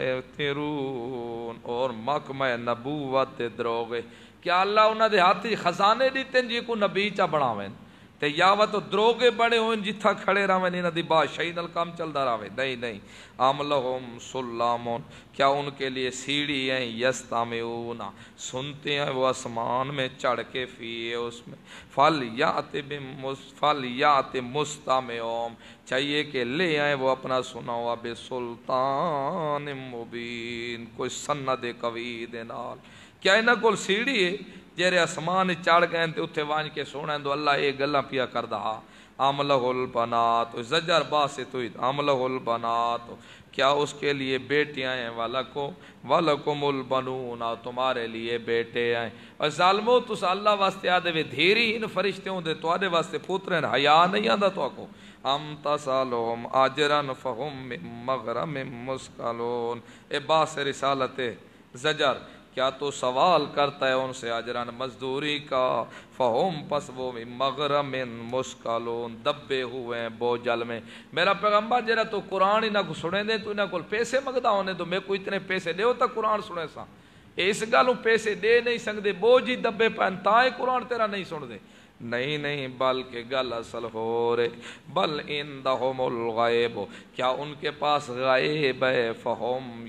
مسیطرون اور محکمہ نبوت دروغے کیا اللہ انہاں دے ہاتھی خزانے دیتے ہیں جی کو نبی چا بڑھاویں تے یا وہ تو دروغے بڑے ہوئیں جتھا کھڑے رہویں انہاں دی بادشاہی نال کام چلدا رہویں. نہیں نہیں ام لہم سلامون کیا ان کے لیے سیڑھی ہیں یستمعون سنتے ہیں وہ آسمان میں چڑھ کے فیے اس میں. فلیات فلیات مستمعون چاہیے کہ لے آئیں وہ اپنا سنا ہوا بسلطان مبین کوئی سند قوی دے نال. کیا انہاں کول سیڑھی ہے جیرے آسمان چڑھ گئے تے اتھے وانج کے سونا تو اللہ ایک گلاں پیا کردا. ام لہ البنات زجر باس تو ام لہ البنات کیا اس کے لیے بیٹیاں ہیں وَلَكُمْ وَلَكُمُ الْبَنُونَ تمہارے لیے بیٹے ہیں. اور ظالمو تس اللہ واسطے آدھے وے دھیری ان فرشتوں دے تو آدھے واسطے پوتریں حیا نہیں آدھا تو آکو. ام تسالہم اجرا فہم من مغرم مثقلون اے باس رسالت زجر کیا تو سوال کرتا ہے ان سے اجران مزدوری کا فہم پس وہ مغرم مثقلون دبے ہوئے ہیں بوجھل میں. میرا پیغمبر جرا تو قرآن ہی نہ کو سنے دے تو انہاں کو پیسے مگدا ہونے تو میں کو اتنے پیسے دے ہوتا قرآن سنے سا اس گالوں پیسے دے نہیں سکتے بوجھ ہی دبے پہن تائیں قرآن تیرا نہیں سن دے. نہیں نہیں بلکہ گل اصل ہو رہے بل عندہم الغیب کیا ان کے پاس غیب ہے فہم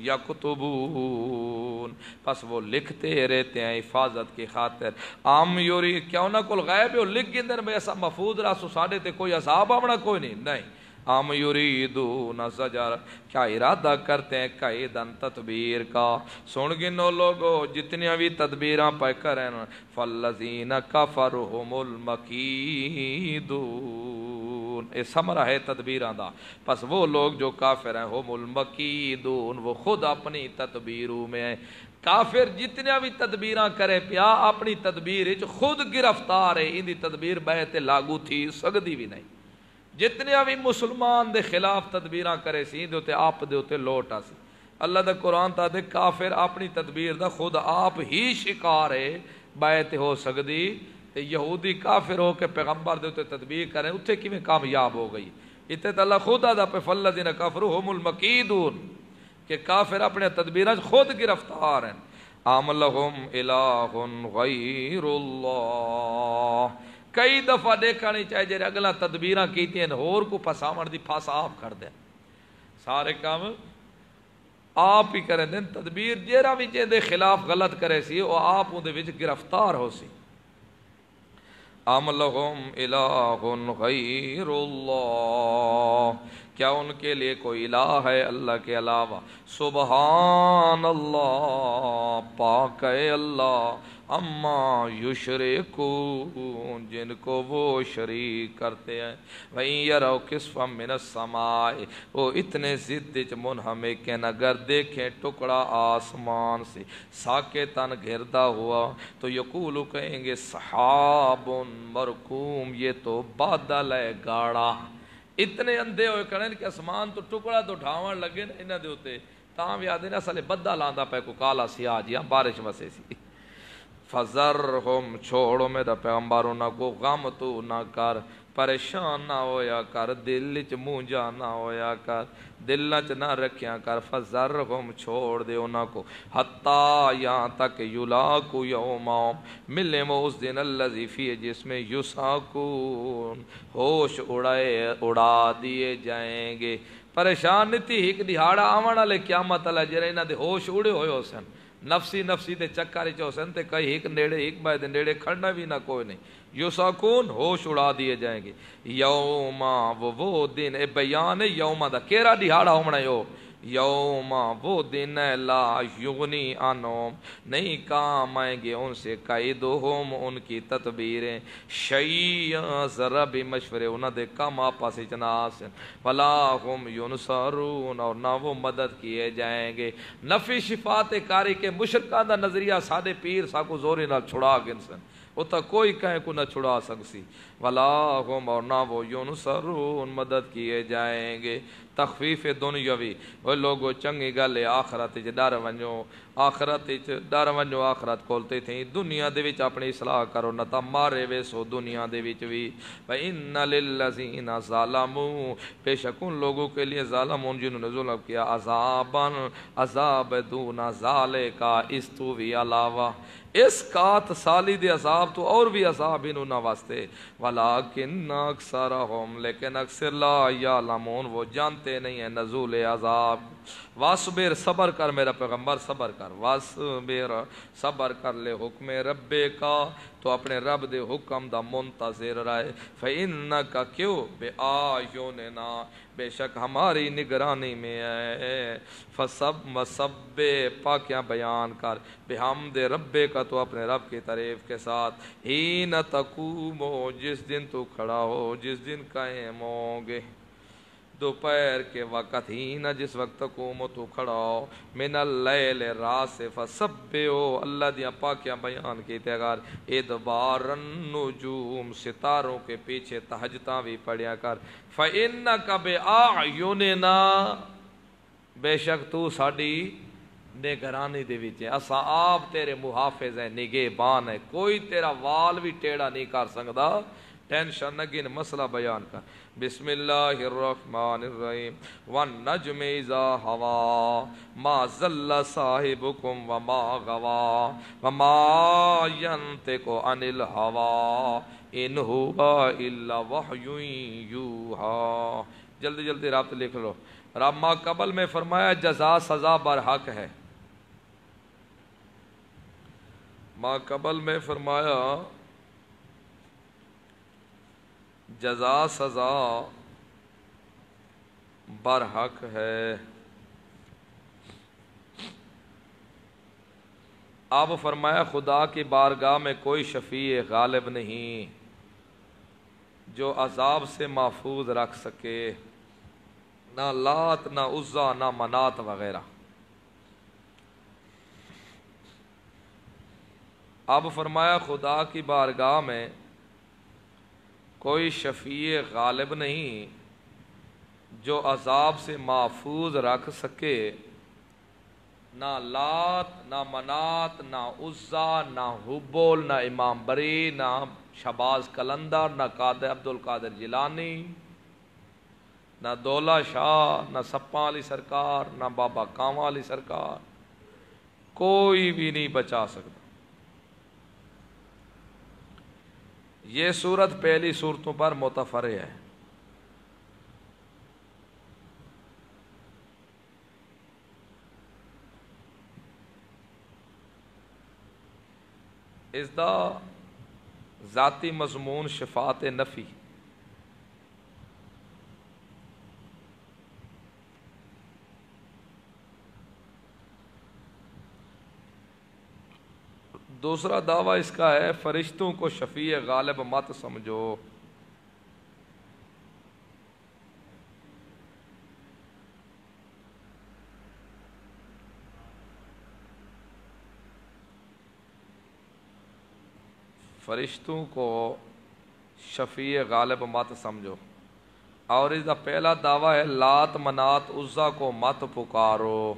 یکتبون پس وہ لکھتے رہتے ہیں حفاظت کی خاطر. ام یوری کیا انہاں کو غیب ہے وہ لکھ گندر میں ایسا محفوظ رہا ساڑھے تے کوئی عذاب آمنا کوئی نہیں. نہیں ام یریدون زجر کیا ارادہ کرتے ہیں قیدن تدبیر کا. سن گنو لوگو جتنی بھی تدبیراں پہ کریں فالذین کفرہم المکیدون اے سمرہ ہے تدبیراں دا پس وہ لوگ جو کافر ہیں ہم المکیدون وہ خود اپنی تدبیروں میں ہیں. کافر جتنے بھی تدبیراں کرے پیا اپنی تدبیر خود گرفتار ہے ان دی تدبیر بیت لاگو تھی سکدی بھی نہیں. جتنے بھی مسلمان دے خلاف تدبیراں کرے سی دے ہوتے آپ دے ہوتے لوٹ آسی. اللہ دا قرآن تا دے کافر اپنی تدبیر دا خود آپ ہی شکار ہے بیعت ہو سکدی تے یہودی کافر ہو کے پیغمبر دے ہوتے تدبیر کریں اتھے کی میں کامیاب ہو گئی. اتھے تا اللہ خود آدھا پہ فالذین کفروا ہم المکیدون کہ کافر اپنے تدبیراں خود گرفتار ہیں. ام لہم الہ غیر اللہ کئی دفعہ دیکھا نہیں چاہے جیرے اگلا تدبیراں کیتی ہیں اور کو پھساون دی پھاس آپ کر دیں سارے کام آپ ہی کریں دیں تدبیر جیرا بھی چاہے دے خلاف غلط کرے سی وہ آپ اندے وچ گرفتار ہو سی ام لہم الہ غیر اللہ کیا ان کے لیے کوئی الہ ہے اللہ کے علاوہ سبحان اللہ پاک ہے اللہ اما یشرکون جن کو وہ شریک کرتے ہیں وَإِن يَرَوْا كِسْفًا مِّنَ السَّمَاءِ وہ اتنے ضد منہمک ہیں اگر دیکھیں ٹکڑا آسمان سے ساکتاً گھرتا ہوا تو یقولو کہیں گے سحاب مرکوم یہ تو بادل ہے گاڑا اتنے اندھے ہوئے کھڑے کہ آسمان تو ٹکڑا تو ڈھاون لگے نا انہاں دے اوتے تاں بھی آدھے نا سالے بدل آندا پے کو کالا سیاہ جی بارش وسے سی فذرہم چھوڑو میرا پیغمبروں نہ کو غم تو نہ کر پریشان نہ ہویا کر دل چ مونجا نہ ہویا کر دل چ نہ رکھیا کر فذرہم چھوڑ دے انہاں کو حتی یہاں تک یلاقو یومہم ملے وہ اس دن الذی فی جس میں یساکون ہوش اڑائے اڑا دیے جائیں گے پریشان نہیں تھی ایک دہاڑا آوان والے قیامت اللہ جرے انہاں دے ہوش اڑے ہوئے ہو سن نفسی نفسی دے چکر چ حسن تے کئی ایک نیڑے ایک بائے دے نیڑے کھڑنا بھی نہ کوئی نہیں یساکون ہوش اڑا دیے جائیں گے یوما وہ وہ دن اے بیان ہے یوما دا کیرا دہاڑا ہونا یو یوما وہ دن لا یغنی عنہم نہیں کام آئیں گے ان سے قیدہم ان کی تدبیریں شیئا ذرا بھی مشورے انہاں دے کام آپا سے چناسن ولا ہم ینصرون اور نہ وہ مدد کیے جائیں گے نفی شفاعت کاری کے مشرکان دا نظریہ سادے پیر ساکو زوری نہ چھڑا گنسن وہ تا کوئی کہیں کو نہ چھڑا سکسی ولا ہم اور نہ وہ ینصرون مدد کیے جائیں گے تخفیف دنیاوی وہ لوگو چنگی گل آخرت چ ڈر ونجو آخرت چ ڈر ونجو آخرت کھولتے تھیں دنیا دے وچ اپنی اصلاح کرو نہ تا مارے وے سو دنیا دے وچ وی فإن للذین ظلموا بے شک ان لوگوں کے لیے ظالمون جنہوں نے ظلم کیا عذابا عذاب دون ذالک اس تو بھی علاوہ اس کات سالی دے عذاب تو اور بھی عذاب انہوں نہ واسطے ولیکن اکثرہم لیکن اکثر لا یعلمون وہ جانتے نہیں ہیں نزول عذاب واسبر صبر کر میرا پیغمبر صبر کر واسبر صبر کر لے حکم رب کا تو اپنے رب دے حکم دا منتظر رہے فإنک کیوں بے آیوننا بے شک ہماری نگرانی میں ہے فسب مسب پاکیاں بیان کر بحمد رب کا تو اپنے رب کی تعریف کے ساتھ ہین تقومو جس دن تو کھڑا ہو جس دن قائم ہوگے دوپہر کے وقت ہی نہ جس وقت تقوم تو کھڑا ہو من اللیل رات سے فسبحو اللہ دیاں پاکیاں بیان کیتے اگر ادبار النجوم ستاروں کے پیچھے تہجداں بھی پڑھیا کر فإنک بأعیننا بے شک تو ساڈی نگرانی دے وچ ہے اساں آپ تیرے محافظ ہیں نگہبان ہے کوئی تیرا وال بھی ٹیڑھا نہیں کر سکدا ٹینشن نہ گن مسئلہ بیان کر بسم اللہ الرحمن الرحیم والنجم اذا ہوا ما ضل صاحبکم وما غوا وما ینطق عن الہوا ان ہوا الا وحی یوحا جلدی جلدی رابط لکھ لو رب ما قبل میں فرمایا جزا سزا برحق ہے ما قبل میں فرمایا جزا سزا برحق ہے اب فرمایا خدا کی بارگاہ میں کوئی شفیع غالب نہیں جو عذاب سے محفوظ رکھ سکے نہ لات نہ عزا نہ منات وغیرہ اب فرمایا خدا کی بارگاہ میں کوئی شفیع غالب نہیں جو عذاب سے محفوظ رکھ سکے نہ لات نہ منات نہ عزا نہ حبول نہ امام بری نہ شہباز قلندر نہ قادر عبد القادر جیلانی نہ دولہ شاہ نہ سپاں علی سرکار نہ بابا کانواں علی سرکار کوئی بھی نہیں بچا سکتا یہ صورت پہلی صورتوں پر متفرع ہے اس دا ذاتی مضمون شفاعت نفی، دوسرا دعویٰ اس کا ہے فرشتوں کو شفیع غالب مت سمجھو۔ فرشتوں کو شفیع غالب مت سمجھو، اور اس کا پہلا دعویٰ ہے لات منات عزا کو مت پکارو۔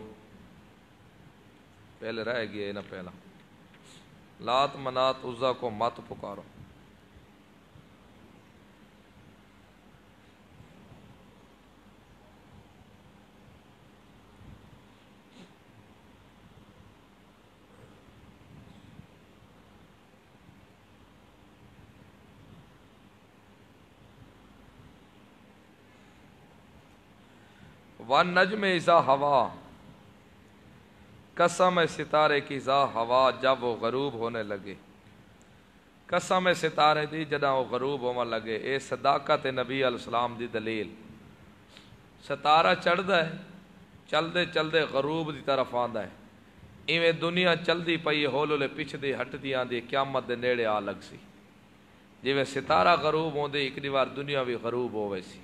پہلے رہ گیا نا پہلا، لات منات عزا کو مت پکارو۔ وَالنَّجْمِ اِذَا ہوا، قسم ہے ستارے کی ذا ہوا جب وہ غروب ہونے لگے۔ قسم ہے ستارے دی جدہ وہ غروب ہونے لگے۔ اے صداقت نبی علیہ السلام دی دلیل۔ ستارہ چڑھدا ہے، چلدے چلدے غروب دی طرف آندا ہے۔ ایویں دنیا چلدی پئی ہولولے پچھ دی ہٹ دی آندی قیامت دے نیڑے آ لگ سی۔ جویں ستارہ غروب ہوندے ایک دی وار دنیا بھی غروب ہوئے سی،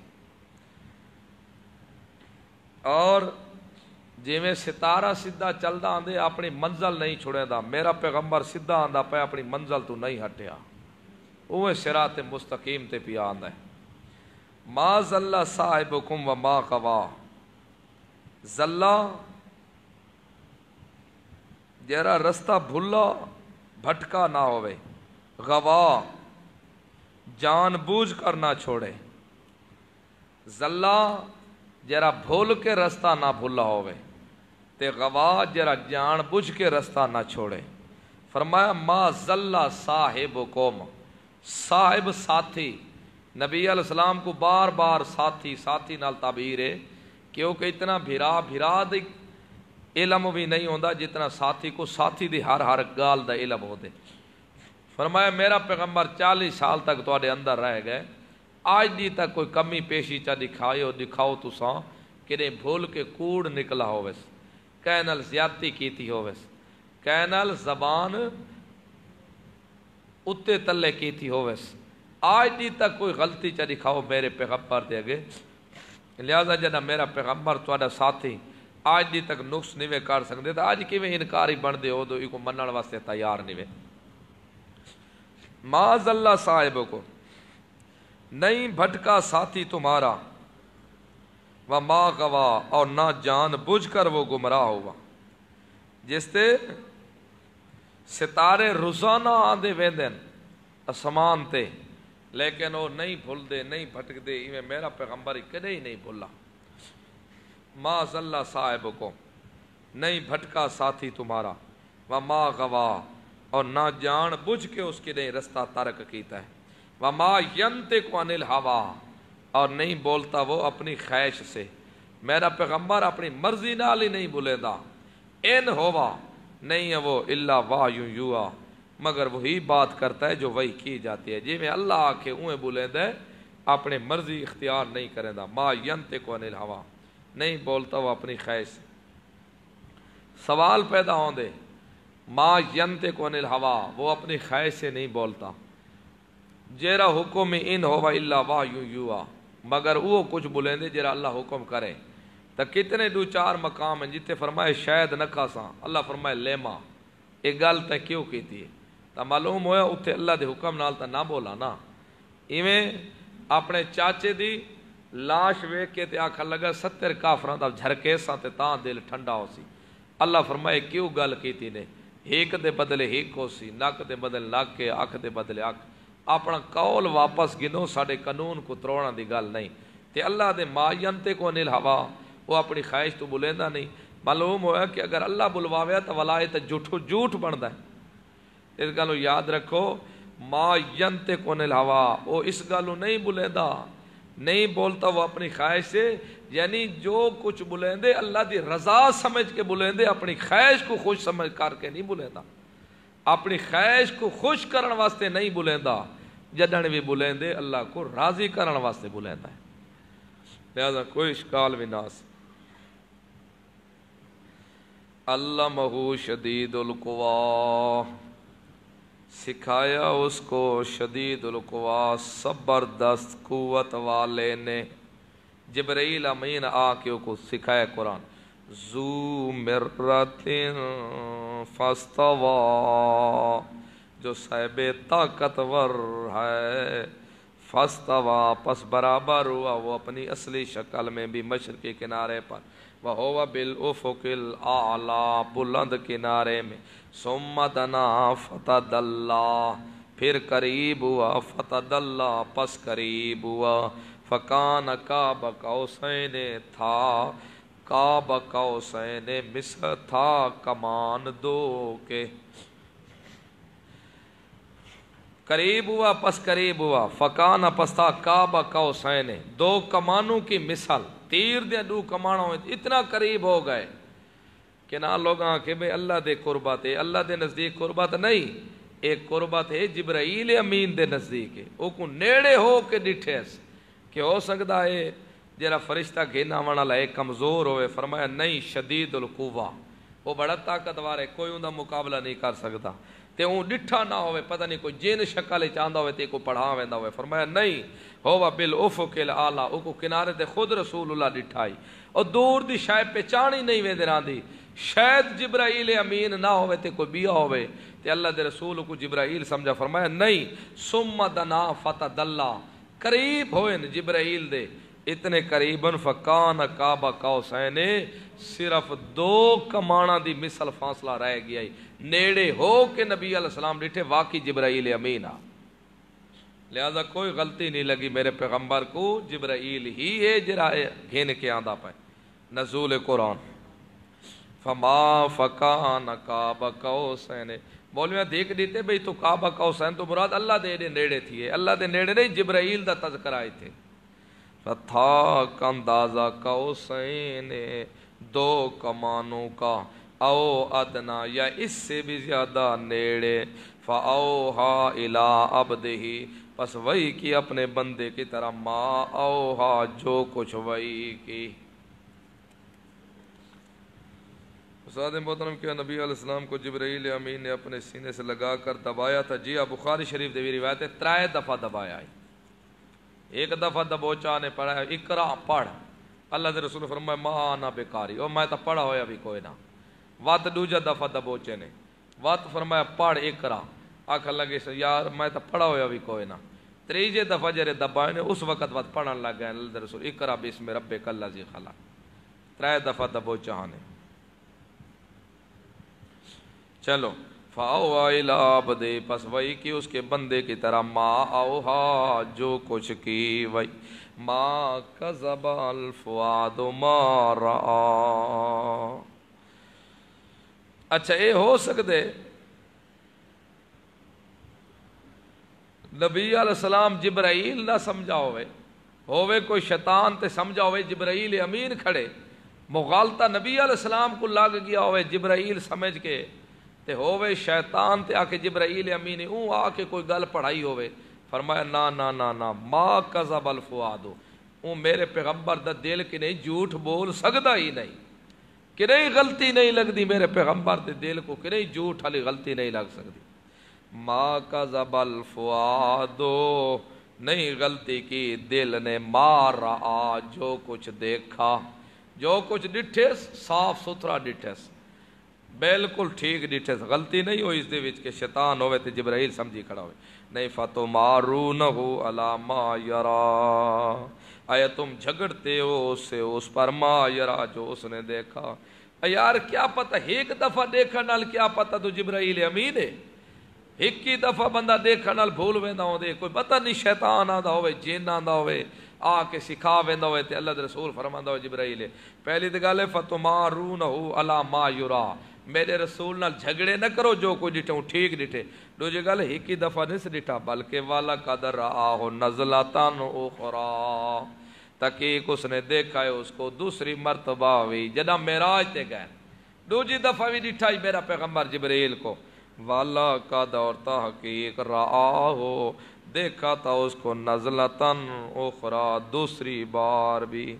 اور جویں ستارہ سدھا چلدا آندے اپنی منزل نہیں چھڑے دا، میرا پیغمبر سدھا آندا پہ اپنی منزل تو نہیں ہٹیا، اوہ صراط مستقیم تے پیا آندا ہے۔ ما ضل صاحبکم وما غوا، ضلہ جیرا رستہ بھلا بھٹکا نہ ہوئے، غوا جان بوجھ کر نہ چھوڑے، ضلہ جرا بھول کے رستہ نہ بھولا ہوئے، تے غوا جرا جان بوجھ کے رستہ نہ چھوڑے۔ فرمایا ما ضل صاحبکم، صاحب ساتھی، نبی علیہ السلام کو بار بار ساتھی ساتھی نال تعبیر ہے، کیونکہ اتنا بھرا بھرا دی علم بھی نہیں ہوندا جتنا ساتھی کو ساتھی دی ہر ہر گال دا علم ہو دے۔ فرمایا میرا پیغمبر چالیس سال تک تواڈے اندر رہ گئے، آج دی تک کوئی کمی پیشی چا دکھائے دکھاؤ تساں کہ بھول کے کوڑ نکلا ہوویس، کہنال زیادتی کیتی ہوویس، کہنال زبان اتے تلے کیتی ہوویس، آج دی تک کوئی غلطی چا دکھاؤ میرے پیغمبر دے گے۔ لہذا جنہ میرا پیغمبر تواڈا ساتھی آج دی تک نقص نہیں کر سکتے، تو آج کیویں انکاری بن دے ہو تو ایک منن واسطے تیار نہیں۔ ما ضل صاحبکم، نہیں بھٹکا ساتھی تمہارا، وما غوا اور نہ جان بوجھ کر وہ گمراہ ہوا۔ جس تے ستارے روزانہ آندے ویندن اسمان تے، لیکن وہ نہیں بھول دے نہیں بھٹک دے، ایویں میرا پیغمبر کدے ہی نہیں بھولا۔ ما ضل صاحبکم، نہیں بھٹکا ساتھی تمہارا، وما غوا اور نہ جان بوجھ کے اس کے نہیں رستہ ترک کیتا ہے، وما ینطق عن الہوا اور نہیں بولتا وہ اپنی خواہش سے۔ میرا پیغمبر اپنی مرضی نال ہی نہیں بولے دا، ان ہوا نہیں ہے وہ الا واہی یوحی، مگر وہی بات کرتا ہے جو وہی کی جاتی ہے، جی میں اللہ آکھے اویں بولے دے، اپنے مرضی اختیار نہیں کرے دا۔ ما ینطق عن الہوا، نہیں بولتا وہ اپنی خواہش سے۔ سوال پیدا ہوں دے، ما ینطق عن الہوا، وہ اپنی خواہش سے نہیں بولتا، جیرا حکم ان ہوا الا واہی یوحی، مگر وہ کچھ بولیں دے جیرا اللہ حکم کرے۔ تو کتنے دو چار مقام ہیں جتے فرمائے شاید نہ کھاساں، اللہ فرمائے لیما، ایک گل تے کیوں کیتی ہے، تو معلوم ہویا اتھے اللہ دے حکم نال تا نہ بولا نا۔ ایویں اپنے چاچے دی لاش ویکھ کے تے آکھن لگا ستر کافراں دا جھرکے ساں تے تاں دل ٹھنڈا ہو سی۔ اللہ فرمائے کیوں گل کیتی نے، ہیک دے بدلے ہیک ہو سی، نک دے بدلے نک کے، اکھ دے بدلے اکھ، اپنا قول واپس گنو، ساڑے قانون کو تروڑا دی گل نہیں۔ تے اللہ دے ما ینطق عن الہوا، وہ اپنی خواہش تو بلیندہ نہیں۔ معلوم ہوا کہ اگر اللہ بلواویا تو ولایت جھوٹ جھوٹ بندا ہے۔ اس گلو یاد رکھو، ما ینطق عن الہوا، وہ اس گلو نہیں بلیندا، نہیں بولتا وہ اپنی خواہش سے، یعنی جو کچھ بلیندے اللہ دی رضا سمجھ کے بلیندے، اپنی خواہش کو خوش سمجھ کر کے نہیں بلیندا۔ اپنی خواہش کو خوش کرن واسطے نہیں بلیندا، جدن بھی بلیندے اللہ کو راضی کرن واسطے بلیندا ہے، لہذا کوئی اشکال بھی نہ سی۔ علمہ شدید القوا، سکھایا اس کو شدید القوا، زبردست قوت والے نے، جبرائیل امین آ کے کو سکھایا قرآن۔ ذو مرۃ فاستوی، جو صاحب طاقتور ہے، فاستوی پس برابر ہوا وہ اپنی اصلی شکل میں بھی مشرقی کنارے پر، وَهُوَ بِالْأُفُقِ الْأَعْلَى بلند کنارے میں، ثم دنا فتدلی پھر قریب ہوا، فتدلی پس قریب ہوا، فکان قاب قوسین تھا، قاب قوسین مثل تھا کمان دو کے، قریب ہوا پس قریب ہوا، فکان پس تھا قاب قوسین دو کمانوں کی مثال، تیر دے دو کمانوں اتنا قریب ہو گئے کہ نہ لوگ آنکھیں بھئی اللہ دے قربت ہے، اللہ دے نزدیک قربت نہیں، ایک قربت ہے جبرائیل امین دے نزدیک ہے، وہ کو نیڑے ہو کے ڈٹھے کہ ہو سکتا ہے جرا فرشتہ گھینا وانا لائے کمزور ہوئے، فرمایا نہیں شدید القوہ، وہ بڑا طاقتور ہے، کوئی اندہ مقابلہ نہیں کر سکتا، تے اون ڈٹھا نہ ہوئے، پتہ نہیں کوئی جن شکل چاہتا ہوئے تے کو پڑھا ویندا ہوئے، فرمایا نہیں ہوا بالافق الاعلی، او کو کنارے تے خود رسول اللہ ڈٹھائی، اور دور دی شاید پہچانی نہیں ویندے راندی، شاید جبرائیل امین نہ ہوئے تے کوئی بیا ہوئے تے اللہ دے رسول کو جبرائیل سمجھا، فرمایا نہیں ثم دنا فتدلی قریب ہوئے جبرائیل دے اتنے قریباً فکان قاب قوسین صرف دو کمانا دی مثل فاصلہ رہ گیا، نیڑے ہو کے نبی علیہ السلام ڈٹھے واقعی جبرائیل امین آ، لہذا کوئی غلطی نہیں لگی میرے پیغمبر کو، جبرائیل ہی ہے جرا گھن کے آندہ پائے نزول قرآن۔ فما فکان قاب قوسین، مولویاں دیکھ دیتے بھئی تو قاب قوسین تو مراد اللہ دے نیڑے تھی ہے، اللہ دے نیڑے نہیں جبرائیل دا تذکر آئے تھے، تھا کندازہ قوسین دو کمانوں کا، او ادنا یا اس سے بھی زیادہ نیڑے، فاوہا الی عبدہ پس وحی کی اپنے بندے کی طرح، ما اوہا جو کچھ وحی کی۔ استاد محترم کیا نبی علیہ السلام کو جبرائیل امین نے اپنے سینے سے لگا کر دبایا تھا؟ جی ہاں، بخاری شریف دیوی روایت ہے ترائے دفعہ دبایا ہے، ایک دفعہ دبوچا نے پڑھا ہے اقرا پڑھ، اللہ دے رسول فرمائے ما آنا بیکاری، اور میں تو پڑھا ہویا بھی کوئی نہ، وات دوجہ دفعہ دبوچے نے، وات فرمایا پڑھ اقرا، آکھا لگے یار میں تو پڑھا ہویا بھی کوئی نہ، تریجے دفعہ جرے دبائے نے اس وقت وات پڑھن لگ گئے اللہ دے رسول اقرا بسم ربک الذی خلق، ترائے دفعہ دبوچا نے۔ چلو فاوہا الی عبدہ پس وہی کی اس کے بندے کی طرح، ما اوہا جو کچھ کی وہی، ما کذب الفؤاد ما رآ۔ اچھا اے ہو سکتے نبی علیہ السلام جبرائیل نہ سمجھا ہوئے، ہوئے کوئی شیطان تے سمجھا ہوئے جبرائیل امین کھڑے، مغالطہ نبی علیہ السلام کو لگ گیا ہوئے جبرائیل سمجھ کے، تے ہوئے شیطان تے آکے جبرائیل امین اون آکے کوئی گل پڑھائی ہوئے، فرمایا نا نا نا نا ما کذب الفؤاد، اون میرے پیغمبر دا دل کی نہیں جھوٹ بول سکتا ہی نہیں، کہ نہیں غلطی نہیں لگتی میرے پیغمبر دے دل کو، کہ نہیں جھوٹ والی غلطی نہیں لگ سکتی، ما کذب الفؤاد نہیں غلطی کی دل نے، ما رآ جو کچھ دیکھا، جو کچھ ڈٹھے صاف ستھرا ڈٹھے بالکل ٹھیک ڈٹھے، غلطی نہیں ہوئی اس دے وچ کہ شیطان ہوئے تے جبرائیل سمجھی کھڑا ہوئے، نہیں فتمارونہ علی ما یرا، آیا تم جھگڑتے ہو اس سے اس پر ما یرا جو اس نے دیکھا، یار کیا پتہ ایک دفعہ دیکھا نال کیا پتہ تو جبرائیل امین ہے، ایک ہی دفعہ بندہ دیکھا نال بھول ویندا ہوندے، کوئی پتہ نہیں شیطان آندا ہوئے جن آندا ہوئے آ کے سکھا ویندا ہوئے تے اللہ دے رسول فرماندا ہوئے جبرائیل، پہلی تے گل ہے فتمارونہ علی ما یرا، میرے رسول نال جھگڑے نہ کرو جو کوئی ڈٹھے ٹھیک ڈٹھے، دوجی گل ایک ہی دفعہ نہیں ڈٹھا بلکہ والا قدر رآہ نزلتان اخرى، تحقیق اس نے دیکھا ہے اس کو دوسری مرتبہ ہوئی جدہ معراج تے گئے، دوجی دفعہ بھی ڈٹھا ہی میرا پیغمبر جبرائیل کو، والا کا دور تحقیق رہا ہو، دیکھا تھا اس کو نزلتن اخرى دوسری بار بھی۔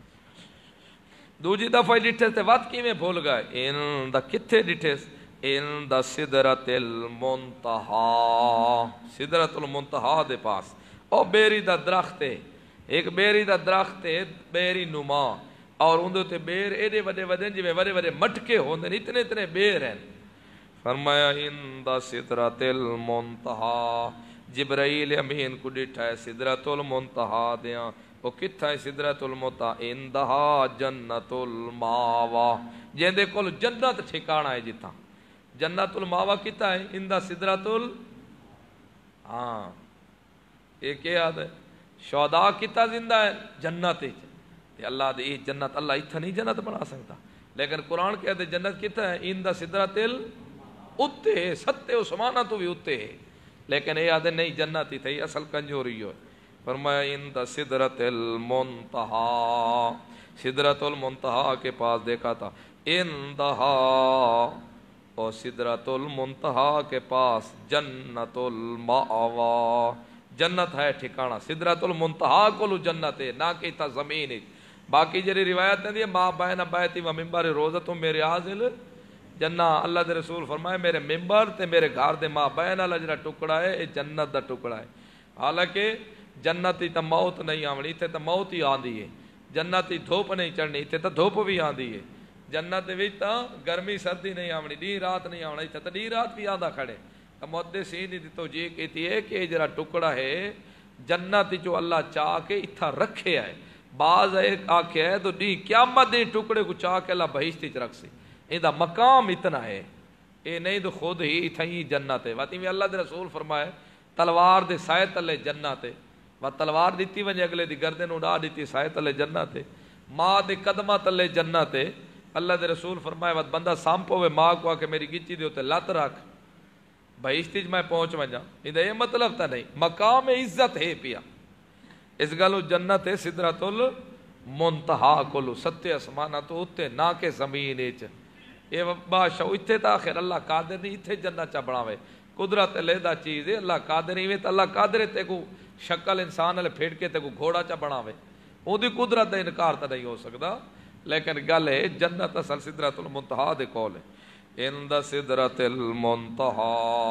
دوجی دفعہ ڈٹھے تھے وقت کی میں بھول گئے، ان دا کتھے ڈٹھے، ان دا سدرت المنتہا، سدرت المنتہا دے پاس، او بیری دا درخت ہے، ایک بیری دا درخت ہے بیری نما، اور اندھے تے بیر ایڈے وڈے وڈے جی میں وڈے وڈے مٹکے ہوندے، اتنے اتنے بیر ہیں۔ فرمایا ان دا سدرت المنتہا، جبرائیل امین کو ڈٹھا ہے سدرت المنتہا دیاں، وہ کتھا ہے سدرت المنتہا، اندہا جنت الماوا، جیندے کول جنت ٹھکانا ہے جتھا، جنت الماوا کتا ہے، اندہ سدرت ال ہاں ایک کیا یاد ہے، شہداء کتا زندہ ہے جنت ہے، اللہ دے یہ جنت، اللہ اتھا نہیں جنت بنا سکتا، لیکن قرآن کہتے ہیں جنت کتا ہے، اندہ سدرت ال اتے ہے، ستے عثمانہ تو بھی اتے ہے، لیکن یہ یاد ہے نہیں جنت ہی تھی، اصل کنجوری ہو۔ فرمایا اندہ سدرت المنتہا، سدرت المنتہا کے پاس دیکھا تھا، اندہا اور سدرت المنتہا کے پاس جنت المأوا، جنت ہے ٹھکانہ، سدرت المنتہا کو جنت ہے، نہ کہ تھا زمین ہے۔ باقی جری روایت نہیں ہے ما بین بیتی و منبر روزۃ میرے عازل جنہ، اللہ دے رسول فرمائے میرے ممبر تے میرے گھر دے ماں بین والا جڑا ٹکڑا ہے یہ جنت دا ٹکڑا ہے۔ حالانکہ جنت ہی تا موت نہیں آونی، اتنے تا موت ہی آندی ہے، جنت ہی دھوپ نہیں چڑھنی، اتنے تا دھوپ بھی آندی ہے، جنت وچ تا گرمی سردی نہیں آونی، دی رات نہیں آونا، اتنے تا دی رات بھی آندا کھڑے۔ محدثین دی توجیہ کہتی ہے کہ جڑا ٹکڑا ہے جنت جو اللہ چاہ کے اتھا رکھے ہے، بعض ایک آکھے ہے تو دی قیامت دے ٹکڑے کو چاہ کے اللہ بہشت وچ رکھ سی، ایندا مقام اتنا ہے، اے نہیں تو خود ہی اتھائی جنت ہے۔ واتی میں اللہ دے رسول فرمائے تلوار دے سائے تلے جنت ہے، و تلوار دیتی ونجے اگلے دی گردن اڑا دیتی سائے تلے جنت ہے، ماں دے قدمہ تلے جنت ہے۔ اللہ دے رسول فرمائے وقت بندہ سامپو وے ماں کو آکے میری گچی دے ہوتے لات رکھ بہشتی میں پہنچ ونجا، یہ مطلب تا نہیں، مقام عزت ہے پیا، اس گلو جنت ہے سدرت المنتہا کولو، ستے اسمانہ تو اتے نہ کہ زمین ایچ، یہ بادشاہ اتھے تا آخر اللہ قادر نہیں اتھے جنت چا بڑھاوے، قدرت علیحدہ چیز ہے، اللہ قادر نہیں تو اللہ قادر ہے تے کو شکل انسان والے پھیڑ کے تے کو گھوڑا چا بڑھاوے، وہ دی قدرت دا انکار تا نہیں ہو سکتا، لیکن گل ہے جنت اصل سدرت المنتہا دے کول ہے۔ اند سدرت المنتہا،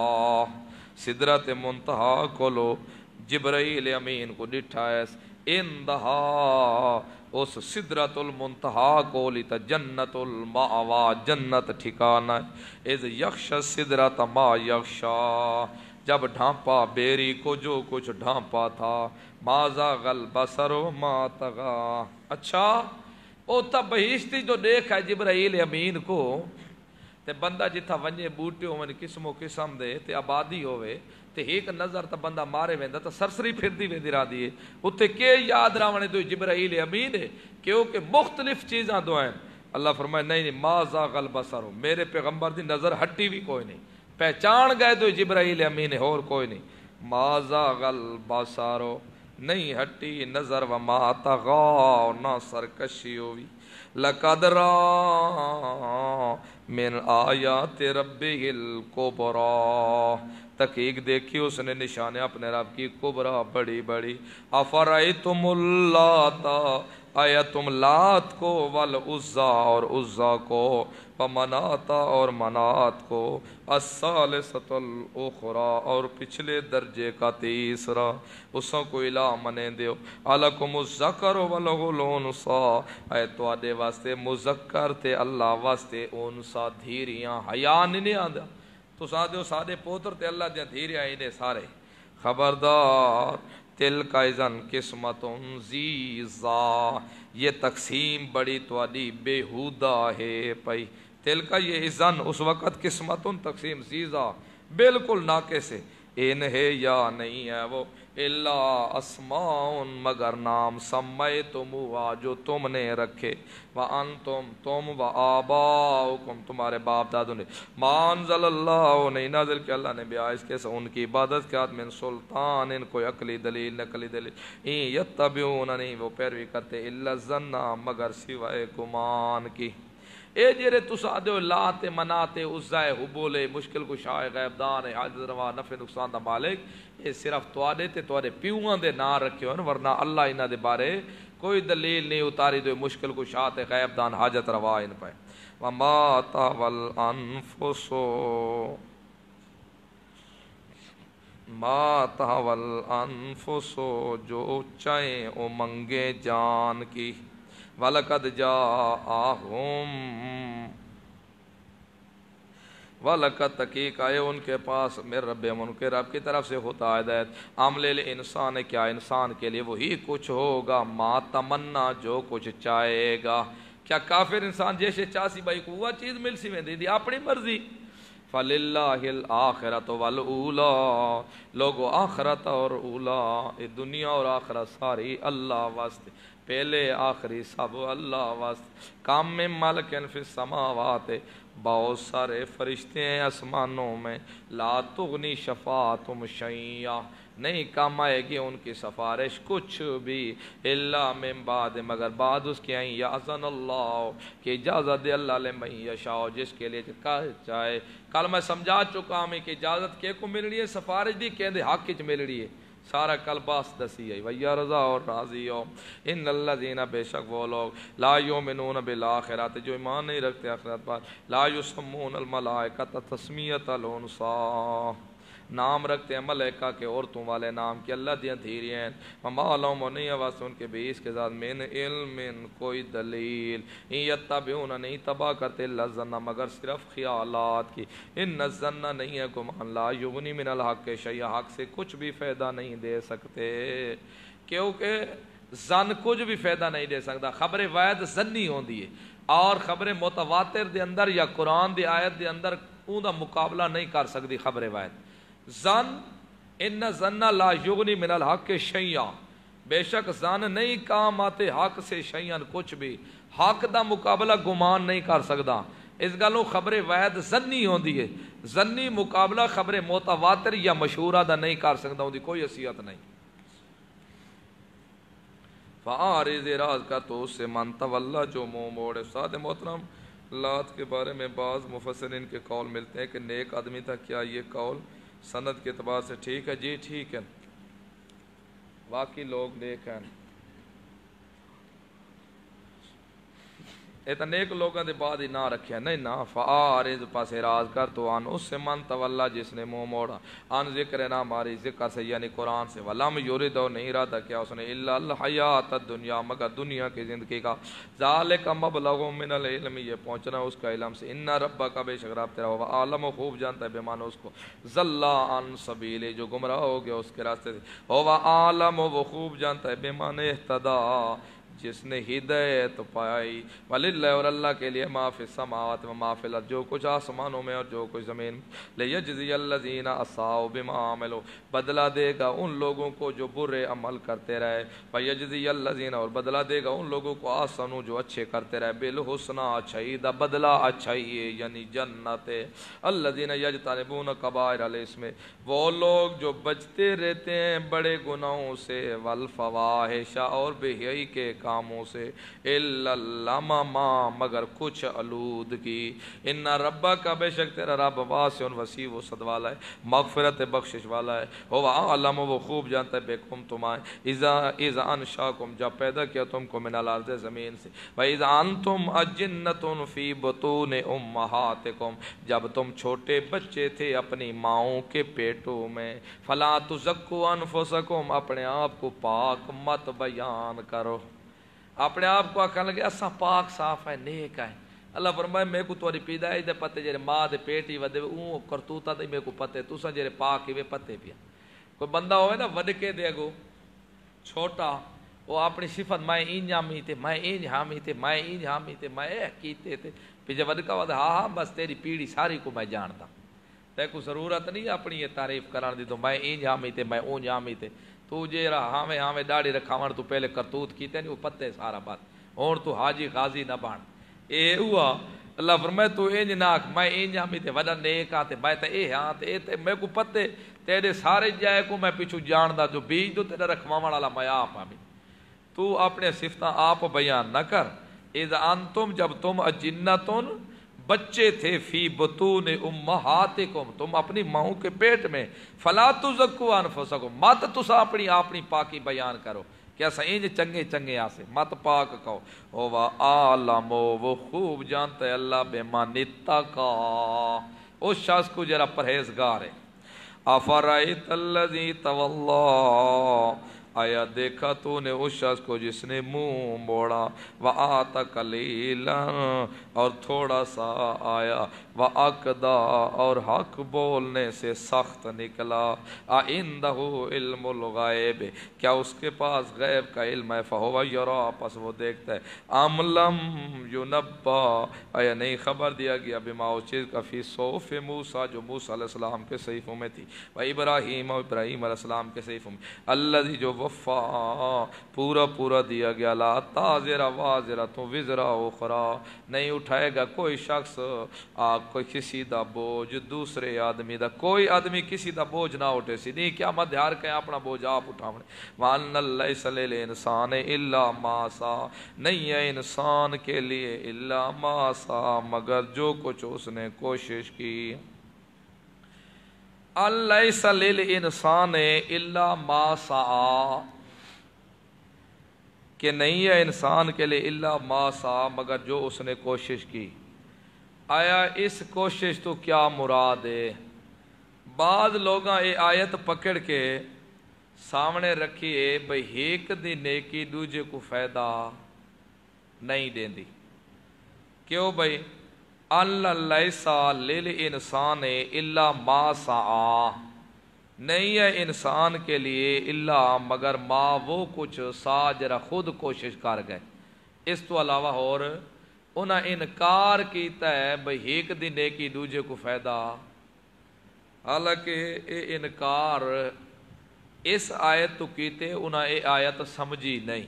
سدرت منتہا کولو جبرائیل امین کو ڈٹھا ہے، اندہا اس سدرت المنتہا کولی تا جنت المأوا، جنت ٹھکانا ہے، اذ یخش سدرت ما یخشا، جب ڈھانپا بیری کو جو کچھ ڈھانپا تھا، ما زاغ البصر ما طغا۔ اچھا او تا بہشتی جو دیکھا ہے جبرائیل امین کو، تے بندہ جتھا ونجے بوٹے ہوئے قسم و قسم دے تے آبادی ہوئے تے ایک نظر تا بندہ مارے ویندا تا سرسری پھر دی ویندی را دیئے، اتھے کے یاد راونے دو جبرائیل امین ہے کیونکہ مختلف چیزاں دو ہیں۔ اللہ فرمائے نہیں نہیں ما زاغ البصر، میرے پیغمبر دی نظر ہٹی بھی کوئی نہیں، پہچان گئے تو جبرائیل امین ہے اور کوئی نہیں، ما زاغ البصر نہیں ہٹی نظر وما طغا، نہ سرکشی ہوئی، لقد را من آیات ربہ الکبریٰ، تحقیق دیکھی اس نے نشانے اپنے رب کی کبرا بڑی بڑی، افرائیتم اللات، آیا تم لات کو والعزا اور عزا کو، ومناتا اور منات کو، الثالثۃ الاخری اور پچھلے درجے کا تیسرا، اسوں کو الہ منے دیو، الکم الذکر وله الانثی، اے تو آدے واسطے مذکر تے اللہ واسطے انثی دھیریاں، حیا نہیں آندا تو سادے سادے پوتر تے اللہ دیاں دھیریاں اینے سارے، خبردار تل کا اذن قسمت زیزا، یہ تقسیم بڑی توڑی بےہودہ ہے پئی، تل کا یہ اذن اس وقت قسمت تقسیم زیزا بالکل ناقص ہے، ان ہے یا نہیں ہے وہ الا اسماء مگر نام سمیتموها جو تم نے رکھے، وانتم تم و آباؤکم تمہارے باپ دادوں نے، ما انزل اللہ نہیں نازل کہ اللہ نے بیا اس کے سے ان کی عبادت کے من سلطان، ان کوئی عقلی دلیل نقلی دلیل، این یتبعون نہیں وہ پیروی کرتے الا الظن مگر سوائے گمان کی، اے جڑے تساں دیو لات منات عزا حبول مشکل کشا غیب دان حاجت روا نفع نقصان دا مالک، یہ صرف تواڈے تے تواڈے پیواں دے نام رکھے ہون، ورنہ اللہ انہاں دے بارے کوئی دلیل نہیں اتاری دو مشکل کشا تے غیب دان حاجت روا ان پہ۔ وما تہوی الانفس ما تہوی الانفس جو چاہیں او منگے جان کی، وَلَقَدْ جَاءَهُمْ وَلَقَدْ تحقیق آئے ان کے پاس میرے رب ان کے رب کی طرف سے ہوتا ہدایت عمل انسان کیا انسان کے لیے وہی کچھ ہوگا ما تمنا جو کچھ چاہے گا۔ کیا کافر انسان جیسے چاسی بھائی کو وہ چیز مل سی میں دے دی اپنی مرضی۔ فَلِلَّهِ الْآخِرَةُ وَالْأُولَىٰ لوگو آخرت اور اولا دنیا اور آخرت ساری اللہ واسطے، پہلے آخری سب اللہ واسطے۔ کام میں ملکن فی السماوات بہت سارے فرشتے ہیں آسمانوں میں، لا تغنی شفاعتہم شیئا نہیں کام آئے گی ان کی سفارش کچھ بھی، الا من بعد مگر بعد اس کے آئیں یاذن اللہ کہ اجازت دے اللہ لمن یشاء جس کے لیے چاہے۔ کل میں سمجھا چکا ہوں کہ اجازت کے کو مل رہی ہے، سفارش دی کہندے حق وچ مل رہی ہے، سارا کل باس دسی ہے ویا رضا اور راضی ہو۔ ان الذین بے شک وہ لوگ لا یؤمنون بالآخرۃ جو ایمان نہیں رکھتے آخرت پر، لا یسمون الملائکۃ تسمیۃ الانثیٰ نام رکھتے ہیں ملائکہ کے عورتوں والے نام کی، اللہ دیاں دھیری ہیں، وما لہم و نہیں آواز ان کے بیس کے ساتھ من علم کوئی دلیل، ان یتبعون نہیں تباہ کرتے الا الظن مگر صرف خیالات کی، ان الظن نہیں ہے گمان، لا یغنی من الحق شیئا حق سے کچھ بھی فائدہ نہیں دے سکتے، کیونکہ ظن کچھ بھی فائدہ نہیں دے سکتا۔ خبر واحد ظنی ہوندی ہے اور خبر متواتر دے اندر یا قرآن دی آیت دے اندر اون دا مقابلہ نہیں کر سکتی خبر واحد۔ ظن ان ظن لا یغنی من الحق شیئا بے شک ظن نہیں کام آتے حق سے شیئا کچھ بھی، حق دا مقابلہ گمان نہیں کر سکتا، اس گلوں خبر واحد ظنی ہوندی ہے، ظنی مقابلہ خبر متواتر یا مشہورہ دا نہیں کر سکتا، ہوندی کوئی حیثیت نہیں۔ فَعَارِضْ اعراض کا تو اس سے من تولا جو منہ موڑے۔ ساتھ محترم لات کے بارے میں بعض مفسرین کے قول ملتے ہیں کہ نیک آدمی تھا، کیا یہ قول سند کے اعتبار سے ٹھیک ہے؟ جی ٹھیک ہے، باقی لوگ نیک ہیں، یہ تو نیک لوگوں دے بعد ہی نہ رکھے نہیں نا۔ فَعَارِضْ پس اعراض کر تو ان اس سے من تولا جس نے منہ موڑا، ان ذکر نہ ہماری ذکر سے یعنی قرآن سے، وَلَمْ يُرِدْ اور نہیں ارادہ کیا اس نے إِلَّا الْحَيَاةَ الدُّنْيَا مگر دنیا کی زندگی کا، ذَلِكَ مَبْلَغٌ مِّنَ الْعِلْمِ یہ پہنچنا اس کا علم سے، إِنَّ رَبَّكَ بے شک رب تیرا ہوا عالم و خوب جانتا ہے بِمَنْ اس کو ضَلَّ عَنْ سَبِيلِ جو گمراہ ہو گیا اس کے راستے سے، ہوا عالم و خوب جانتا ہے بِمَنْ اهْتَدَىٰ جس نے ہدایت پائی، وَلِلَّهِ اور اللہ کے لیے ما فی السماوات و ما فی الارض جو کچھ آسمانوں میں اور جو کچھ زمین میں، لِیَجْزِیَ الَّذِینَ أَسَاءُوا بِمَا عَمِلُوا بدلہ دے گا ان لوگوں کو جو برے عمل کرتے رہے، وَیَجْزِیَ الَّذِینَ اور بدلہ دے گا ان لوگوں کو آسنوا جو اچھے کرتے رہے، بِالْحُسْنَىٰ اچھائی دا بدلہ اچھائی ہے یعنی جنت، الَّذِینَ یَجْتَنِبُونَ کَبَائِرَ الْإِثْمِ وہ لوگ جو بچتے رہتے ہیں بڑے گناہوں سے، وَالْفَوَاحِشَ اور بے حیائی کے کاموں سے، الا اللمم مگر کچھ آلودگی، ان ربک بے شک تیرا رب واسع وسیع وسعت والا ہے، مغفرت بخشش والا ہے، هو عالم وہ خوب جانتا ہے بکم تمہیں، اذا اذا انشاکم جب پیدا کیا تم کو من الارض زمین سے، واذا انتم اجنۃ فی بطون امہاتکم جب تم چھوٹے بچے تھے اپنی ماؤں کے پیٹوں میں، فلا تزکوا انفسکم اپنے آپ کو پاک مت بیان کرو، اپنے آپ کو آکھن لگے اساں پاک صاف ہے نیک ہے، اللہ فرمائے میں کو تھوڑی پیدائش دے پتے جڑے ماں دے پیٹی ودے اون کرتوتا تے میں کو پتے تساں جڑے پاک ہوئے پتے پیا، کوئی بندہ ہوئے نا ود کے دے گو چھوٹا وہ اپنی صفت میں این جامی تے میں این حامی تے میں این حامی تے میں اے کیتے تے پھر جب ود کا ود ہاں ہاں بس تیری پیڑھی ساری کو میں جانتا، تے کو ضرورت نہیں اپنی یہ تعریف کران دی تو میں این حامی تے میں اون حامی تے، تو جیرا ہاویں ہاویں داڑھی رکھاون تو پہلے کرتوت کیتے نہیں وہ پتے سارا بات، اور تو حاجی غازی نہ بن، اے ہوا اللہ فرمائے تو اینج ناک میں اینج ہاں تے وڈا نیک آ تے میں تے اے ہاں تے اے تے میں کو پتے تیرے سارے جائے کو میں پیچھو جاندا جو بیج دو تیرا رکھواون والا میں آپ ہاں، تو اپنے صفتاں آپ بیان نہ کر، اذ انتم جب تم اجنتن بچے تھے فی بطون امہاتکم تم اپنی ماؤں کے پیٹ میں فلا تزکوا انفسکم مت تسا اپنی اپنی پاکی بیان کرو کیا سینج چنگے چنگے آسے مت پاک کہو ہوا عالم وہ خوب جانتا ہے اللہ بما نتقا اس شخص کو جرا پرہیزگار ہے افرائیت الذی تولا آیا دیکھا تو نے اس شخص کو جس نے منہ موڑا وآتا قلیلا اور تھوڑا سا آیا وآقدا اور حق بولنے سے سخت نکلا آئندہ علم الغیب کیا اس کے پاس غیب کا علم ہے فہو یرا پس وہ دیکھتا ہے ام لم ینبا آیا نہیں خبر دیا گیا بما اس چیز کا فی صحف موسیٰ جو موسیٰ علیہ السلام کے صحیفوں میں تھی و ابراہیم و ابراہیم علیہ السلام کے صحیفوں میں الذی جو وفا پورا پورا دیا گیا لا تازر وازرۃ وزر اخرى نہیں اٹھائے گا کوئی شخص آ, کوئی کسی دا بوجھ دوسرے آدمی دا کوئی آدمی کسی دا بوجھ نہ اٹھے سی نہیں کیا مت دھیار کہیں اپنا بوجھ آپ اٹھاونے وان لیس للانسان الا ما سعى نہیں ہے انسان کے لیے الا ما سعى مگر جو کچھ اس نے کوشش کی لیس للانسان الا ما سعى کہ نہیں ہے انسان کے لیے الا ما سعى مگر جو اس نے کوشش کی آیا اس کوشش تو کیا مراد ہے بعض لوگاں یہ آیت پکڑ کے سامنے رکھیے بھئی ایک دی نیکی دوجے کو فائدہ نہیں دین دی کیوں بھئی اللہ لیسا للانسان الا ما سعى نہیں ہے انسان کے لیے اللہ مگر ما وہ کچھ سا جرا خود کوشش کر گئے اس تو علاوہ اور انہاں انکار کیتا ہے بھئی ایک دی نیکی دوجے کو فائدہ حالانکہ اے انکار اس آیت تو کیتے انہاں اے آیت سمجھی نہیں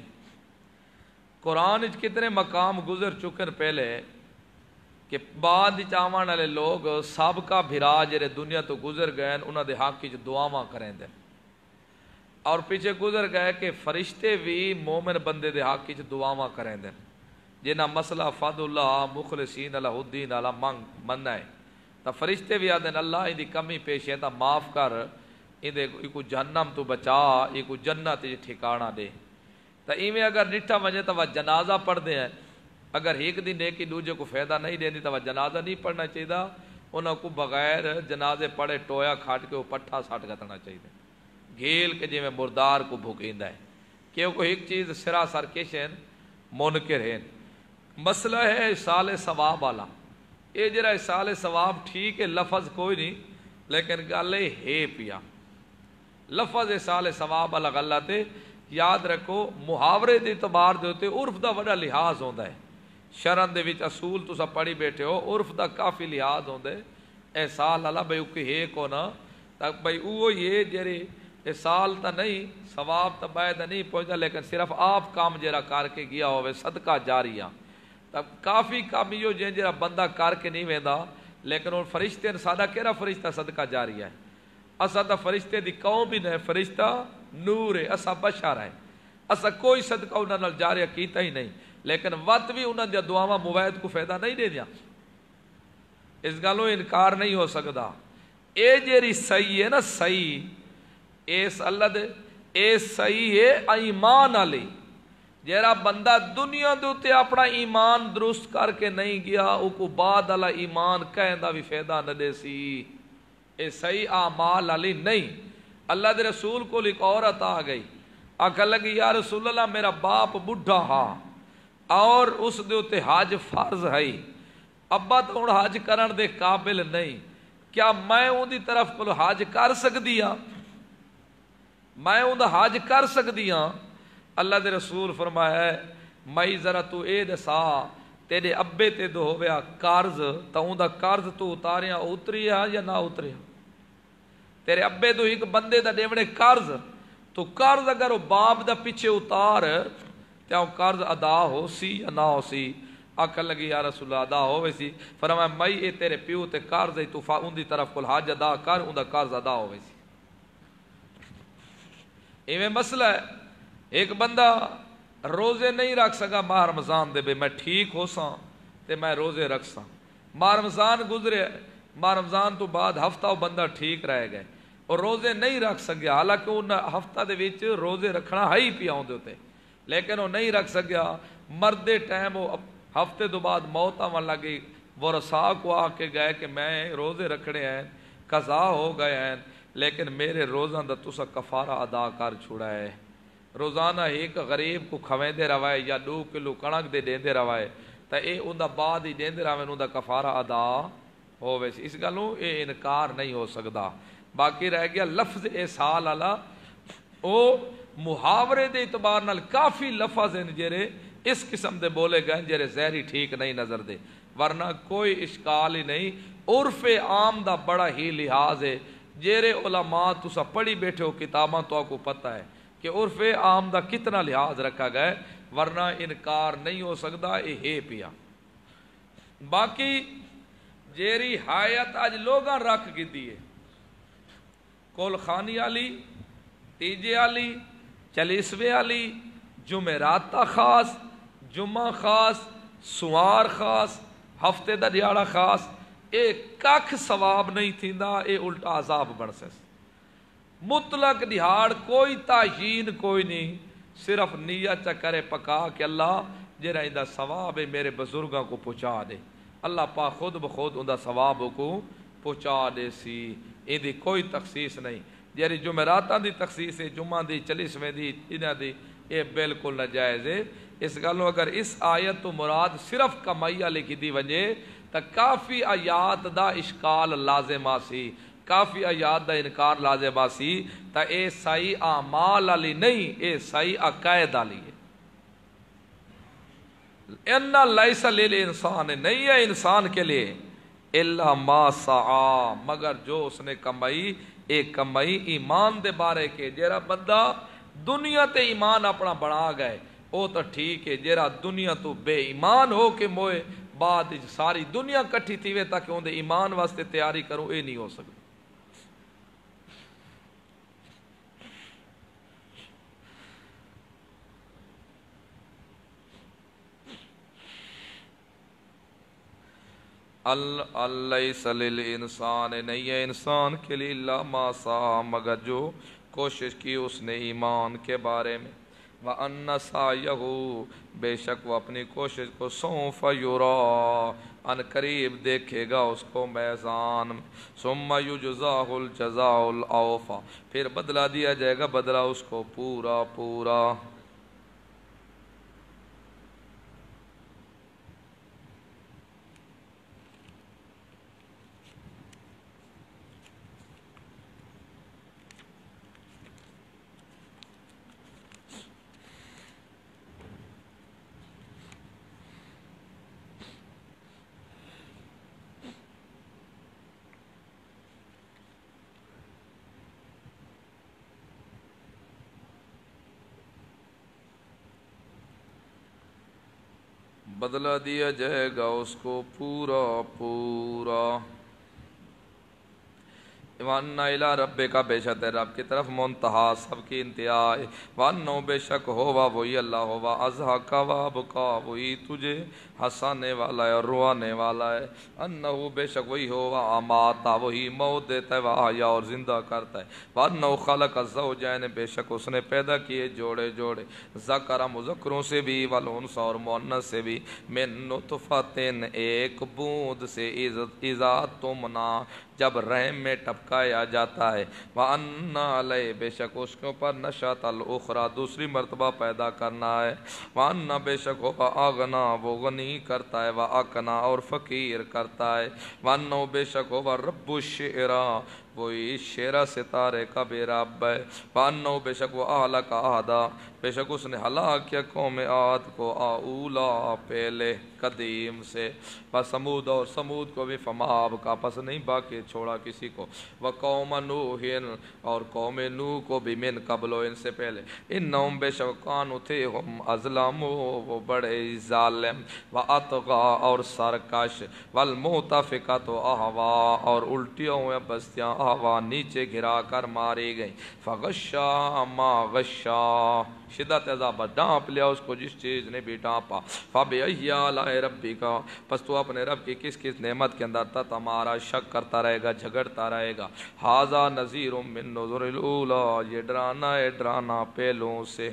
قرآن اچ کتنے مقام گزر چکن پہلے کہ بعد چاوان والے لوگ سابقہ بھرا جڑے دنیا تو گزر گئے انہاں دے حق وچ دعاواں کریں دے اور پیچھے گزر گئے کہ فرشتے بھی مومن بندے دے حق وچ دعاواں کریں دے جنہ مسئلہ فضل اللہ مخلصین اللہ الدین اللہ منگ مننا ہے تا فرشتے بھی آدھیں اللہ ان دی کمی پیش ہے تا معاف کر ان دے کو جہنم تو بچا یہ کو جنت ٹھکانہ دے تا ایویں اگر نٹھا وجہ تا وہ جنازہ پڑھ دے ہیں اگر ایک دن نیکی دوجے کو فائدہ نہیں دینی تو وہ جنازہ نہیں پڑھنا چاہیے انہوں کو بغیر جنازے پڑھے ٹویا کھاٹ کے وہ پٹھا ساٹ گتنا چاہیے گھیل کے جی میں مردار کو بھوکیندہ ہے کیونکہ ایک چیز سراسر کشن منکر ہے مسئلہ ہے اصال ثواب والا یہ جرا اصال ثواب ٹھیک ہے لفظ کوئی نہیں لیکن گل ہے پیا لفظ اصال ثواب والا گل تے یاد رکھو محاورے دے اعتبار دے ہوتے عرف دا بڑا لحاظ ہوندا ہے شرن دے وچ اصول تسا پڑھی بیٹھے ہو عرف دا کافی لحاظ ہوندا ہے احسال والا بھئی کہ ہے کو نا تک بھئی وہ یہ جڑے احسال تا نہیں ثواب تا باید نہیں پہنچا لیکن صرف آپ کام جڑا کر کے گیا ہوئے صدقہ جاریہ تب کافی کام یہ جن جڑا بندہ کر کے نہیں ویندا لیکن وہ فرشتے نے سادہ کہڑا فرشتہ صدقہ جاریہ ہے اسا تا فرشتے دی قوم بھی نہیں فرشتہ نور ہے اسا بشر ہے اسا کوئی صدقہ انہاں نال جاریہ کیتا ہی نہیں لیکن وقت بھی انہاں دی دعاواں موید کو فائدہ نہیں دے دیا اس گالوں انکار نہیں ہو سکتا اے جیری صحیح ہے نا صحیح اس اللہ دے اے صحیح ہے ایمان علی جیرا بندہ دنیا دوتے اپنا ایمان درست کر کے نہیں گیا او کو بعد اللہ ایمان کہندہ بھی فائدہ نہ دے سی اے صحیح اعمال علی نہیں اللہ دے رسول کو ایک عورت آ گئی آکھا لگی یا رسول اللہ میرا باپ بڑھا ہاں اور اس دے اتے حج فرض ہے ابا تو ہن حج کرن دے قابل نہیں کیا میں ان دی طرف کو حج کر سکتی ہاں میں ان دا حج کر سکتی ہاں اللہ دے رسول فرمایا ہے میں ذرا تو اے دسا تیرے ابے تے دو ہویا قرض تا ان دا قرض تو اتاریا اتری ہے یا نہ اتری تیرے ابے تو ایک بندے دا دیوڑے قرض تو قرض اگر وہ باپ دا پیچھے اتار کیا وہ قرض ادا ہو سی یا نہ ہو سی آکھا لگی یا رسول اللہ ادا ہوئے سی فرمایا میں اے تیرے پیو تے قرض ہے تو ان دی طرف کل حج ادا کر ان دا قرض ادا ہوئے سی ایویں مسئلہ ہے ایک بندہ روزے نہیں رکھ سکا ماہ رمضان دے بے میں ٹھیک ہو سا تے میں روزے رکھ سا ماہ رمضان گزرے ماہ رمضان تو بعد ہفتہ وہ بندہ ٹھیک رہ گئے اور روزے نہیں رکھ سکیا حالانکہ ان ہفتہ دے وچ روزے رکھنا ہے ہی پیا ہوندے ہوتے لیکن وہ نہیں رکھ سکیا مردے ٹائم وہ ہفتے تو بعد موت آون لگی وہ رسا کو آ کے گئے کہ میں روزے رکھنے ہیں قضا ہو گئے ہیں لیکن میرے روزاں دا تسا کفارہ ادا کر چھوڑا ہے روزانہ ایک غریب کو کھویندے روائے یا دو کلو کنک دے دیندے روائے تا اے ان دا بعد ہی دیندے روائے ان دا کفارہ ادا ہووے سی اس گلوں اے انکار نہیں ہو سکدا باقی رہ گیا لفظ اے سال والا او محاورے دے اعتبار نال کافی لفظ ہیں جڑے اس قسم دے بولے گئے جڑے ظاہری ٹھیک نہیں نظر دے ورنہ کوئی اشکال ہی نہیں عرف عام دا بڑا ہی لحاظ ہے جیرے علماء تسا پڑھی بیٹھے ہو کتاباں تو آپ کو پتہ ہے کہ عرف عام دا کتنا لحاظ رکھا گئے ورنہ انکار نہیں ہو سکتا یہ ہے پیا باقی جیری حایت آج لوگاں رکھ کی دیئے کول خانی آلی تیجے آلی چلیسوے آلی جمعراتہ خاص جمعہ خاص سوار خاص ہفتے دا دیاڑا خاص اے ککھ ثواب نہیں تھیندا اے الٹا عذاب بن سس مطلق دیہاڑ کوئی تعین کوئی نہیں صرف نیت چا کرے پکا کہ اللہ جرا اندہ ثواب میرے بزرگاں کو پہنچا دے اللہ پاک خود بخود اندہ ثواب کو پہنچا دے سی اندی کوئی تخصیص نہیں جیری جمعراتاں دی تخصیص ہے جمعہ دی چلیسویں دی انہ دی یہ بالکل ناجائز ہے اس گلوں اگر اس آیت تو مراد صرف کمائیہ لکھی دی وجہ تا کافی آیات دا اشکال لازم آسی کافی آیات دا انکار لازم آسی تا اے صحیح اعمال علی نہیں اے صحیح عقائد علی ہے اِنَّ لَيْسَ لِلْإِنسَانِ نہیں ہے انسان کے لیے اِلَّا مَا سَعَى مگر جو اس نے کمائی ایک کمائی ایمان دے بارے کے جیرا بندہ دنیا تے ایمان اپنا بڑھا گئے او تو ٹھیک ہے جیرا دنیا تو بے ایمان ہو کے موئے بعد ساری دنیا کٹھی تھی وے تاکہ ان دے ایمان واسطے تیاری کروں اے نہیں ہو سکتا اللیس للانسان نہیں ہے انسان کے لیے اللہ ما سعی مگر جو کوشش کی اس نے ایمان کے بارے میں وَأَنَّ سَعْيَهُ بے شک وہ اپنی کوشش کو سوف یرا ان قریب دیکھے گا اس کو میزان ثم یجزاہ الجزاء الاوفی پھر بدلہ دیا جائے گا بدلہ اس کو پورا پورا بدلہ دیا جائے گا اس کو پورا پورا وَأَنَّ إِلَىٰ رَبِّكَ بے شک رب کی طرف منتہا سب کی انتہا ہے وَأَنَّهُ بے شک ہوا وہی اللہ ہوا اضحَكَ وَأَبْكَىٰ وہی تجھے ہنسانے والا ہے اور روانے والا ہے انہو بے شک وہی ہوا اماتا وہی موت دیتا ہے وآحیا اور زندہ کرتا ہے وانہو خلق الزوجین بے شک اس نے پیدا کیے جوڑے جوڑے ذکر مذکروں سے بھی والانثى اور مؤنث سے بھی من نطفتن ایک بوند سے اذا تمنا جب رحم میں ٹپکایا جاتا ہے وَأَنَّ عَلَيْهِ بے شک اس کے اوپر نشأۃ الأخرى دوسری مرتبہ پیدا کرنا ہے وَأَنَّ بے شک وہ آغنا وہ غنی کرتا ہے وَأَقْنَى اور فقیر کرتا ہے وَأَنَّهُ بے شک وہ رب الشعرا وہی شیرہ ستارے کا بے رب ہے وَأَنَّهُ بے شک وہ اہلک عادا بے شک اس نے ہلاک کیا قوم عاد کو اولا پہلے قدیم سے سمود اور سمود کو بھی فماب کا پس نہیں باقی چھوڑا کسی کو وقوم نوح اور قوم نوح کو بھی من قبلو ان سے پہلے انہم بے شک کانو تھے ہم ازلامو وہ بڑے ظالم واتغا اور سرکش والمتفقات احوا اور الٹیوں ہوئے بستیاں فاہوا نیچے گرا کر ماری گئی. فغشا ما غشا شدت عذاب ڈانپ لیا اس کو جس چیز نے بھی ڈانپا. فبأي آلاء ربك پس تو اپنے رب کی کس کس نعمت کے اندر تھا تمہارا شک کرتا رہے گا جھگڑتا رہے گا. ھذا نذیر من نذر الاولی یہ ڈرانا ہے ڈرانا پہلوں سے.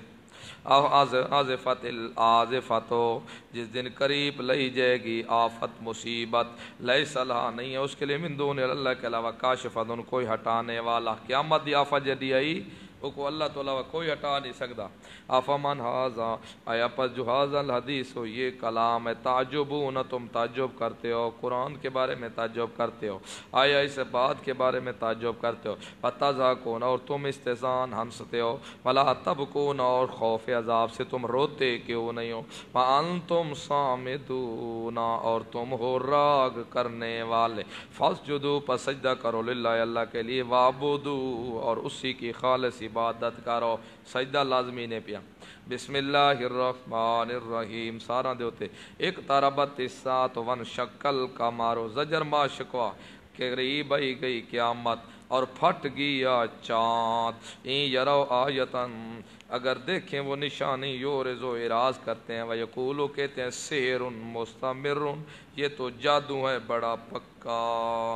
آزفت الآزفت جس دن قریب لئی جائے گی آفت مصیبت لیس لہا نہیں ہے اس کے لیے من دون اللہ کے علاوہ کاشفت ان کوئی ہٹانے والا. قیامت دی آفت جدی آئی وہ کو اللہ تو علاوہ کوئی ہٹا نہیں سکتا. افمن ھذا آیا پس جو ھذا الحدیث ہو یہ کلام ہے تعجبون تم تعجب کرتے ہو قرآن کے بارے میں تعجب کرتے ہو آیا اس بات کے بارے میں تعجب کرتے ہو. فتضحکون اور تم استحزان ہنستے ہو. ولا تبکون اور خوف عذاب سے تم روتے کیوں نہیں ہو. وانتم صامدون اور تم ہو راگ کرنے والے. فاسجدوا پس سجدہ کرو للہ اللہ کے لیے وعبدوا اور اسی کی خالص عبادت کرو. سجدہ لازمی نے پیا. بسم اللہ الرحمن الرحیم سارا دیوتے ایک تربت الساعۃ وانشق القمر زجر ما شکوا قریب آئی گئی قیامت اور پھٹ گیا چاند. این یرو آیتن اگر دیکھیں وہ نشانی یورز و اراز کرتے ہیں ویقولو کہتے ہیں سحر مستمر یہ تو جادو ہے بڑا پکا.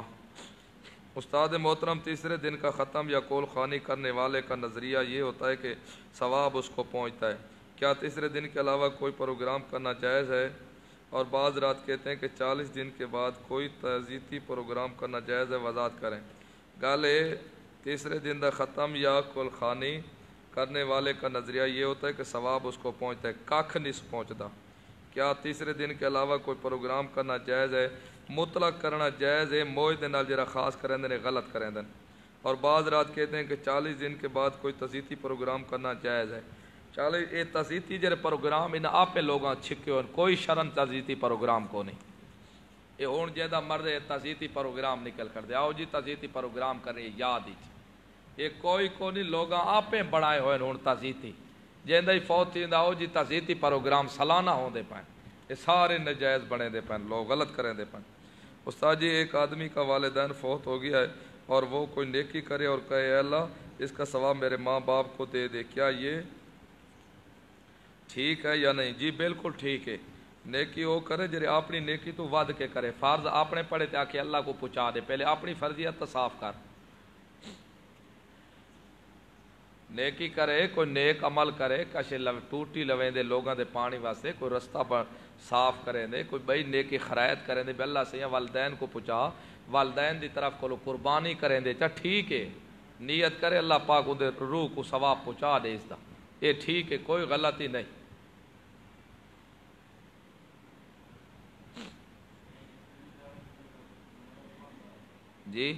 استاد محترم تیسرے دن کا ختم یا کول خوانی کرنے والے کا نظریہ یہ ہوتا ہے کہ ثواب اس کو پہنچتا ہے. کیا تیسرے دن کے علاوہ کوئی پروگرام کرنا جائز ہے؟ اور بعض رات کہتے ہیں کہ چالیس دن کے بعد کوئی تعزیتی پروگرام کرنا جائز ہے. وضاحت کریں. گالے تیسرے دن کا ختم یا کول خوانی کرنے والے کا نظریہ یہ ہوتا ہے کہ ثواب اس کو پہنچتا ہے کاکھ نہیں پہنچتا. کیا تیسرے دن کے علاوہ کوئی پروگرام کرنا جائز ہے؟ مطلق کرنا جائز ہے موج دے نال جرا خاص کریں دے غلط کریں دے. اور بعض رات کہتے ہیں کہ چالیس دن کے بعد کوئی تزیتی پروگرام کرنا جائز ہے. چالیس یہ تزیتی جڑے پروگرام ان آپ لوگاں چھکے ہو کوئی شرن تزیتی پروگرام کو نہیں. یہ ہون جیدہ مرد تزیتی پروگرام نکل کر دے آؤ جی تزیتی پروگرام کریں یاد ہی یہ کوئی کو نہیں لوگاں آپ بڑھائے ہوئے ہون تزیتی جیندہ ہی فوت تھی آؤ جی تزیتی پروگرام سالانہ ہوں دے پائیں. یہ سارے نجائز بنے دے پائیں لوگ غلط کریں دے پائیں. استاد جی ایک آدمی کا والدین فوت ہو گیا ہے اور وہ کوئی نیکی کرے اور کہے اے اللہ اس کا ثواب میرے ماں باپ کو دے دے کیا یہ ٹھیک ہے یا نہیں؟ جی بالکل ٹھیک ہے. نیکی وہ کرے جرے اپنی نیکی تو ود کے کرے فرض اپنے پڑھے تے آکے اللہ کو پہنچا دے پہلے اپنی فرضیت تو صاف کر. نیکی کرے کوئی نیک عمل کرے کشے لو ٹوٹی لویں دے لوگاں دے پانی واسطے کوئی رستہ پر صاف کریں دے کوئی بئی نیکی خرائط کریں دے بے اللہ سے والدین کو پہنچا والدین دی طرف کو قربانی کریں دے چا ٹھیک ہے نیت کرے اللہ پاک دے روح کو ثواب پہنچا دے اس دا یہ ٹھیک ہے کوئی غلطی نہیں. جی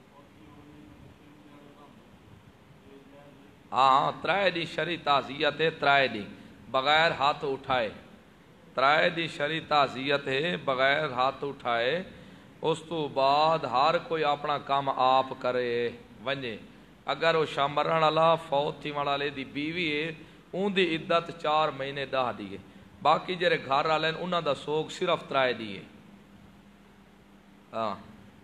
ہاں ترائے دی شرع تعزیت ہے ترائے دی بغیر ہاتھ اٹھائے ترائے دی شرع تعزیت ہے بغیر ہاتھ اٹھائے. اس تو بعد ہر کوئی اپنا کام آپ کرے ونجے. اگر وہ شامرن والا فوت تھی والے دی بیوی ہے اون دی عدت چار مہینے دہ دیے باقی جڑے گھر والے انہاں دا سوگ صرف ترائے دیے. ہاں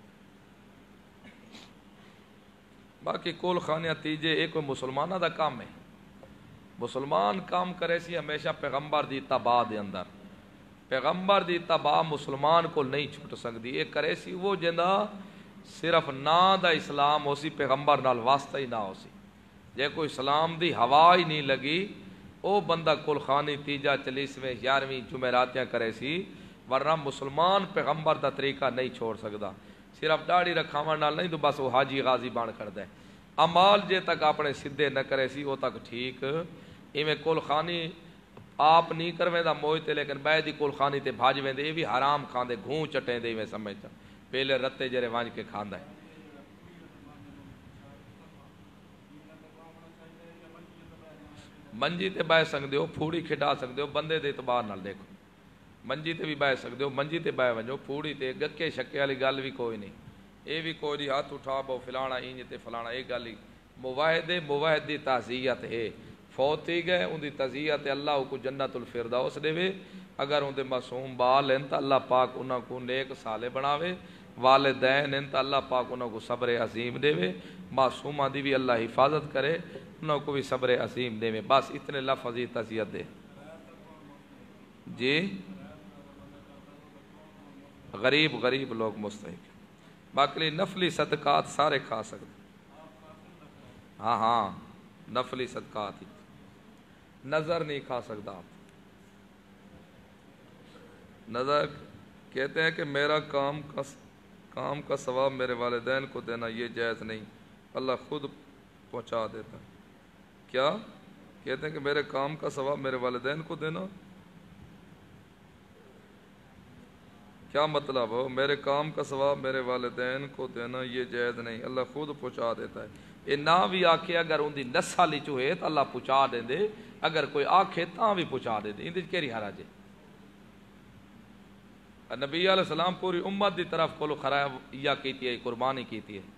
باقی کول خانیاں تیجے ایک مسلمانہ دا کام ہے. مسلمان کام کرے سی ہمیشہ پیغمبر دی اتباع دے اندر پیغمبر دی اتباع مسلمان کو نہیں چھوٹ سکتی. یہ کرے سی وہ جندہ صرف نا دا اسلام ہو سی پیغمبر نال واسطہ ہی نہ ہو سی جے کوئی اسلام دی ہوا ہی نہیں لگی او بندہ کل خانی تیجا چلیسویں یارویں جمعراتیاں کرے سی ورنہ مسلمان پیغمبر دا طریقہ نہیں چھوڑ سکتا. صرف داڑھی رکھاوا نال نہیں تو بس وہ حاجی غازی بان کر دے امال جے تک اپنے سدھے نہ کرے سی وہ تک ٹھیک. ایویں کل خانی آپ نہیں کرویں دا موجتے لیکن بے دی کل خانی تے بھاج ویں دے یہ بھی حرام کھان دے گھون چٹیں دے میں سمجھتا پہلے رتے جرے وانج کے کھاندا ہے. منجی تے بہ سکدے ہو پھوڑی کھڈا سکدے ہو بندے دے اعتبار نال دیکھو منجی تے بھی بہ سکدے ہو منجی تے بہ ونجو پھوڑی تے گکے شکے والی گل بھی کوئی نہیں. اے بھی کوئی نہیں ہاتھ اٹھا بو فلانا اینج تے فلانا یہ گل ہی موحد موحد دی تعزیت ہے فوت ہی گئے ان دی تعزیت اللہ کو جنت الفردوس دے وے. اگر ان دے معصوم بال ہیں تو اللہ پاک انہاں کو نیک صالح بناوے والدین ان تو اللہ پاک انہوں کو صبر عظیم دے وے، معصومہ دی بھی اللہ حفاظت کرے، انہوں کو بھی صبر عظیم دے وے، بس اتنے لفظ ہی تعزیت دے۔ جی غریب غریب لوگ مستحق، باقی نفلی صدقات سارے کھا سکتے، ہاں ہاں نفلی صدقات ہی، نظر نہیں کھا سکتا آپ۔ نظر کہتے ہیں کہ میرا کام کا کام کا ثواب میرے والدین کو دینا یہ جائز نہیں، اللہ خود پہنچا دیتا ہے۔ کیا کہتے ہیں کہ میرے کام کا ثواب میرے والدین کو دینا، کیا مطلب ہو؟ میرے کام کا ثواب میرے والدین کو دینا یہ جائز نہیں، اللہ خود پہنچا دیتا ہے۔ یہ نہ بھی آکھے اگر ان دی نسل وچ ہوئے تو اللہ پہنچا دیں دے، اگر کوئی آکھے تاں بھی پہنچا دے دے، اندر کیڑی حرج ہے؟ نبی علیہ السلام پوری امت دی طرف کولو خرایا یا کیتی ہے، قربانی کیتی ہے،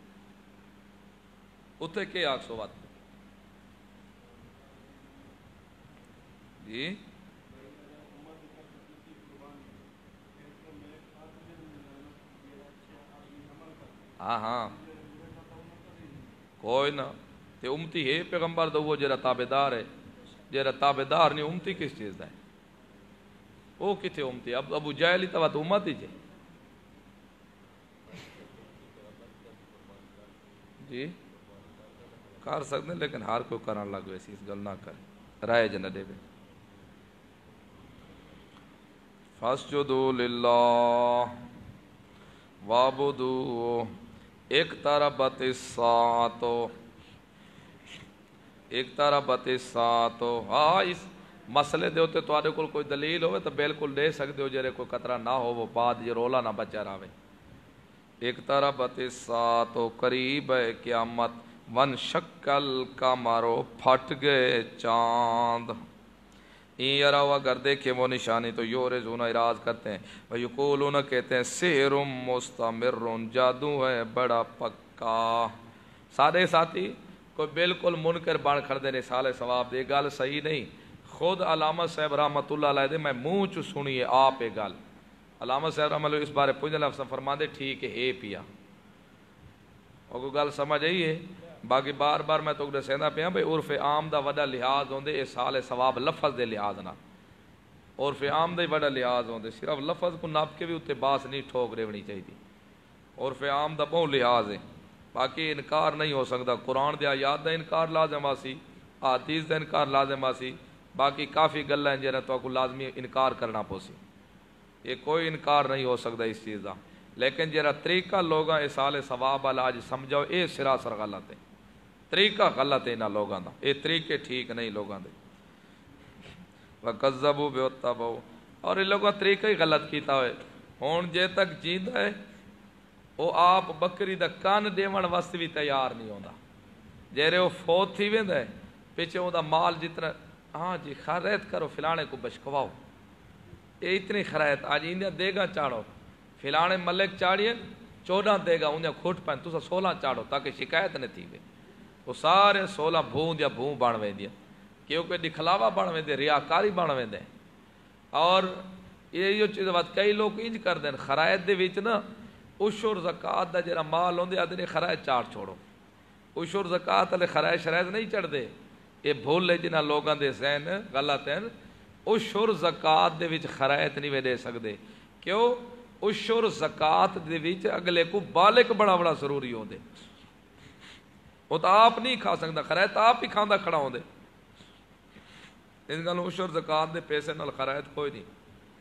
اتھے کے آکھ سو بات جی ہاں ہاں کوئی نہ تے امتی ہے پیغمبر دو وہ جرا تابدار ہے، جرا تابدار نہیں امتی کس چیز دا ہے؟ وہ کتے امتی؟ اب ابو جہل تو تو امت ہی جے جی کر سکتے ہیں، لیکن ہر کوئی کرن لگ ویسی اس گل نہ کرے، رائے جنہ دے بے۔ فَاسْجُدُوا لِلَّهِ وَعْبُدُوهُ اقتربت الساعة اقتربت الساعة۔ ہاں اس مسئلے دے ہوتے تو آدھے کل کوئی دلیل ہوئے تو بالکل دے سکتے ہو، جرے کوئی قطرہ نہ ہو وہ بعد یہ رولا نہ بچا رہے۔ اقتربت الساعة قریب ہے قیامت، وانشق القمر پھٹ گئے چاند، این یراو اگر دیکھے وہ نشانی تو یورزون اعراض کرتے ہیں، ویقولون کہتے ہیں سحر مستمر جادو ہے بڑا پکا۔ سادے ساتھی کوئی بالکل منکر بان کھڑ دے سال ثواب دے گل صحیح نہیں، خود علامہ صاحب رحمت اللہ علیہ دے میں منہ چ سنیے آپ گل، علامہ صاحب رحمت اللہ اس بارے پوچھنے لفظ فرما دے ٹھیک ہے پیا وہ کوئی گل سمجھ آئی ہے۔ باقی بار بار میں تو دسیندا پیا بھئی عرف عام دا وڈا لحاظ ہوندے اس سال ثواب لفظ دے لحاظ نہ، عرف عام دا ہی وڈا لحاظ ہوندے، صرف لفظ کو ناپ کے بھی اتنے باس نہیں ٹھوک رہنی چاہیے، عرف عام دا بہت لحاظ ہے۔ باقی انکار نہیں ہو سکتا، قرآن دے آیات دا انکار لازم آسی، حدیث دا انکار لازم آسی، باقی کافی گلاں ہیں جنہیں تو کو لازمی انکار کرنا پوسی، یہ کوئی انکار نہیں ہو سکتا اس چیز دا۔ لیکن جرا طریقہ لوگاں اس سال ثواب والا اج سمجھو اے سراسر غلط ہے، طریقہ غلط ہے انہاں لوگاں دا، اے طریقے ٹھیک نہیں لوگاں دے۔ وَكَذَّبُوا بِوَاتَّبَعُوا، اور ان لوگوں طریقہ ہی غلط کیتا ہوئے، ہون جے تک جیندا ہے وہ آپ بکری دا کان دیون واسطے بھی تیار نہیں ہوندا، جیرے وہ فوت تھی ویندا ہے پیچھے وہ دا مال جتنا ہاں جی خیرات کرو فلانے کو بشکواؤ، اے اتنی خیرات آج انہیں دے گا چاڑو، فلانے ملک چاڑیے چودہ دے گا انہیں کھوٹ پائیں تو سولہ چاڑو تاکہ شکایت نہ تھی وے، وہ سارے سولہ بھون دیا بھون بان وے دیا، کیونکہ دکھلاوا بان وے دے، ریاکاری بان وے دے۔ اور یہ چیز بات کئی لوگ انج کر دیں خرائط دے وچ نا عشر زکات دا جڑا مال ہوندے آدھے خرائط چاڑ چھوڑو، عشر زکات والے خرائط شرائط نہیں چڑھ دے، یہ بھول لے جنہ لوگاں دے ذہن غلط ہیں، عشر زکات دے وچ خرائط نہیں وے دے سکدے، کیوں؟ عشر زکات دے وچ اگلے کو بالغ بڑا بڑا ضروری ہوندے، وہ تو آپ نہیں کھا سکتا، خرائط آپ ہی کھاندا کھڑا ہوندے، اس گل عشر زکات دے پیسے نال خرائط کوئی نہیں۔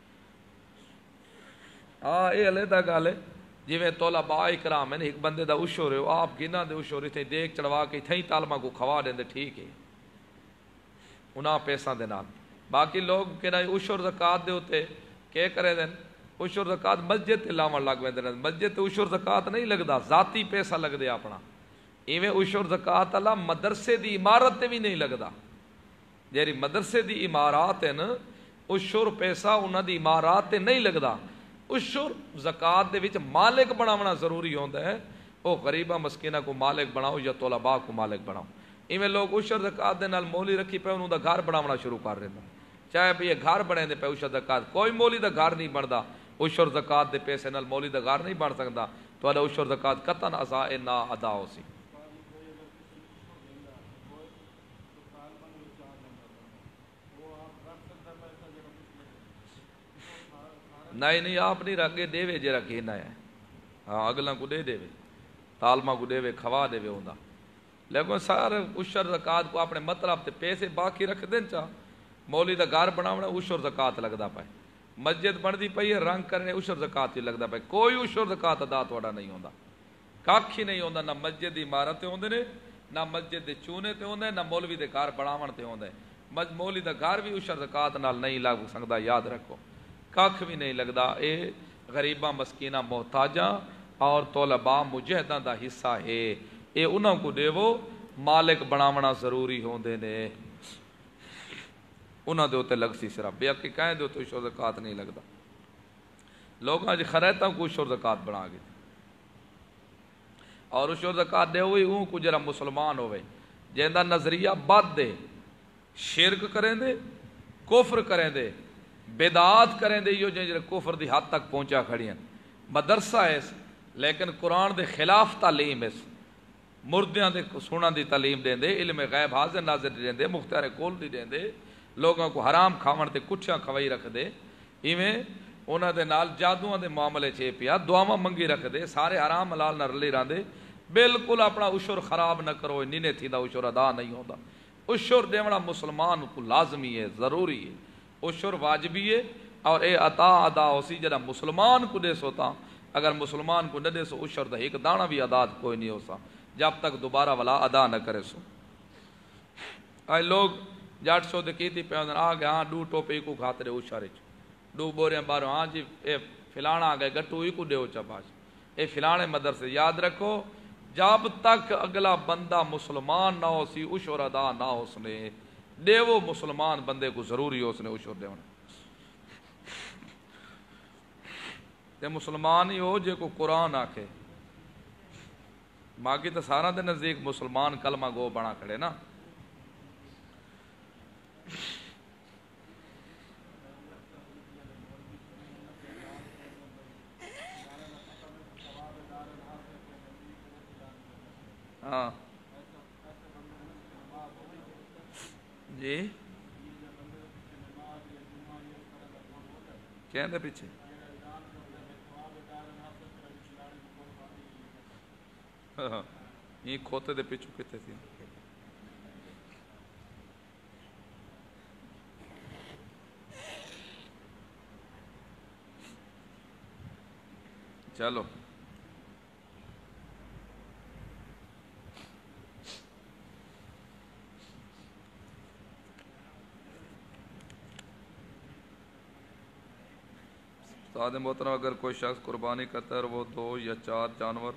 ہاں یہ علیحدہ گل ہے، جویں طلباء اکرام ہیں ایک بندے دا عشر ہے آپ گنا دے عشر اتنے دیکھ چڑھوا کے اتھیں طالباں کو کھوا دیندے ٹھیک ہے انہاں پیساں دے نال، باقی لوگ کہنا عشر زکات دے ہوتے کہ کرے دین عشر زکات مسجد تے لاون لگ ویندے نے، مسجد تے عشر زکات نہیں لگدا، ذاتی پیسہ لگدے اپنا، ایویں عشر زکات اللہ مدرسے دی عمارت تے بھی نہیں لگدا، جیری مدرسے دی عمارات ہیں نا عشر پیسہ انہاں دی عمارات تے نہیں لگدا، عشر زکات دے وچ مالک بناونا ضروری ہوندا ہے، او غریباں مسکیناں کو مالک بناؤ یا طلباء کو مالک بناؤ، ایویں لوگ عشر زکات دے نال مولی رکھی پے انہوں دا گھر بناونا شروع کر دیندا، چاہے بھی یہ گھر بنے دے پے عشر زکات، کوئی مولی دا گھر نہیں بندا، اشر زکات دے پیسے نال مولی دا گھر نہیں بن سکتا، تہاڈا اشر زکات قطعاً ادا نہ ادا ہو سی۔ نہیں نہیں آپ نہیں رکھے دے جے رکھے نہ ہے، ہاں اگلا کو دے دے تالما کو دے کھوا دے ہوندا، لیکن سارے اشر زکات کو اپنے مطلب تے پیسے باقی رکھ دین چا مولی دا گھر بناونا اشر زکات لگدا پے، مسجد بندی پئی ہے رنگ کرنے اشر زکات ہی لگدا پے، کوئی اشر زکات ادا تہاڈا نہیں ہوندا، کھ ہی نہیں ہوندا، نہ مسجد دی عمارت تے ہوندے نے، نہ مسجد دے چونے تے ہوندے، نہ مولوی دے گھر بناون تے ہوندے، مولوی دا گھر بھی اشر زکات نال نہیں لگ سکدا، یاد رکھو کھ بھی نہیں لگدا، اے غریباں مسکیناں محتاجاں اور طلباء مجاہداں دا حصہ ہے، اے انہاں کو دیو مالک بناونا ضروری ہوندے نے، انہاں دے اوتے لگ سی صرف بے کہ کہیں دے اوتے اشر زکات نہیں لگدا، لوگاں جی خریتاں کو اشر زکات بنا گئے اور اشر زکات دے ہوئی اون کو جرا مسلمان ہوئے جیندا نظریہ بد دے، شرک کریں دے، کفر کریں دے، بدعات کریں دے، یہ جو کفر دی حد تک پہنچا کھڑی ہیں، مدرسہ ہے لیکن قرآن دے خلاف تعلیم ہے، مردیاں دے سونا دی تعلیم دیں دے، علم غیب حاضر ناظر دیں دے، مختار کول دی دیں دے، لوگوں کو حرام کھاون تے کچھاں کھوائی رکھ دے، ایویں انہاں دے نال جادوؤں دے معاملے چے پیا، دعاواں منگی رکھ دے، سارے حرام حلال نہ رلی راندے، بالکل اپنا اشر خراب نہ کرو، نینے تھی دا اشر ادا نہیں ہوندا، اشر دیونا مسلمان کو لازمی ہے، ضروری ہے، اشر واجبی ہے اور اے عطا ادا ہوسی جڑا مسلمان کو دے سوتا، اگر مسلمان کو نہ دے سو اشر دا ایک دانہ بھی ادا کوئی نہیں ہو سا جب تک دوبارہ والا ادا نہ کرے سو۔ اے لوگ جاٹ سو دے کیتی پہ آ گئے ہاں دو ٹوپے کو کھاتے رہے اشارے چ دو بوریاں بارو ہاں جی اے فلانا آ گئے گٹو ہی کو دے ہو چپاش اے فلانے مدرسے، یاد رکھو جب تک اگلا بندہ مسلمان نہ ہو سی اشر ادا نہ ہو سنے دے، وہ مسلمان بندے کو ضروری ہو سنے اشر دے ہونے تے مسلمان ہی ہو جے کو قرآن آکھے، باقی تو سارا دے نزدیک مسلمان کلمہ گو بنا کھڑے نا۔ ہاں جی کہندے پیچھے ہاں یہ کھوتے دے پیچھو کتے تھی، چلو استاد محترم اگر کوئی شخص قربانی کرتا ہے اور وہ دو یا چار جانور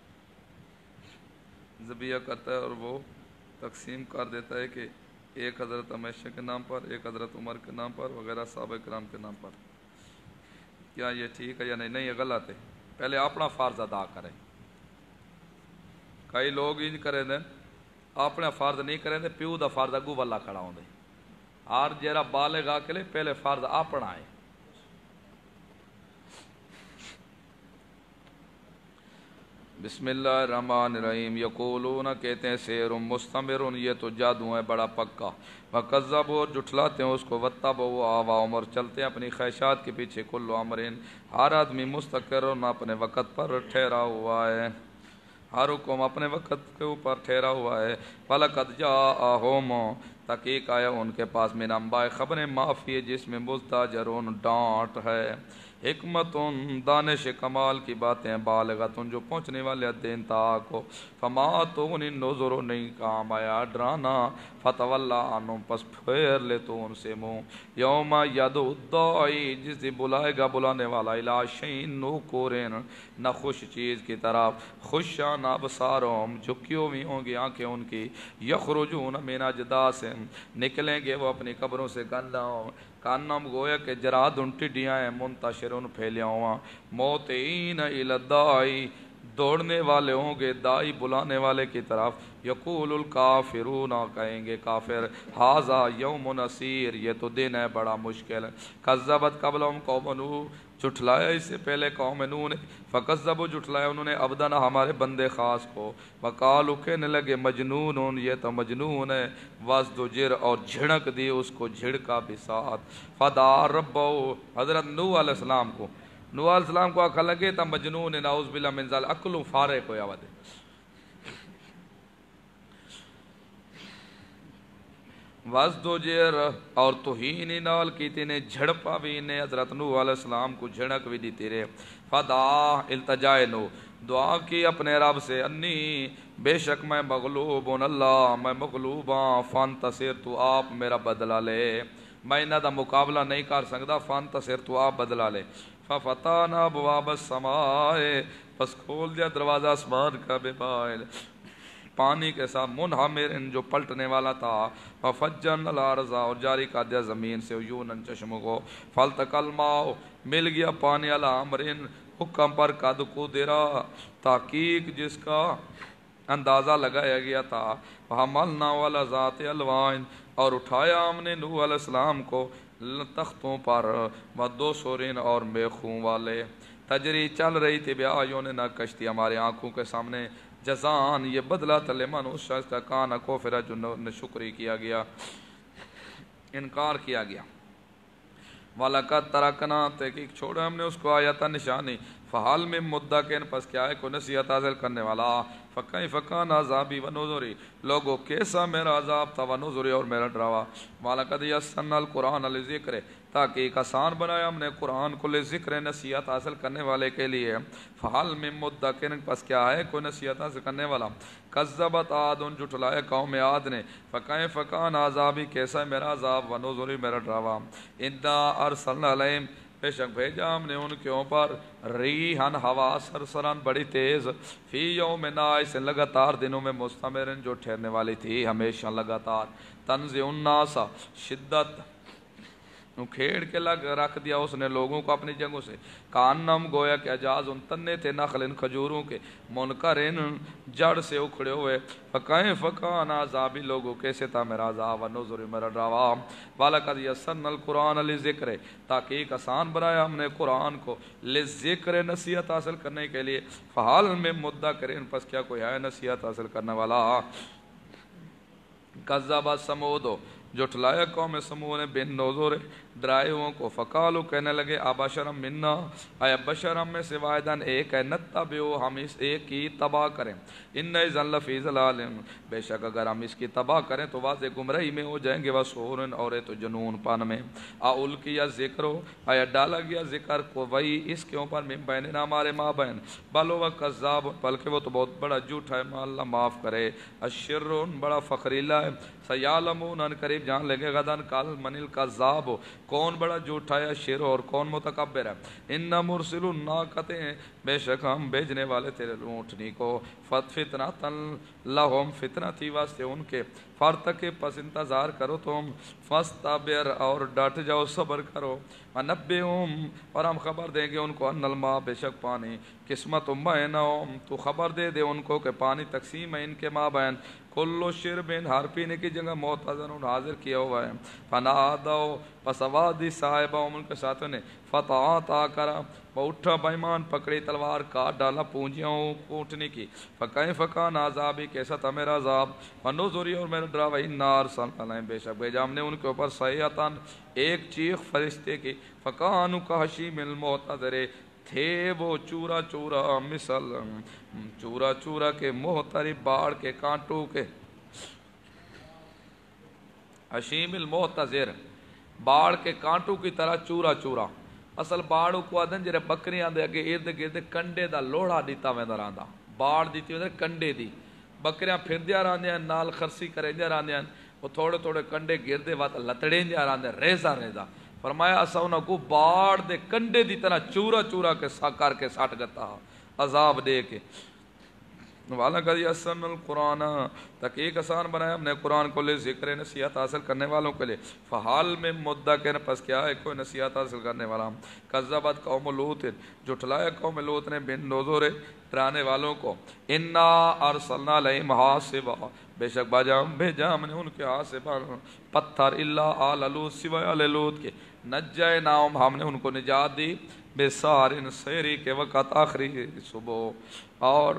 ذبیحہ کرتا ہے اور وہ تقسیم کر دیتا ہے کہ ایک حضرت عائشہ کے نام پر، ایک حضرت عمر کے نام پر وغیرہ صحابہ کرام کے نام پر، کیا یہ ٹھیک ہے یا نہیں؟ نہیں یہ غلط ہے، پہلے اپنا فرض ادا کریں، کئی لوگ انج کریں دیں اپنا فرض نہیں کریں دیں پیو دا فرض اگو والا کھڑا ہوں دے، ہر جیرا بالغ آ کے لے پہلے فرض اپنا ہے۔ بسم اللہ الرحمن الرحیم، یقولون کہتے ہیں سحر مستمر، یہ تو جادو ہے بڑا پکا، وکذبوا اور جھٹلاتے ہیں اس کو، واتبعوا اہواءهم اور چلتے ہیں اپنی خواہشات کے پیچھے، کل امر ہر آدمی مستقر اپنے وقت پر ٹھہرا ہوا ہے، ہر حکم اپنے وقت کے اوپر ٹھہرا ہوا ہے، فلقد جاءہم تحقیق آیا ان کے پاس من انباء خبریں معافی جس میں مزدجرون ڈانٹ ہے، حکمت دانش کمال کی باتیں، بالغتن جو پہنچنے والے دین تا کو، فما تغنی نظر نہیں کام آیا ڈرانا، فتولا عنہم پس پھیر لے تو ان سے منہ، یوم یدعو الداعی جس دی بلائے گا بلانے والا، الی شیء نکور نہ خوش چیز کی طرف، خشان ابصارہم جھکی ہوئی ہوں گی آنکھیں ان کی، یخرجون من اجداثہم نکلیں گے وہ اپنی قبروں سے گندوں، کانم گویا کہ جراد ان ٹڈیاں ہیں، منتشر ان پھیلیا ہوا، موتئین الی الداعی دوڑنے والے ہوں گے دائی بلانے والے کی طرف، यकूलुल काफिरून, कहेंगे काफिर, हाजा यौम नसीर, ये तो दिन है बड़ा मुश्किल है। कज़्ज़बत क़ब्लहुम कौम नूह, जुठलाया इससे पहले कौम नूह ने, फ़कज़्ज़बू, जुठलाया उन्होंने अब्दना, हमारे बंदे ख़ास को, वक़ालू, कहने लगे मजनून, ये तो मजनून है, वज़दुजिर, और झिड़क दी उसको झिड़का भी साथ। फ़दा रब्बहू, हज़रत नूह अलैहिस्सलाम को नूह अलैहिस्सलाम को आखा लगे तो मजनून नाउज़ बिल्लाह मिन ज़ालिक, अक्लू फारे को आवाज़ वज़दुजिर, और तौहीन नाल की ने, झड़पा भी ने हज़रत नूह अलैहिस्सलाम को, झड़क भी दी तेरे। फ़दा, इल्तजाए नो, दुआ की अपने रब से, अन्नी, बेशक मैं मगलूब अल्लाह, मैं मगलूब हाँ, फ़न तसिर, तू आप मेरा बदला ले, मैं इन्हां दा मुकाबला नहीं कर सकता, फ़न तसिर, तू आप बदला ले। फ़फ़ताना अबवाब समाए, बस खोल दिया दरवाज़ा आसमान का, बेबाइल, पानी के साथ, मुनहमिर, जो पलटने वाला था, फज्जन अल-अर्ज़ा, और जारी कर दिया ज़मीन से, यूनन, चश्मों को, फल्तक़ल माओ, मिल गया पानी, अला अमरिन, हुक्म पर, कद कुदिरा, ताकीक जिसका अंदाज़ा लगाया गया था, हमलना वाला ज़ात अलवाइन, और उठाया हमने नूह अलैहिस्सलाम को तख्तों पर, व दो सोरिन, और मेखों वाले, तजरी, चल रही थी, ब्यायों ने, न कश्ती हमारे आँखों के सामने, जज़ान, ये बदला तले मन उस शख्स का, कान को फिर जो न शुक्री किया गया, इनकार किया गया। वलक़द तरकना, तहकीक छोड़ा हमने उसको आयता निशानी, फ़हाल में मुद्दा के, पस क्या है कोई नसीहत हासिल करने वाला, फ़क़ई फ़कान अज़ाबी व नुज़ुरी, लोगों कैसा मेरा अज़ाब था, व नुज़ुरी, और मेरा डरावा। वलक़द यस्सरनल कुरान लिज़िक्र, ताकि एक आसान बनाया हमने कुरान को, लिज़िक्र, नसीहत हासिल करने वाले के लिए। फ़हाल में मुद्दा के, पस क्या है कोई नसीहत हासिल करने वाला। कज़्ज़बत आद, उन जुटलाए कौम आद ने, फ़क़ई फ़कान अज़ाबी, कैसा मेरा अज़ाब, व नुज़ुरी, मेरा डरावा। इन्ना अरसलना अलैहिम, बेशक भेजा हमने उनके ऊपर, रीहन, हवा, सरसरन, बड़ी तेज़, फ़ी यौमिन नाइस, लगातार दिनों में, मुस्तमिरिन, जो ठहरने वाली थी हमेशा लगातार, तंज़िउन नासा, शिद्दत, खेड़ के लग रख दिया उसने लोगों को अपनी जगहों से, कान्नम, गोया के अजाज उन तन्ने थे, नखलिन, खजूरों के, मुनकरिन, जड़ से उखड़े हुए, फ़क़ई फ़कान अज़ाबी, लोगों कैसे था मेरा अज़ाब, व नुज़ुरी, मेरा डरावा। वलक़द यस्सरनल कुरान लिज़िक्र, ताकि एक आसान बनाया हमने कुरान को, लिज़िक्र, नसीहत हासिल करने के लिए। फ़हाल में मुद्दा करें, पस क्या कोई है नसीहत हासिल करने वाला। कज़्ज़बत समूद, जुटलाया कौम समूह ने, बिन नौज़ुर, डराए हुओं को, फ़कालू, कहने लगे, अबशरम मिन्ना, आया बशरम में से वाहिदन एक है, नत्तबिउ, हम इस एक की तबाह करें, इन्ना इज़्ज़न लफ़ी ज़लालिम, बेशक अगर हम इसकी तबाह करें तो वाज़े गुमराही में हो जाएंगे, व सूरन, और तो जुनून पन में। आउल किया ज़िक्र, आया डाला गया ज़िक्र को, वही इसके ऊपर, मिन बैनिना, हमारे माँ बहन, बलो व कज़्ज़ाब, बल्कि वो तो बहुत बड़ा झूठा है, अल्लाह माफ़ करे, अश्शिर्रुन, बड़ा फ़खरीला है, सयालमून, अन करीब जान लगे, गदन कल, मनिल कज़्ज़ाब, कौन बड़ा झूठा है, शेर, और कौन मुतकब्बिर है। इन्ना मुरसिलुन नाक़ते, बेशक हम भेजने वाले तेरे ऊँटनी को, फत फितनतन लहुम, फितना थी वास्ते उनके, फ़र्तक़िब, पस इंतज़ार करो तुम, फ़स्तबिर, और डट जाओ, सब्र करो, वनब्बिहुम, और हम खबर देंगे उनको, अन्नल माँ, बेशक पानी, किस्मत बैनहुम, तो खबर दे दे उनको कि पानी तकसीम है इनके माँ बहन, कुल्लु शिरबिन, हर पीने की जगह मोतज़न, हाजिर किया हुआ है। फनादो, पसवादी साहिबा, उनके साथ ने, फ़ता करा, वह उठा बेईमान, पकड़ी तलवार, काट डाला पूंजियों ऊँटनी की, फ़क़ई फ़कान अज़ाबी, कैसा था मेरा अज़ाब, व नुज़ुरी, और मेरा डरावा। इन्ना अरसलना, बेशक भेजा हमने उनके ऊपर, सय्यतन, एक चीख फरिश्ते की, फ़कानु कहशीमिल मुअतज़िर, थे वो चूरा चूरा, मिसल चूरा चूरा के, मोहतरी, बाढ़ के कांटों के, हशीमिल मुअतज़िर, बाढ़ के कांटों की तरह चूरा चूरा। असल बाढ़ को आदन जरे बकरियां दे अगे इर्द गिर्द कंडे दा लोड़ा दिता वेंदा रहिंदा, बाढ़ दी वेंदे कंडे दी, बकरियां फिरदियां रहंदियां, नाल खरसी करेंदियां रहंदियां, वो थोड़े थोड़े कंडे गिरदे वत लतड़ेंदियां रहंदे, रेजा रेजा। फरमाया असा उन्हां को बाढ़ दे कंडे दी तरह चूरा चूरा के सा करके सट गता, अजाब दे के। وَلَقَدْ يَسَّرْنَا الْقُرْآنَ تحقیق آسان بنایا ہم نے قرآن کو لے ذکر نصیحت حاصل کرنے والوں کے لیے فحال میں مدکر پس کیا ہے کوئی نصیحت حاصل کرنے والا کذبت قوم لوط جھٹلایا قوم لوط نے بن نذر ڈرانے والوں کو انا ارسلنا علیہم حاصبا بے شک باجا ہم بھیجا ہم نے ان کے حاصبا پتھر الا آل لوط سوائے آل لوط کے نجیناہم ہم نے ان کو نجات دی بسحر سحری کے وقت آخری صبح اور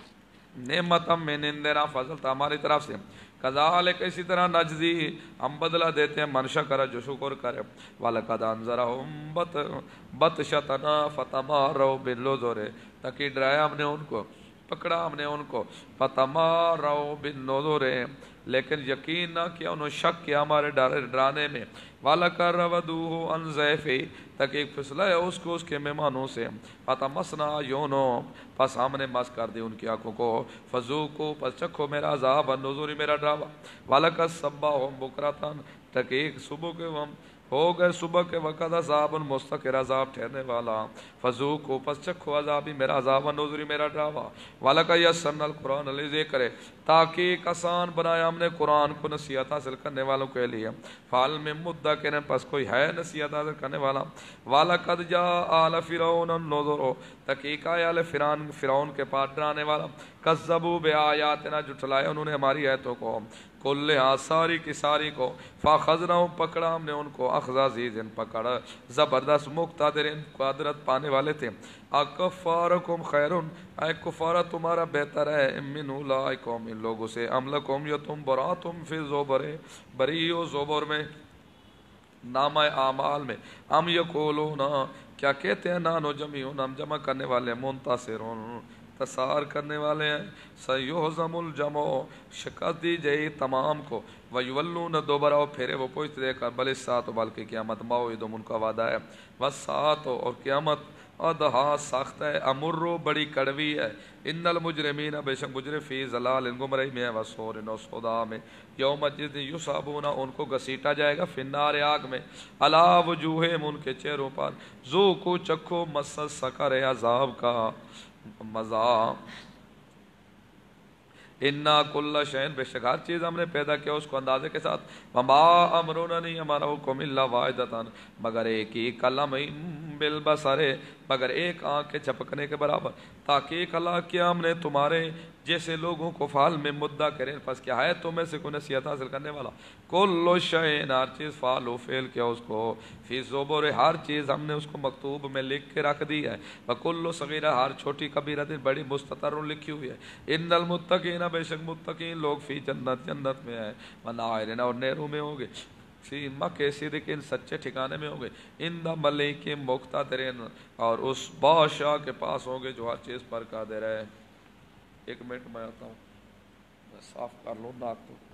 نعمتم من عندنا فضل تھا ہماری طرف سے کذالک اسی طرح نجزی ہم بدلہ دیتے ہیں من شکر جو شکر کرے وَلَقَدْ أَنذَرَهُمْ بَطْ بَطْشَتَنَا فَتَمَارَوْا بِالنُّذُرِ تاکہ ڈرایا ہم نے ان کو پکڑا ہم نے ان کو فَتَمَارَوْا بِالنُّذُرِ لیکن یقین نہ کیا انہوں شک کیا ہمارے ڈرانے میں وَلَقَرَّوَدُوهُ عَنْ ضَيْفِهِ تک ایک پھسلا ہے اس کو اس کے مہمانوں سے فَتَمَسْنَا يُونُم پس ہم نے مس کر دی ان کی آنکھوں کو فذوقوا پس چکھو میرا عذاب النذر میرا ڈراوا وَلَقَدْ صَبَّحَهُم بُكْرَةً تک ایک صبح کے ہم ہو گئے صبح کے وقت عذاب مستقر عذاب ٹھہرنے والا فذوقوا پس چکھو عذابی میرا عذاب النذر میرا ڈراوا وَلَقَدْ يَسَّرْنَا الْقُرْآنَ لِلذِّكْرِ تاکہ آسان بنایا ہم نے قرآن کو نصیحت حاصل کرنے والوں کے لیے فعل میں مدکر پس کوئی ہے نصیحت حاصل کرنے والا وَلَقَدْ جَاءَ آلَ فِرْعَوْنَ النُّذُرُ تحقیق آیا آل فرعون فرعون کے پاس ڈرانے والا کذبوا بآیاتنا جھٹلایا انہوں نے ہماری آیتوں کو کل ساری کی ساری کو فاخذناہم پکڑا ہم نے ان کو اخذ عزیز پکڑا زبردست مقتدر قدرت پانے والے تھے اکفارکم خیرن اے کفارہ تمہارا بہتر ہے من اولئکم ان لوگوں سے ام لکم یا تم براتم فی الزبر بری و زبر میں نامہ اعمال میں ام یقولون کیا کہتے ہیں نانو جمیعون ہم جمع کرنے والے منتصرون تصار کرنے والے ہیں سیہزم الجمع شکست دی جائے تمام کو ویولون دوبارہ پھیرے وہ پوچھتے دے کر بل الساعۃ بلکہ قیامت موعدہم ان کا وعدہ ہے والساعۃ اور قیامت ادھا سخت ہے امرو بڑی کڑوی ہے ان المجرمین بے شک مجرم فی ضلال گمراہی میں وسور و سودا میں یوم جس یصابون ان کو گھسیٹا جائے گا فی النار آگ میں علی وجوہہم ان کے چہروں پر ذوقوا چکھو مس سقر عذاب کا مزہ انا کل شین بے شک ہر چیز ہم نے پیدا کیا اس کو اندازے کے ساتھ وما امرنا نہیں ہمارا حکم الا واحدۃ مگر ایک ہی کلم بالبصر مگر ایک آنکھ کے جھپکنے کے برابر تاکہ کلا کیا ہم نے تمہارے جیسے لوگوں کو فعال میں مدعا کریں پس کیا ہے تم میں سے کوئی نصیحت حاصل کرنے والا کل شین ہر چیز فعال و فعل کیا اس کو فی زبر ہر چیز ہم نے اس کو مکتوب میں لکھ کے رکھ دی ہے وکل صغیرہ ہر چھوٹی کبیرہ بڑی مستتر لکھی ہوئی ہے ان المتقین بے شک متقین لوگ فی جنت جنت میں ہیں ونہر اور نہروں میں ہوں گے فی مکہ صدقین سچے ٹھکانے میں ہوں گے ان دا ملک مقتدرین اور اس بادشاہ کے پاس ہوں گے جو ہر چیز پر قادر ہے ایک منٹ میں آتا ہوں میں صاف کر لوں ناک تو